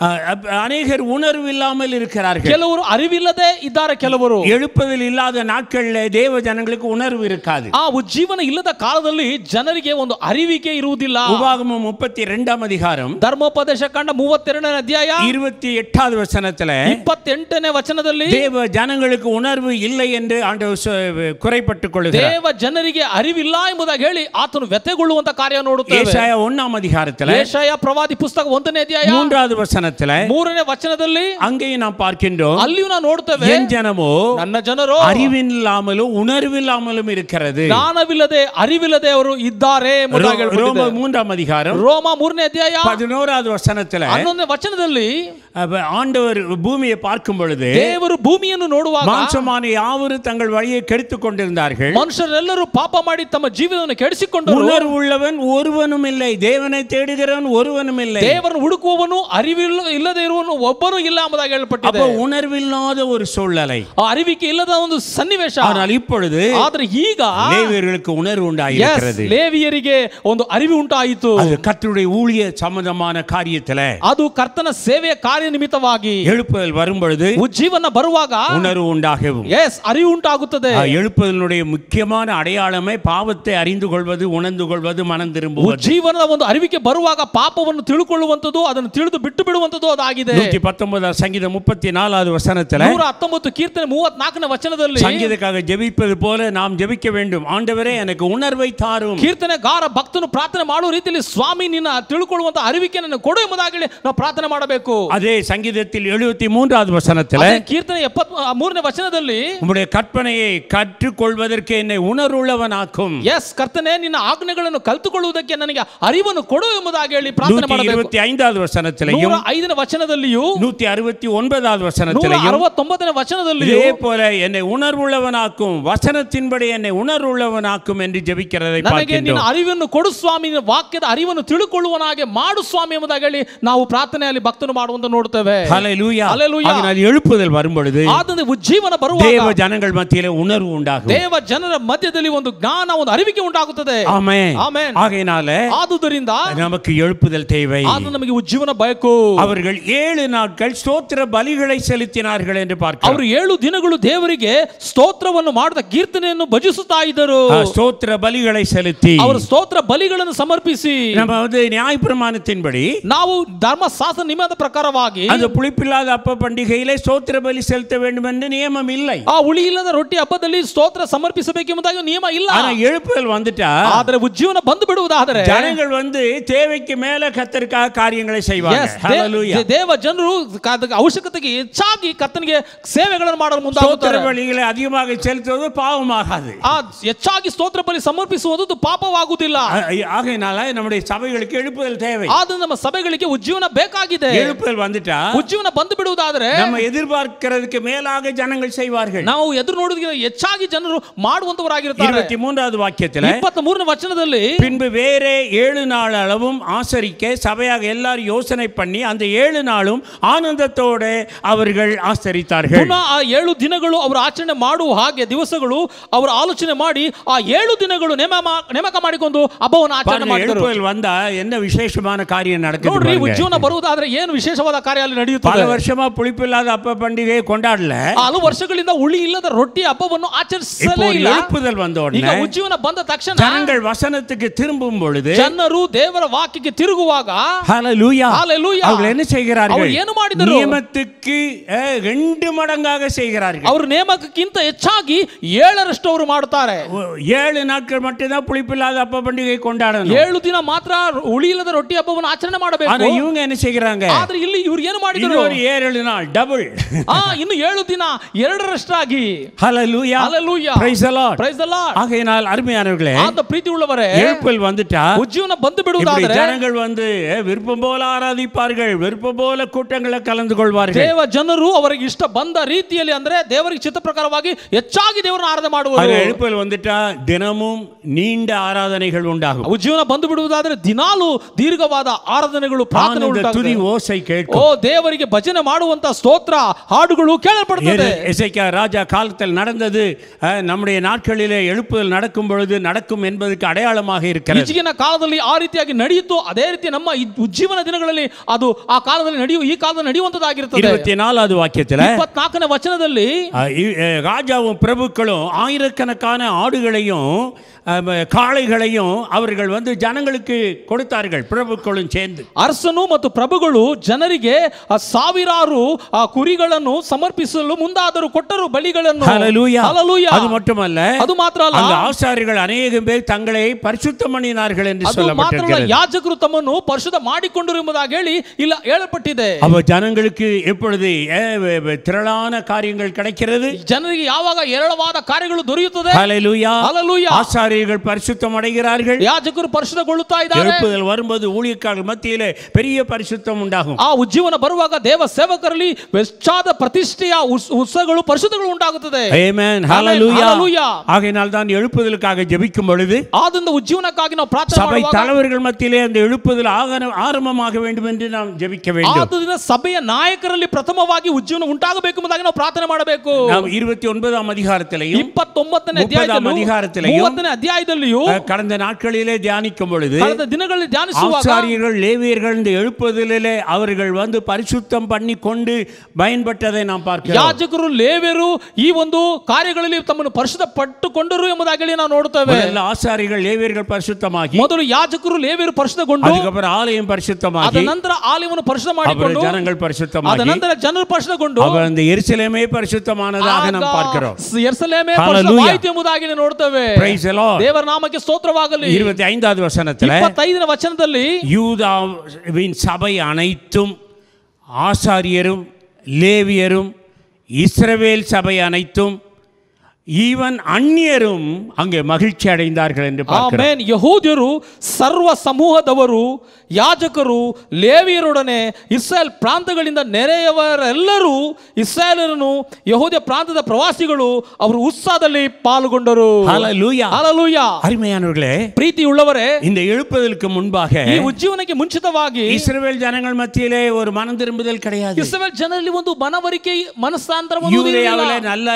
அநேகர் உணர்வு இல்லாமல் இருக்கிறார்கள். ಕೆಲವರು ಅರಿವಿಲ್ಲದೆ ಇದ್ದಾರೆ. ಕೆಲವರು எழுப்புதல் இல்லாத நாட்களில் தேவ ஜனங்களுக்கு உணர்வு இருக்காது. ಆ ಉಜ್ಜೀವನ ಇಲ್ಲದ ಕಾಲದಲ್ಲಿ ಜನರಿಗೆ ಒಂದು ಅರಿವಿಕೆ ಇರುವುದಿಲ್ಲ. உபாகமம் முப்பத்தி இரண்டாம் அதிகாரம் ಧರ್ಮೋಪದೇಶ ಕಂಡ ಮೂವತ್ತೆರಡನೇ ಅಧ್ಯಾಯ இருபத்தி எட்டாவது வசனத்தில் ಇಪ್ಪತ್ತೆಂಟನೇ ವಚನದಲ್ಲಿ தேவ ஜனங்களுக்கு உணர்வு இல்லை என்று ஆண்டவர் குறைப்பட்டுக் கொள்கிறார். ದೇವ ಜನರಿಗೆ ಅರಿವಿಲ್ಲ ಎಂಬುದಾಗಿ ಹೇಳಿ ಆತನು ವ್ಯಥೆಗೊಳ್ಳುವಂತ ಕಾರ್ಯ ನೋಡುತ್ತೇವೆ. ஏசாயா ஒன்றாம் அதிகாரத்தில் ಯೆಶಾಯ ಪ್ರವಾದಿ ಪುಸ್ತಕ ಒಂದನೇ ಅಧ್ಯಾಯ மூன்றாவது வசனத்தில் ಮೂರನೇ ವಚನದಲ್ಲಿ அங்கேயும் நாம் பார்க்கின்றோம், ಅಲ್ಲಿಯೂ ನಾವು ನೋಡುತ್ತೇವೆ, என் ஜனமோ ನನ್ನ ಜನರು அறிவில்லாமலும் உணர்வில்லாமலும் இருக்கிறது. ಜ್ಞಾನವಿಲ್ಲದೆ ಅರಿವಿಲ್ಲದೆ ಅವರು ಇದ್ದಾರೆ ಎಂಬುದಾಗಿ ரோம ಹೇಳಲ್ಪಟ್ಟಿದೆ. மூன்றாம் அதிகாரம் ರೋಮ ಮೂರನೇ ಅಧ್ಯಾಯ பதினோராவது வசனத்தில் ಹನ್ನೊಂದನೇ ವಚನದಲ್ಲಿ ஆண்டவர் பூமியை பார்க்கும் பொழுது ದೇವರು ಭೂಮಿಯನ್ನು ನೋಡುವಾಗ மாம்சமான யாவரும் தங்கள் வழியை கெடுத்துக் கொண்டிருந்தார்கள். ಮನುಷ್ಯರೆಲ್ಲರೂ ಪಾಪ ಮಾಡಿ ತಮ್ಮ ಜೀವನವನ್ನು ಕೆಡಿಸಿಕೊಂಡರು. உணர்வுள்ளவன் ஒருவனும் இல்லை, தேவனை தேடுகிறவன் ஒருவனும் இல்லை. ದೇವರನ್ನು ಹುಡುಕುವವನು ಅರಿವಿಲ್ಲ ಇಲ್ಲದೆ ಇರುವನು ಒಬ್ಬನೂ ಇಲ್ಲ ಎಂಬುದಾಗಿ ಹೇಳಲ್ಪಟ್ಟಿದೆ. அப்ப உணர்வில்லாத ஒரு சூழ்நிலை, ಆ ಅರಿವಿಕೆ ಇಲ್ಲದ ಒಂದು ಸನ್ನಿವೇಶ. ஆனால் இப்பொழுது ಆದ್ರೆ ಈಗ லேவியர்களுக்கு உணர்வு உண்டாயிருக்கிறது. ಲೇವಿಯರಿಗೆ ಒಂದು ಅರಿವು ಉಂಟಾಯಿತು. அது கர்த்தருடைய ஊழிய சம்பந்தமான காரியத்தில் ಅದು ಕರ್ತನ ಸೇವೆಯ ಕಾರ್ಯ ನಿಮಿತ್ತವಾಗಿ எழுப்புதல் வரும் பொழுது ಉಜ್ಜೀವನ ಬರುವಾಗ உணர்வு உண்டாகும். ಎಸ್ ಅರಿವು ಉಂಟಾಗುತ್ತದೆ. எழுப்புதலுடைய முக்கியமான அடையாளமே பாவத்தை அறிந்து கொள்வது, உணர்ந்து கொள்வது, மனம் திரும்புவது. ಉಜ್ಜೀವನದ ಒಂದು ಅರಿವಿಕೆ ಬರುವಾಗ ಪಾಪವನ್ನು ತಿಳ್ಕೊಳ್ಳುವಂತದ್ದು, ಅದನ್ನು ತಿಳಿದು ಬಿಟ್ಟು ಬಿಡುವಂತದ್ದು ಅದಾಗಿದೆ. நூற்றி பத்தொன்பதாம் சங்கீதம் முப்பத்தி நாலாவது வசனத்தில் ನೂರ ಹತ್ತೊಂಬತ್ತು ಕೀರ್ತನೆ ಮೂವತ್ನಾಲ್ಕನೇ ವಚನದಲ್ಲಿ சங்கீதக்காக ஜெபிப்பது போல நாம் ஜெபிக்க வேண்டும். ஆண்டவரே எனக்கு உணர்வை தாரும். ಕೀರ್ತನೆಗಾರ ಭಕ್ತನು ಪ್ರಾರ್ಥನೆ ಮಾಡುವ ರೀತಿಯಲ್ಲಿ ಸ್ವಾಮಿ ನಿನ್ನ ತಿಳ್ಕೊಳ್ಳುವಂತ ಅರಿವಿಕೆ ನನಗೆ ಕೊಡು ಎಂಬುದಾಗಿ ನಾವು ಪ್ರಾರ್ಥನೆ ಮಾಡಬೇಕು. அதே சங்கீதத்தில் எழுபத்தி மூன்றாவது வசனத்தில் ಕೀರ್ತನೆ ಎಪ್ಪತ್ ಮೂರನೇ ವಚನದಲ್ಲಿ உம்முடைய கற்பனையை கற்றுக்கொள்வதற்கு என்னை உணர்வுள்ளவனாக்கும். ಎಸ್ ಕರ್ತನೆ ನಿನ್ನ ಆಜ್ಞೆಗಳನ್ನು ಕಲಿತುಕೊಳ್ಳುವುದಕ್ಕೆ ನನಗೆ ಅರಿವನ್ನು ಕೊಡು ಎಂಬುದಾಗಿ ಹೇಳಿ ಪ್ರಾರ್ಥನೆ ಮಾಡಬೇಕು. இருபத்தி ஐந்தாவது வசனத்திலையும் ನೂರ ಐದನೇ ವಚನದಲ್ಲಿಯೂ நூற்றி அறுபத்தி ஒன்பதாவது ನೂರ வசனத்திலையும் ಅರವತ್ತೊಂಬತ್ತನೇ ವಚನದಲ್ಲಿಯೂ இதே போல என்னை உணர்வுள்ளவனாக்கும், வசனத்தின்படி என்னை உணர்வுள்ளவனாக்கும் என்று ஜெபிக்கிறதை ನನಗೆ ನಿನ್ನ பார்க்கின்றோம். ಅರಿವನ್ನು ಕೊಡು ಸ್ವಾಮಿ, ನಿನ್ನ ವಾಕ್ಯದ ಅರಿವನ್ನು ತಿಳ್ಕೊಳ್ಳುವನಾಗೆ ಮಾಡು ಸ್ವಾಮಿ ಎಂಬುದಾಗಿ ಹೇಳಿ ನಾವು ಪ್ರಾರ್ಥನೆಯಲ್ಲಿ ಭಕ್ತನು ಮಾಡುವಂತ ನೋಡುತ್ತೇವೆ. ஹல்லேலூயா. ஹல்லேலூயா. அதனால் எழுப்புதல் வரும் பொழுது ಆದ್ದರಿಂದ ಉಜ್ಜೀವನ ಬರುವಾಗ தேவ ஜனங்கள் மத்தியிலே உணர்வு உண்டாகும். ದೇವ ಜನರ ಮಧ್ಯದಲ್ಲಿ ಒಂದು ಜ್ಞಾನ, ಒಂದು ಅರಿವಿಕೆ ಉಂಟಾಗುತ್ತದೆ. ஆமென். ಆಮೆನ್. ஆகையினால ಆದುದರಿಂದ நமக்கு எழுப்புதல் தேவை. ಆದ ನಮಗೆ ಉಜ್ಜೀವನ ಬೇಕು. அவர்கள் ஏழு நாட்கள் ஸ்தோத்திர பலிகளை செலுத்தினார்கள் என்று பார்க்கிறோம். ಅವರು ಏಳು ದಿನಗಳು ದೇವರಿಗೆ ಸ್ತೋತ್ರವನ್ನು ಮಾಡುತ್ತಾ ಕೀರ್ತನೆಯನ್ನು ಭಜಿಸುತ್ತಾ ಇದ್ದರು. ஸ்தோத்திர பலிகளை செலுத்தி ಅವರು ಸ್ತೋತ್ರ ಬಲಿಗಳನ್ನು ಸಮರ್ಪಿಸಿ நம்ம வந்து நியாயப்பிரமாணத்தின்படி ನಾವು ಧರ್ಮಶಾಸ್ತ್ರ ನಿಯಮದ ಪ್ರಕಾರವಾಗಿ அந்த புளிப்பில்லாத அப்ப பண்டிகையிலே ஸ்தோத்திர பலி செலுத்த வேண்டும் என்று நியமம் இல்லை. ಆ ಹುಳಿ ಇಲ್ಲದ ರೊಟ್ಟಿ ಹಬ್ಬದಲ್ಲಿ ಸ್ತೋತ್ರ ಸಮರ್ಪಿಸಬೇಕೆಂಬುದಾಗಿ ನಿಯಮ ಇಲ್ಲ. ஆனா எழுப்புதல் வந்துட்டா ಆದರೆ ಉಜ್ಜೀವನ ಬಂದು ಬಿಡುವುದಾದರೆ ஜனங்கள் வந்து தேவைக்கு மேல கர்த்தருக்காக காரியங்களை செய்வாங்க. ஹalleluya. ದೇವ ಜನರು ಅವಶ್ಯಕತೆಗೆ ಹೆಚ್ಚಾಗಿ ಕರ್ತನಿಗೆ ಸೇವೆಗಳನ್ನು ಮಾಡಲು ಮುಂದಾಗುತ್ತಾರೆ. ஸ்தோத்திர பலிகளை அதிகமாக செலுத்துவது பாவமாகாது. ಆ ಹೆಚ್ಚಾಗಿ ಸ್ತೋತ್ರ ಬಲಿ ಸಮರ್ಪಿಸುವುದು ಪಾಪವಾಗುವುದಿಲ್ಲ. ஆகையினால நம்முடைய சபைகளுக்கு எழுப்புதல் தேவை. ಆದ್ದರಿಂದ ನಮ್ಮ ಸಭೆಗಳಿಗೆ ಉಜ್ಜೀವನ ಬೇಕಾಗಿದೆ. எழுப்புதல் வந்துட்டா ಉಜ್ಜೀವನ ಬಂದು ಬಿಡುವುದಾದರೆ நம்ம எதிர்பார்க்கிறதுக்கு மேலாக ஜனங்கள் செய்வார்கள். ನಾವು ಎದುರು ನೋಡುವುದಕ್ಕೆ ಹೆಚ್ಚಾಗಿ ಜನರು ಮಾಡುವಂತವರಾಗಿರುತ್ತಾರೆ. இருபத்தி மூன்றாவது வாக்கியத்தில் ಇಪ್ಪತ್ತಮೂರನೇ ವಚನದಲ್ಲಿ பின்பு வேறே ஏழு நாள் அளவும் ஆசரிக்க சபையாக எல்லாரும் யோசனை பண்ணி அந்த ஏழு நாளும் ஆனந்தத்தோட அவர்கள் ஆசரித்தார்கள். ಪುನಃ ಆ ಏಳು ದಿನಗಳು ಅವರು ಆಚರಣೆ ಮಾಡುವ ಹಾಗೆ ದಿವಸಗಳು ಅವರು ಆಲೋಚನೆ ಮಾಡಿ ಆ ಏಳು ದಿನಗಳು ನೇಮಕ ಮಾಡಿಕೊಂಡು ಹಬ್ಬವನ್ನು ಆಚರಣೆ ಮಾಡಿದರು. எழுப்புதல் வந்தா என்ன விசேஷமான காரியம் நடக்குது ನೋಡ್ರಿ, ಉಜ್ಜೀವನ ಬರುವುದಾದರೆ ಏನು ವಿಶೇಷವಾದ ಕಾರ್ಯ ಅಲ್ಲಿ ನಡೆಯುತ್ತದೆ. பல வருஷமா புளிப்பில்லாத அப்ப பண்டிகையை கொண்டாடல, ಹಲವು ವರ್ಷಗಳಿಂದ ಹುಳಿ ಇಲ್ಲದ ರೊಟ್ಟಿ ಹಬ್ಬವನ್ನು ಆಚರಿಸಲೇ ಇಲ್ಲ. எழுப்புதல் வந்த ಈಗ உடனே ಉಜ್ಜೀವನ ಬಂದ ತಕ್ಷಣ ஜனங்கள் வசனத்துக்கு திரும்பும் பொழுது ಜನರು ದೇವರ ವಾಕ್ಯಕ್ಕೆ ತಿರುಗುವಾಗ ஹalleluya ஹalleluya அவர்கள் என்ன செய்கிறார்கள்? ಅವರು ಏನು ಮಾಡಿದರು? நியமத்துக்கு ரெண்டு மடங்காக செய்கிறார்கள். ಅವರು ನೇಮಕಕ್ಕಿಂತ ಹೆಚ್ಚಾಗಿ ಏಳರಷ್ಟು ಅವರು ಮಾಡುತ್ತಾರೆ. ஏழு நாட்கள் மட்டும்தான் புளிப்பில்லாத அப்ப பண்டிகை கொண்டாடணும். ಏಳು ದಿನ ಮಾತ್ರ ಹುಳಿ ಇಲ್ಲದ ರೊಟ್ಟಿ ಹಬ್ಬವನ್ನು ಆಚರಣೆ ಮಾಡಬೇಕು. ஆனா இவங்க என்ன செய்கிறாங்க? ಆದ್ರೆ ಇಲ್ಲಿ ಇವರು ಏನು ಮಾಡಿದರು? இன்னொரு ஏழு நாள் ಡಬಲ್. ಆ ಇನ್ನು ಏಳು ದಿನ ಎರಡರಷ್ಟಾಗಿ. ஹalleluya ஹalleluya praise the lord praise the lord. ஆகையினால் அருமையானவர்களே, அந்த ಪ್ರೀತಿ உள்ளவரೇ, எழுப்புதல் வந்துட்டா ಉಜ್ಜೀವನ ಬಂದು ಬಿಡುವುದಾದರೆ ஜனங்கள் வந்து விருப்பம் போல ஆராதிப்பார்கள், விருப்பம் போல கூட்டங்களில் கலந்து கொள்வார்கள். ದೇವ ಜನರು ಅವರಿಗೆ ಇಷ್ಟ ಬಂದ ರೀತಿಯಲ್ಲಿ ಅಂದ್ರೆ ದೇವರಿಗೆ ಚಿತ್ತ ಪ್ರಕಾರವಾಗಿ ಹೆಚ್ಚಾಗಿ ದೇವರನ್ನು ಆರಾಧನೆ ಮಾಡುವರು. எழுப்புதல் வந்துட்டா தினமும் நீண்ட ஆராதனைகள் உண்டாகும். ಉಜ್ಜೀವನ ಬಂದು ಬಿಡುವುದಾದರೆ ದಿನಾಲು ದೀರ್ಘವಾದ ಆರಾಧನೆಗಳು, ಪ್ರಾರ್ಥನೆಗಳು, துதி ஓசை கேட்கும். ಓ ದೇವರಿಗೆ ಭಜನೆ ಮಾಡುವಂತ ಸ್ತೋತ್ರ ಹಾಡುಗಳು ಕೇಳಲ್ಪಡುತ್ತದೆ. எசேக்கியா ராஜா காலத்தில் நடந்தது நம்முடைய நாட்களிலே எழுப்புதல் நடக்கும் பொழுது நடக்கும் என்பதற்கு அடையாளமாக இருக்கிறது. ಈಗಿನ ಕಾಲದಲ್ಲಿ ಆ ರೀತಿಯಾಗಿ ನಡೆಯಿತು, ಅದೇ ರೀತಿ ನಮ್ಮ ಉಜ್ಜೀವನ ದಿನಗಳಲ್ಲಿ ಅದು ಆ ಕಾಲದಲ್ಲಿ ನಡೆಯುವ ಈ ಕಾಲದಲ್ಲಿ ನಡೆಯುವಂತದ್ದಾಗಿರುತ್ತದೆ. இருபத்தி நாலாவது வாக்கியத்தில் ಇಪ್ಪತ್ನಾಲ್ಕನೇ ವಚನದಲ್ಲಿ ராஜாவும் பிரபுக்களும் ஆயிரக்கணக்கான ஆடுகளையும் காளைகளையும் அவர்கள் வந்து ஜனங்களுக்கு கொடுத்தார்கள். பிரபுக்களும் சேர்ந்து ಅರಸನು ಮತ್ತು ಪ್ರಭುಗಳು ಜನರಿಗೆ ಸಾವಿರಾರು ಕುರಿಗಳನ್ನು ಸಮರ್ಪಿಸಲು ಮುಂದಾದರು, ಕೊಟ್ಟರು ಬಲಿಗಳನ್ನು. ஹalleluya ஹalleluya. அது மட்டுமல்ல, ಅದು ಮಾತ್ರ ಅಲ್ಲ, அந்த ஆசாரிகள் அநேகம் பேர் தங்களை பரிசுத்தம் பண்ணினார்கள் என்று சொல்லப்பட்டிருக்கிறது. ಯಾಜಕರು ತಮ್ಮನ್ನು ಪರಿಶುದ್ಧ ಮಾಡಿಕೊಂಡರು ಎಂಬುದಾಗಿ ಹೇಳಿ ಇಲ್ಲ ಹೇಳಲ್ಪಟ್ಟಿದೆ. அப்ப ஜனங்களுக்கு எப்பொழுது திரளான காரியங்கள் கிடைக்கிறது, ಜನರಿಗೆ ಯಾವಾಗ ಏರಳವಾದ ಕಾರ್ಯಗಳು ದೊರೆಯುತ್ತದೆ, ஹalleluya ஹalleluya, ஆசாரியர்கள் பரிசுத்தம் அடைகிறார்கள், ಯಾಜಕರು ಪರಿಶುದ್ಧಗೊಳ್ಳುತ್ತಾ ಇದ್ದಾರೆ. எழுப்புதல் வரும்போது ஊழியக்காரர்கள் மத்தியிலே பெரிய பரிசுத்தம் உண்டாகும். ಆ ಉಜ್ಜೀವನ ಬರುವಾಗ ದೇವ ಸೇವಕರಲ್ಲಿ ಹೆಚ್ಚಾದ ಪ್ರತಿಷ್ಠೆಯ ಉತ್ಸವಗಳು ಪರಿಶುದ್ಧಗಳು ಉಂಟಾಗುತ್ತದೆ. Amen hallelujah. ஆகையினால் தான் எழுப்புதலுக்காக ஜெபிக்கும் பொழுது ಆದ್ದರಿಂದ ಉಜ್ಜೀವನಕ್ಕಾಗಿ ನಾವು ಪ್ರಾರ್ಥನೆ சபை ಮಾಡುವಾಗ தலைவர்கள் மத்தியிலே அந்த எழுப்புதல் ஆரம்பமாக வேண்டும் என்று நாம் ஜெபிக்க வேண்டும். ಆದ್ದರಿಂದ ಸಭೆಯ ನಾಯಕರಲ್ಲಿ ಪ್ರಥಮವಾಗಿ ಉಜ್ಜೀವನ ಉಂಟಾಗಬೇಕು ಎಂಬುದಾಗಿ ನಾವು ಪ್ರಾರ್ಥನೆ ಮಾಡಬೇಕು. ನಾವು இருபத்தி ஒன்பதாம் அதிகாரத்திலேயும் ಇಪ್ಪತ್ತೊಂಬತ್ತನೇ அதிகாரத்திலேயும் ಮೂವತ್ತನೇ ಅಧ್ಯಾಯದಲ್ಲಿಯೂ கடந்த நாட்களிலே தியானிக்கும் பொழுது ಕಳೆದ ದಿನಗಳಲ್ಲಿ ಧ್ಯಾನಿಸುವಾಗ ஆசாரியர்கள் லேவியர்கள் இந்த எழுப்புதலிலே அவர்கள் வந்து பரிசுத்தம் பண்ணி கொண்டு பயன்பட்டதை நாம் பார்க்கிறோம். ಯಾಜಕರು ಲೇವಿಯರು ಈ ಒಂದು ಕಾರ್ಯಗಳಲ್ಲಿ ತಮ್ಮನ್ನು ಪರಿಶುದ್ಧ ಪಟ್ಟುಕೊಂಡರು ಎಂಬುದಾಗಿ ನಾವು ನೋಡುತ್ತೇವೆ. ಎಲ್ಲ ಆಸಾರಿಗಳು ಲೇವಿಯர்கள் ಪರಿಶುದ್ಧಮಾಗಿ, ಮೊದಲು ಯಾಜಕರು ಲೇವಿಯರು ಪರಿಶುದ್ಧಗೊಂಡು, அதுக்கப்புறம் ஆலயம் பரிசுத்தமாகி, ಅದ ನಂತರ ಆಲಯವನ್ನು ಪರಿಶುದ್ಧ ಮಾಡಿಕೊಂಡು, ஜனங்கள் பரிசுத்தமாகி, ಅದ ನಂತರ ಜನರು ಪರಿಶುದ್ಧಗೊಂಡು, அவர் அந்த எருசலேமே பரிசுத்தமானதாக நாம் பார்க்கிறோம். ಯೆರೂಸಲೇಮೇ ಪರಿಶುದ್ಧವಾಯಿತು ಎಂಬುದಾಗಿ ನೋಡುತ್ತೇವೆ. Praise the Lord. ದೇವರ ನಾಮಕ್ಕೆ ಸ್ತೋತ್ರವಾಗಲಿ. இருபத்தி ஐந்தாவது வசனத்திலே ಇಪ್ಪತ್ತೈದನೇ ವಚನದಲ್ಲಿ யூதாவின் சபை அனைத்தும் ஆசாரியரும் லேவியரும் இஸ்ரவேல் சபை அனைத்தும் ஈவன் அந்நியரும் அங்கே மகிழ்ச்சி அடைந்தார்கள் என்று பார்க்கிறோம். ಆಮೆನ್. ಯಹೂದ್ಯರು ಸರ್ವ ಸಮೂಹದವರು, ಯಾಜಕರು, ಲೇವಿಯರೊಡನೆ ಇಸ್ರಾಯೇಲ್ ಪ್ರಾಂತಗಳಿಂದ ನೆರೆಯವರೆಲ್ಲರೂ, ಇಸ್ರಾಯೇಲರನ್ನು ಯಹೂದ್ಯ ಪ್ರಾಂತದ ಪ್ರವಾಸಿಗಳು ಅವರು ಉತ್ಸಾಹದಲ್ಲಿ ಪಾಲ್ಗೊಂಡರು. ஹalleluya ஹalleluya. அருமையானவர்களே, ಪ್ರೀತಿ ಉಳ್ಳವರೇ, இந்த எழுப்புதலுக்கு முன்பாக ಈ ಉಜ್ಜೀವನಕ್ಕೆ ಮುಂಚಿತವಾಗಿ இஸ்ரவேல் ஜனங்கள் மத்தியிலே ஒரு மனம் திரும்புதல் கிடையாது. ಇಸ್ರಾಯೇಲ್ ಜನರಲ್ಲಿ ಒಂದು ಮನವರಿಕೆ, ಮನಸ್ತಾಂತರ யூதேயாவிலே நல்ல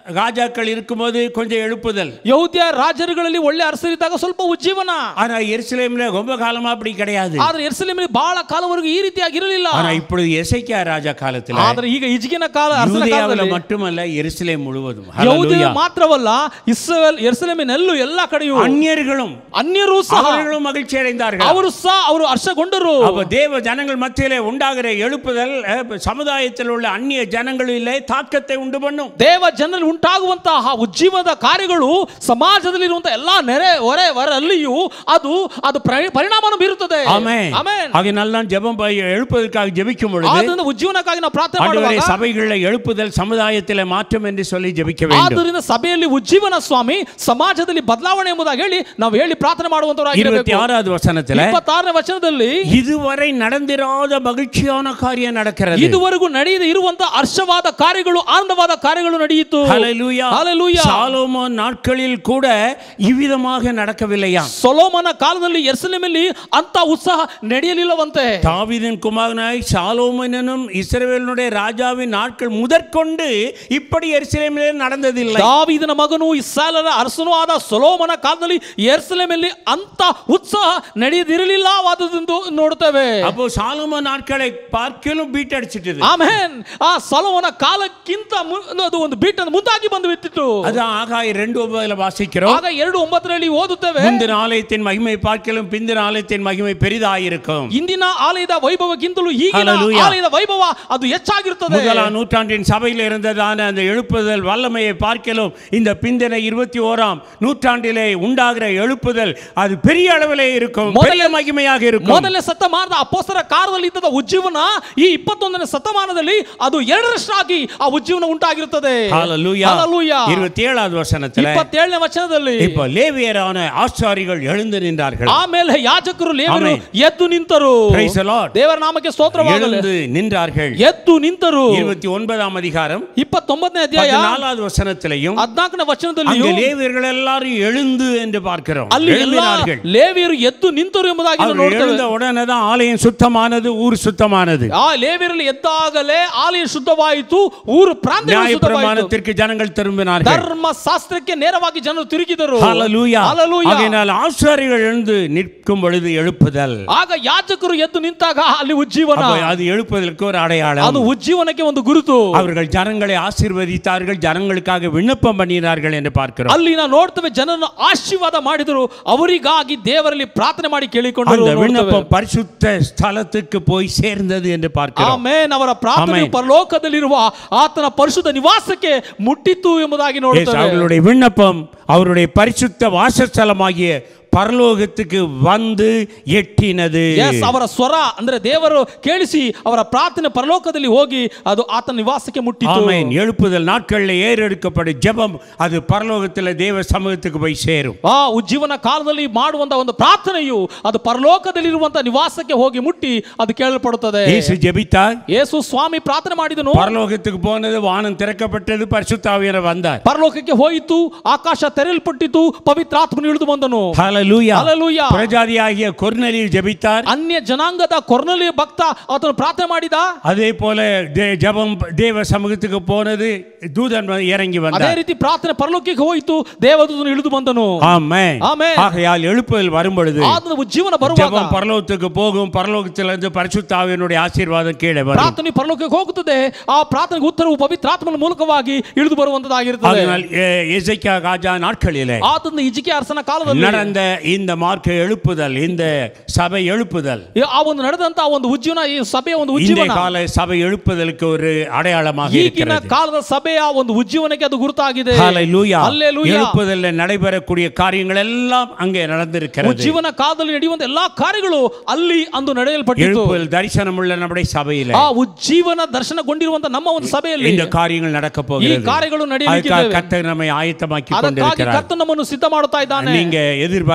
ராஜாக்கள் இருக்கும்போது கொஞ்சம் எழுப்புதல், ಯಹೂದ್ಯ ರಾಜರುಗಳಲ್ಲಿ ಒಳ್ಳೆ ಅರಸರಿದ್ದಾಗ ಸ್ವಲ್ಪ ಉಜ್ಜೀವನ. ஆனா எருசலேம்ல ரொம்ப காலமா அப்படி கிடையாது. ಆದ್ರೆ ಯೆರೂಸಲೇಮಿನಲ್ಲಿ ಬಹಳ ಕಾಲವರೆಗೂ ಈ ರೀತಿಯಾಗಿ ಇರಲಿಲ್ಲ. ஆனா இப்பொழுது எசேக்கியா ராஜா காலத்துல, ಆದ್ರೆ ಈಗ ಹಿಜ್ಕೀಯನ ಕಾಲ ಅರಸನ யூதேயாவில ಕಾಲದಲ್ಲಿ மட்டுமல்ல எருசலேம் முழுவதும், ಯಹೂದ್ಯ ಮಾತ್ರವಲ್ಲ ಇಸ್ರಾಯೇಲ್ ಯೆರೂಸಲೇಮಿನಲ್ಲೂ ಎಲ್ಲಾ ಕಡೆಯೂ அந்நியர்களும் ಅನ್ಯರು ಸಹ அவர்களும் மகிழ்ச்சி அடைந்தார்கள். ಅವರು ಸಹ ಅವರು ಹರ್ಷಗೊಂಡರು. அப்ப தேவ ஜனங்கள் மத்தியிலே உண்டாகிற எழுப்புதல் சமுதாயத்தில் உள்ள அந்நிய ஜனங்களிலே தாக்கத்தை உண்டு பண்ணும். ದೇವ ಜನರಲ್ಲಿ ಉಂಟಾಗುವಂತಹ ಉಜ್ಜೀವನದ ಕಾರ್ಯಗಳು ಸಮಾಜದಲ್ಲಿರುವಂತಹ ಎಲ್ಲಾ ನೆರೆ ಹೊರೆ ವರಲ್ಲಿಯೂ ಅದು ಅದು ಪರಿಣಾಮವನ್ನು ಬೀರುತ್ತದೆ. ಆಮೆನ್. ಆಮೆನ್. அதனால தான் ஜெபம் எழுப்புதலுக்காக ஜெபிக்கும் பொழுது ಆದ್ದರಿಂದ ಉಜ್ಜೀವನಕ್ಕಾಗಿ ನಾವು ಪ್ರಾರ್ಥನೆ ಮಾಡುವಾಗ சபைகளில் எழுப்புதல் சமுதாயத்தில் மாற்றம் என்று சொல்லி ஜெபிக்க வேண்டும். ಆದ್ದರಿಂದ ಸಭೆಯಲ್ಲಿ ಉಜ್ಜೀವನ ಸ್ವಾಮಿ ಸಮಾಜದಲ್ಲಿ ಬದಲಾವಣೆ ಎಂಬುದಾಗಿ ಹೇಳಿ ನಾವು ಹೇಳಿ ಪ್ರಾರ್ಥನೆ ಮಾಡುವಂತವರಾಗಿರಬೇಕು. இருபத்தாறாவது வசனத்தில் ಇಪ್ಪತ್ತಾರನೇ ವಚನದಲ್ಲಿ இதுவரை நடந்திராத மகிழ்ச்சியான காரியம் நடக்கிறது. ಇದುವರೆಗೂ ನಡೆಯದೆ ಇರುವಂತಹ ಹರ್ಷವಾದ ಕಾರ್ಯಗಳು ಆನಂದವಾದ ಕಾರ್ಯಗಳು ನಡೆಯಿತು. ஹல்லேலூயா. ஹல்லேலூயா. சாலோமோன் நாட்களில் கூட இவ்விதமாக நடக்கவில்லையா? ಸೊಲೊಮೋನ ಕಾಲದಲ್ಲಿ ಯೆರೂಸಲೇಮಿನಲ್ಲಿ ಅಂತ ಉತ್ಸಾಹ ನಡೆಯಲಿಲ್ಲವಂತೆ. தாவீதின் குமாரனாய் சாலோமோனும் இஸ்ரவேலுடைய ராஜாவின் நாட்கள் முதற்கொண்டு இப்படி எருசலேமிலே நடந்ததில்லை. ದಾವೀದನ ಮಗನು ಇಸ್ರಾಯೇಲರ ಅರಸನೂ ಆದ ಸೊಲೊಮೋನ ಕಾಲದಲ್ಲಿ ಯೆರೂಸಲೇಮಿನಲ್ಲಿ ಅಂತ ಉತ್ಸಾಹ ನಡೆಯದಿರಲಿಲ್ಲವಾದದ್ದು ನೋಡುತ್ತೇವೆ. அப்போ சாலோமோன் நாட்களை பார்க்கலும் பீட் அடிச்சிட்டது. ಆಮೆನ್. ಆ ಸೊಲೊಮೋನ ಕಾಲಕ್ಕಿಂತ ಅದು ಒಂದು ಬೀಟ್ ಅನ್ನು ಮುಂದಾಗಿ ಬಂದು ಬಿಟ್ಟಿತು. அது ஆகாய ரெண்டு ஒன்பதுல வாசிக்கிறோம். ಆಗ ಎರಡು ಒಂಬತ್ತರಲ್ಲಿ ಓದುತ್ತೇವೆ, முந்தின ஆலயத்தின் மகிமை பார்க்கலும் பிந்தின ஆலயத்தின் மகிமை பெரிதாயிருக்கும். ಇಂದಿನ ಆಲಯದ ವೈಭವಕ್ಕಿಂತಲೂ ಈಗಿನ ಆಲಯದ ವೈಭವ ಅದು ಹೆಚ್ಚಾಗಿರುತ್ತದೆ. முதலாம் நூற்றாண்டின் சபையில் இருந்ததான அந்த எழுப்புதல் வல்லமையை பார்க்கலும் இந்த பிந்தின இருபத்தி ஓராம் நூற்றாண்டிலே உண்டாகிற எழுப்புதல் அது பெரிய அளவிலே இருக்கும், பெரிய மகிமையாக இருக்கும். ಮೊದಲನೇ ಶತಮಾನದ ಅಪೊಸ್ತಲರ ಕಾಲದಲ್ಲಿ ಇದ್ದ ಉಜ್ಜೀವನ ಈ ಇಪ್ಪತ್ತೊಂದನೇ ಶತಮಾನದಲ್ಲಿ ಅದು ಎರಡರಷ್ಟಾಗಿ ಆ ಉಜ್ಜೀವನ ಉಂಟಾಗಿರುತ್ತದೆ. ஹல்லேலூயா. ஹல்லேலூயா. இருபத்தேழாவது வசனத்தில் ಇಪ್ಪತ್ತೇಳನೇ ವಚನದಲ್ಲಿ இப்போ லேவியரான ஆசாரிகள் எழுந்து நின்றார்கள். ಆಮೇಲೆ ಯಾಜಕರು ಲೇವಿಯರು ಎದ್ದು ನಿಂತರು. Praise the Lord. ದೇವರ ನಾಮಕ್ಕೆ ಸ್ತೋತ್ರವಾಗಲಿ. எழுந்து நின்றார்கள். ಎದ್ದು ನಿಂತರು. இருபத்தி ஒன்பதாம் அதிகாரம் ಇಪ್ಪತ್ತೊಂಬತ್ತನೇ ಅಧ್ಯಾಯ பதினாலாவது வசனத்திலேயும் ಹದಿನಾಲ್ಕನೇ ವಚನದಲ್ಲಿ அங்கே லேவியர்கள் எல்லாரும் எழுந்து என்று பார்க்கிறோம். ಅಲ್ಲಿ ಎಲ್ಲಾ எழுந்தினார்கள். ಲೇವಿಯರು ಎದ್ದು ನಿಂತರು ಎಂಬುದಾಗಿ ನಾವು அவர்கள் ನೋಡ್ತೇವೆ. எழுந்த உடனே தான் ஆலயம் சுத்தமானது, ஊர் சுத்தமானது. ಆ ಲೇವಿಯರಲ್ಲಿ ಎದ್ದಾಗಲೇ ಆಲಯ ಶುದ್ಧವಾಯಿತು, ಊರು ಪ್ರಾಂತ್ಯ ಶುದ್ಧವಾಯಿತು. நியாயப்பிரமாணத்திற்கு ஜனங்கள் திரும்பினார்கள். ಧರ್ಮಶಾಸ್ತ್ರಕ್ಕೆ ನೇರವಾಗಿ ಜನರು ತಿರುಗಿದರು. ஹல்லேலூயா. ஹல்லேலூயா. ஆகையால் ஆசாரிகள் எழுந்து நிற்கும் பொழுது எழுப்புதல். ಆಗ ಯಾಜಕರು ಎದ್ದು ನಿಂತಾಗ ಅಲ್ಲಿ ಉಜ್ಜೀವನ. அப்ப அது எழுப்புதலுக்கு ஒரு அடையாளம். ಅದು ಉಜ್ಜೀವನಕ್ಕೆ ಒಂದು ಗುರುತು. அவர்கள் ஜனங்களை ஆசீர்வதித்தார்கள், ஜனங்களுக்காக விண்ணப்பம் பண்ணினார்கள் என்று பார்க்கிறோம். ಅಲ್ಲಿ ನಾವು ನೋಡ್ತೇವೆ, ಜನರನ್ನು ಆಶೀರ್ವಾದ ಮಾಡಿದರು, ಅವರಿಗಾಗಿ ದೇವರಲ್ಲಿ ಪ್ರಾರ್ಥನೆ ಮಾಡಿ ಕೇಳಿಕೊಂಡರು. அந்த விண்ணப்பம் பரிசுத்த ஸ்தலத்துக்கு போய் சேர்ந்தது என்று பார்க்கிறோம். ಆಮೆನ್. ಅವರ ಪ್ರಾರ್ಥನೆ ಪರಲೋಕದಲ್ಲಿರುವ ಆತನ ಪರಿಶುದ್ಧ ನಿವಾಸಕ್ಕೆ ಮುಟ್ಟಿತು ಎಂಬುದಾಗಿ ನೋಡುತ್ತೇವೆ. அவர்களுடைய விண்ணப்பம் அவருடைய பரிசுத்த வாசஸ்தலமாகிய ಪರಲೋಕಕ್ಕೆ வந்து ಎಟ್ಟಿನದು. ಅವರ ಸ್ವರ ಅಂದ್ರೆ ದೇವರು ಕೇಳಿಸಿ ಅವರ ಪ್ರಾರ್ಥನೆ ಪರಲೋಕದಲ್ಲಿ ಹೋಗಿ ಅದು ಆತನ ನಿವಾಸಕ್ಕೆ ಮುಟ್ಟಿತು. ಆಮೆನ್. எழுப்புதல் நாட்களில் ஏறெடுக்கப்படும் ஜெபம் அது பரலோகத்தில் தேவ சமூகத்துக்கு போய் சேரும். ಆ ಉಜ್ಜೀವನ ಕಾಲದಲ್ಲಿ ಮಾಡುವಂತ ಒಂದು ಪ್ರಾರ್ಥನೆಯು ಅದು ಪರಲೋಕದಲ್ಲಿರುವಂತ ನಿವಾಸಕ್ಕೆ ಹೋಗಿ ಮುಟ್ಟಿ ಅದು ಕೇಳಲ್ಪಡುತ್ತದೆ. ಯೇಸು ಜೆபித்தார். ಯೇಸು ಸ್ವಾಮಿ ಪ್ರಾರ್ಥನೆ ಮಾಡಿದನು. ಪರಲೋಕಕ್ಕೆ போனது, வானம் திறக்கப்பட்டது, பரிசுத்த ஆவியானவர் வந்தார். ಪರಲೋಕಕ್ಕೆ ಹೋಯಿತು, ಆಕಾಶ ತೆರೆಯಲ್ಪಟ್ಟಿತು, ಪವಿತ್ರಾತ್ಮನು ಇಳಿದು ಬಂದನು. ஹல்லேலூயா. ஹல்லேலூயா. பிரஜாதியாகிய கொர்நேலியு ஜெபித்தார். ಅನ್ಯ ಜನಾಂಗದ ಕೊರ್ನೆಲಿಯ ಭಕ್ತ ಆತನು ಪ್ರಾರ್ಥನೆ ಮಾಡಿದ. அதே போல ஜெபம் தேவ சமூகத்துக்கு போனது, தூதன் இறங்கி வந்தார். ಅದೇ ರೀತಿ ಪ್ರಾರ್ಥನೆ ಪರಲೋಕಕ್ಕೆ ಹೋಯಿತು, ದೇವದೂತನು ಇಳಿದು ಬಂದನು. ஆமென். ஆமென். ஆகையால் எழுப்புதல் வரும் பொழுது ಆತನ ಉಜ್ಜೀವನ ಬರುವಾಗ ஜெபம் பரலோகத்துக்கு போகும், பரலோகத்திலிருந்து பரிசுத்த ஆவியினுடைய ஆசீர்ವಾದம் ಕೀಳೆ வரும். ಪ್ರಾರ್ಥನೆ ಪರಲೋಕಕ್ಕೆ ಹೋಗುತ್ತದೆ, ಆ ಪ್ರಾರ್ಥನೆಗೆ ಉತ್ತರವು ಪವಿತ್ರಾತ್ಮನ ಮೂಲಕವಾಗಿ ಇಳಿದು ಬರುವಂತದ್ದಾಗಿರುತ್ತದೆ. அதனால் எசேக்கியா ராஜா நாட்களிலே ಆತನ ಹಿಜ್ಕೀಯ ಅರಸನ ಕಾಲದಲ್ಲಿ நடந்த இந்த மார்க்க எழுப்புதல், இந்த சபை எழுப்புதல், ಆ ಒಂದು ನಡೆದಂತ ಒಂದು ಉಜ್ಜೀವನ, ಈ ಸಭೆಯ ಒಂದು இந்த ಉಜ್ಜೀವನ கால சபை எழுப்புதலுக்கு ஒரு அடையாளமாக ಈಗಿನ இருக்கிறது. ಕಾಲದ ಸಭೆಯ ಒಂದು ಉಜ್ಜೀವನಕ್ಕೆ ಅದು ಗುರುತಾಗಿದೆ. ஹல்லேலூயா. ஹல்லேலூயா. எழுப்புதலில் நடைபெறக்கூடிய காரியங்கள் எல்லாம் அங்கே நடந்திருக்கிறது. ಉಜ್ಜೀವನ ಕಾಲದಲ್ಲಿ ನಡೆಯುವಂತ ಎಲ್ಲಾ ಕಾರ್ಯಗಳು ಅಲ್ಲಿ ಅಂದು ನಡೆಯಲ್ಪಟ್ಟಿತು. எழுப்புதல் தரிசனமுள்ள நம்முடைய சபையிலே ಆ ಉಜ್ಜೀವನ ದರ್ಶನಗೊಂಡಿರುವಂತ ನಮ್ಮ ಒಂದು ಸಭೆಯಲ್ಲಿ இந்த காரியங்கள் நடக்க ಈ போகிறது. ಕಾರ್ಯಗಳು ನಡೆಯಲಿಕ್ಕಿವೆ. கர்த்தர் நம்மை ஆயத்தமாக்கி ಅದಕ್ಕಾಗಿ கொண்டிருக்கிறார். ಕರ್ತನು ನಮ್ಮನ್ನು ಸಿದ್ಧ ಮಾಡುತ್ತಾ ಇದ್ದಾನೆ. நீங்க எதிர்பார்க்க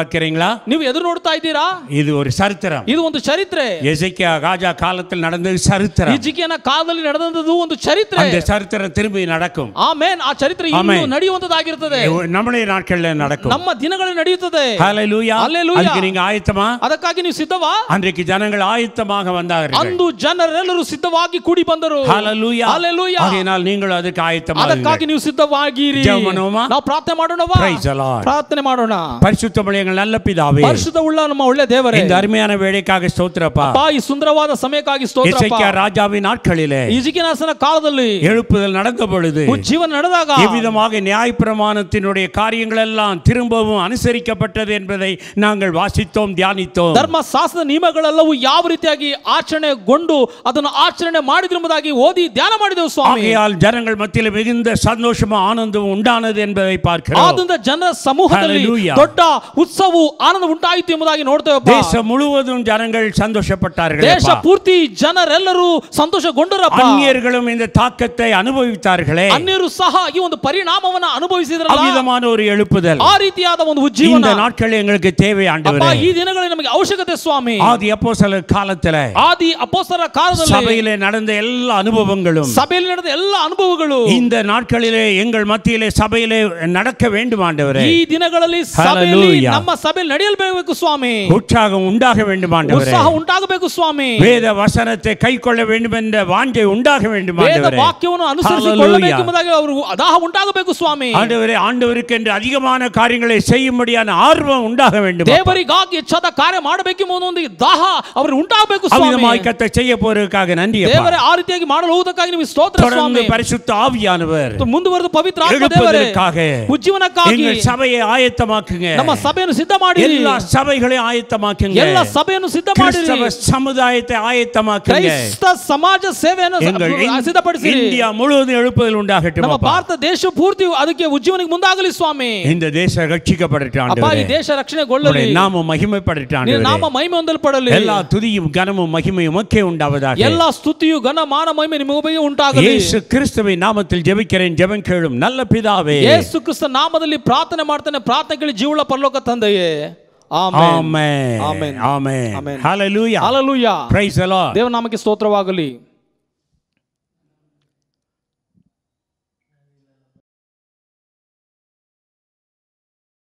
பார்க்கிறீங்களா? ನೀವು ಎದುರು ನೋಡ್ತಾ ಇದ್ದೀರಾ? இது ஒரு சரித்திரம். ಇದು ಒಂದು ಚರಿತ್ರೆ. எசேக்கியா ராஜா காலத்தில் நடந்தது சரித்திரம். ಹಿಜ್ಕಿಯನ ಕಾಲದಲ್ಲಿ ನಡೆದಂತದ್ದು ಒಂದು ಚರಿತ್ರೆ. அந்த சரித்திரம் திரும்பி நடக்கும். ಆಮೆನ್. ಆ ಚರಿತ್ರೆ ಇನ್ನೂ ನಡೆಯುವಂತದ್ದಾಗಿರುತ್ತದೆ. நம்முடைய நாட்களில் நடக்கும். ನಮ್ಮ ದಿನಗಳಲ್ಲಿ ನಡೆಯುತ್ತದೆ. ஹalleluya. அதுக்கு நீங்க ஆயத்தமா? ಅದಕ್ಕಾಗಿ ನೀವು ಸಿದ್ಧವಾ? அன்றைக்கு ஜனங்கள் ஆயத்தமாக வந்தார்கள். ಅಂದು ಜನರೆಲ್ಲರೂ ಸಿದ್ಧವಾಗಿ ಕೂಡಿ ಬಂದರು. ஹalleluya. ஹalleluya. ஆகையால் நீங்கள் ಅದಕ್ಕೆ ಆಯத்தமாக ಅದಕ್ಕಾಗಿ ನೀವು ಸಿದ್ಧವಾಗಿರಿ. ನಾವು ಪ್ರಾರ್ಥನೆ ಮಾಡೋಣವಾ? Praise the Lord. ಪ್ರಾರ್ಥನೆ ಮಾಡೋಣ. பரிசுத்தமுள்ள எங்கள் நல்ல பிதாவே, ಪರಿಶುದ್ಧವುಳ್ಳ ನಮ್ಮ ಒಳ್ಳೆ ದೇವರೇ, இந்த அருமையான வேளைக்காக ஸ்தோத்திரப்பா. அப்பா, ಈ ಸುಂದರವಾದ ಸಮಯಕ್ಕಾಗಿ ಸ್ತೋತ್ರಪ್ಪ. எசேக்கியா ராஜாவின் நாட்களிலே, ಹಿಜ್ಕಿಯನ ಕಾಲದಲ್ಲಿ எழுப்புதல் நடந்த பொழுது, உಜ್ஜீவன் நடದಾಗ எவ்விதமாக நியாயப்பிரமாணத்தினுடைய காரியங்கள் எல்லாம் திரும்பவும் அனுசரிக்கப்பட்டது என்பதை நாங்கள் வாசித்தோம், தியானித்தோம். ಧರ್ಮಶಾಸ್ತ್ರದ ನಿಯಮಗಳೆಲ್ಲವೂ ಯಾವ ರೀತಿಯಾಗಿ ಆಚರಣೆಗೊಂಡು ಅದನ್ನು ಆಚರಣೆ ಮಾಡಿದ್ರೆಂಬುದಾಗಿ ಓದಿ ಧ್ಯಾನ ಮಾಡಿದೆವು ಸ್ವಾಮಿ. ஆகையால் ஜனங்கள் மத்தியில் மிகுந்த சந்தோஷமும் ஆனந்தமும் உண்டானது என்பதை பார்க்கிறோம். ಆದ್ದರಿಂದ ಜನರ ಸಮೂಹದಲ್ಲಿ ದೊಡ್ಡ ಉತ್ಸವವು ಆನಂದ ಉಂಟಾಯಿತು ಎಂಬುದಾಗಿ ನೋಡ್ತೇವಪ್ಪ. தேசம் முழுவதும் ஜனங்கள் சந்தோஷப்பட்டார்கள். ದೇಶ ಪೂರ್ತಿ ಜನರೆಲ್ಲರೂ ಸಂತೋಷಗೊಂಡರಪ್ಪ. அந்நியர்களும் இந்த தாக்கத்தை அனுபவித்தார்களே. ಅನ್ಯರು ಸಹ ಈ ಒಂದು ಪರಿಣಾಮವನ್ನು ಅನುಭವಿಸಿದ್ರಲ್ಲ. அவ்விதமான ஒரு எழுப்புதல், ಆ ರೀತಿಯಾದ ಒಂದು ಉಜ್ಜೀವನ இந்த நாட்களில் எங்களுக்கு தேவை ஆண்டவரே. ಅಪ್ಪ, ಈ ದಿನಗಳಲ್ಲಿ ನಮಗೆ ಅವಶ್ಯಕತೆ ಸ್ವಾಮಿ. ஆதி அப்போஸ்தலர் காலத்திலே, ಆದಿ ಅಪೊಸ್ತಲರ ಕಾಲದಲ್ಲಿ சபையிலே நடந்த எல்லா அனுபவங்களும், ಸಭೆಯಲ್ಲಿ ನಡೆದ ಎಲ್ಲ ಅನುಭವಗಳು இந்த நாட்களிலே எங்கள் மத்தியிலே சபையிலே நடக்க வேண்டும் ஆண்டவரே. ಈ ದಿನಗಳಲ್ಲಿ ಸಭೆಯಲ್ಲಿ ನಮ್ಮ ಸಭೆಯಲ್ಲಿ ನಡೆಯಬೇಕು ಸ್ವಾಮಿ. உற்சாகம் உண்டாக வேண்டும் ஆண்டவரே. ಉತ್ಸಾಹ ಉಂಟಾಗಬೇಕು ಸ್ವಾಮಿ. வேத வசனத்தை கைக்கொள்ள வேண்டும் என்ற வாஞ்சை உண்டாக வேண்டும் ವೇದ ஆண்டவரே. ವಾಕ್ಯವನ್ನು ಅನುಸರಿಸಿಕೊಳ್ಳಬೇಕು ಎಂಬುದಾಗಿ ಅವರು ದಾಹ ಉಂಟಾಗಬೇಕು ಸ್ವಾಮಿ. ஆண்டவரே, ஆண்டவருக்கு என்று அதிகமான காரியங்களை செய்யும்படியான ஆர்வம் உண்டாக வேண்டும். ದೇವರಿಗಾಗಿ ಹೆಚ್ಚಾದ ಕಾರ್ಯ ಮಾಡಬೇಕೆಂಬ ಒಂದು ದಾಹ ಅವರಿಗೆ ಉಂಟಾಗಬೇಕು ಸ್ವಾಮಿ. அவ்விதமாய் கர்த்தர் செய்ய போறதுக்காக நன்றி அப்பா. ದೇವರೇ, ಆ ರೀತಿಯಾಗಿ ಮಾಡಲು ಹೋಗುವುದಕ್ಕಾಗಿ ನಿಮಗೆ ಸ್ತೋತ್ರ ಸ್ವಾಮಿ. தொடர்ந்து பரிசுத்த ஆவியானவர் ಮುಂದುವರೆದು ಪವಿತ್ರ ಆತ್ಮ ದೇವರೇ, ಉಜ್ಜೀವನಕ್ಕಾಗಿ எங்கள் சபையை ஆயத்தமாக்குங்க. ನಮ್ಮ ಸಭೆಯನ್ನು ಸಿದ್ಧ ಮಾಡಿ. எல்லா சபைகளையும் ஆயத்தமாக்குங்க. ಎಲ್ಲ ಸಭೆಯನ್ನು ಸಿದ್ಧ ಮಾಡಿ. கிறிஸ்தவ சமுதாயத்தை ஆயத்தமாக்குங்க. ಕ್ರೈಸ್ತ ಸಮಾಜ ಸೇವೆಯನ್ನು ಸಿದ್ಧಪಡಿಸಿ. இந்தியா முழுவதும் எழுப்புதல் உண்டாகட்டும். ನಮ್ಮ ಭಾರತ ದೇಶ ಪೂರ್ತಿ ಅದಕ್ಕೆ ಉಜ್ಜೀವನಿಗೆ ಮುಂದಾಗಲಿ ಸ್ವಾಮಿ. இந்த தேச ரட்சிக்கப்படட்டும் ಅಪ್ಪ, ஆண்டவரே. ಈ ದೇಶ ರಕ್ಷಣೆಗೊಳ್ಳಲಿ. நாம மகிமைப்படட்டும் ನಿನ್ನ ஆண்டவரே. ನಾಮ ಮಹಿಮೆ ಹೊಂದಲ್ಪಡಲಿ. எல்லா துதியும் கனமும் மகிமையும் உமக்கே உண்டாவதாக. ಎಲ್ಲ ಸ್ತುತಿಯು ಘನ ಮಾನ ಮಹಿಮೆ ನಿಮಗೆ ಉಂಟಾಗಲಿ. ಯೇಸು ಕ್ರಿಸ್ತುವಿನ ನಾಮத்தில் ஜெபிக்கிறேன், ஜெபம் கேளும் நல்ல பிதாவே. ಯೇಸು ಕ್ರಿಸ್ತ ನಾಮದಲ್ಲಿ ಪ್ರಾರ್ಥನೆ ಮಾಡ್ತಾನೆ, ಪ್ರಾರ್ಥನೆ ಕೇಳಿ ಜೀವಳ ಪರಲೋಕ ತಂದೆಯೇ. Amen. Amen. Amen. Amen. Amen. Hallelujah. Hallelujah. Praise the Lord. ದೇವರ ನಾಮಕ್ಕೆ ಸ್ತೋತ್ರವಾಗಲಿ.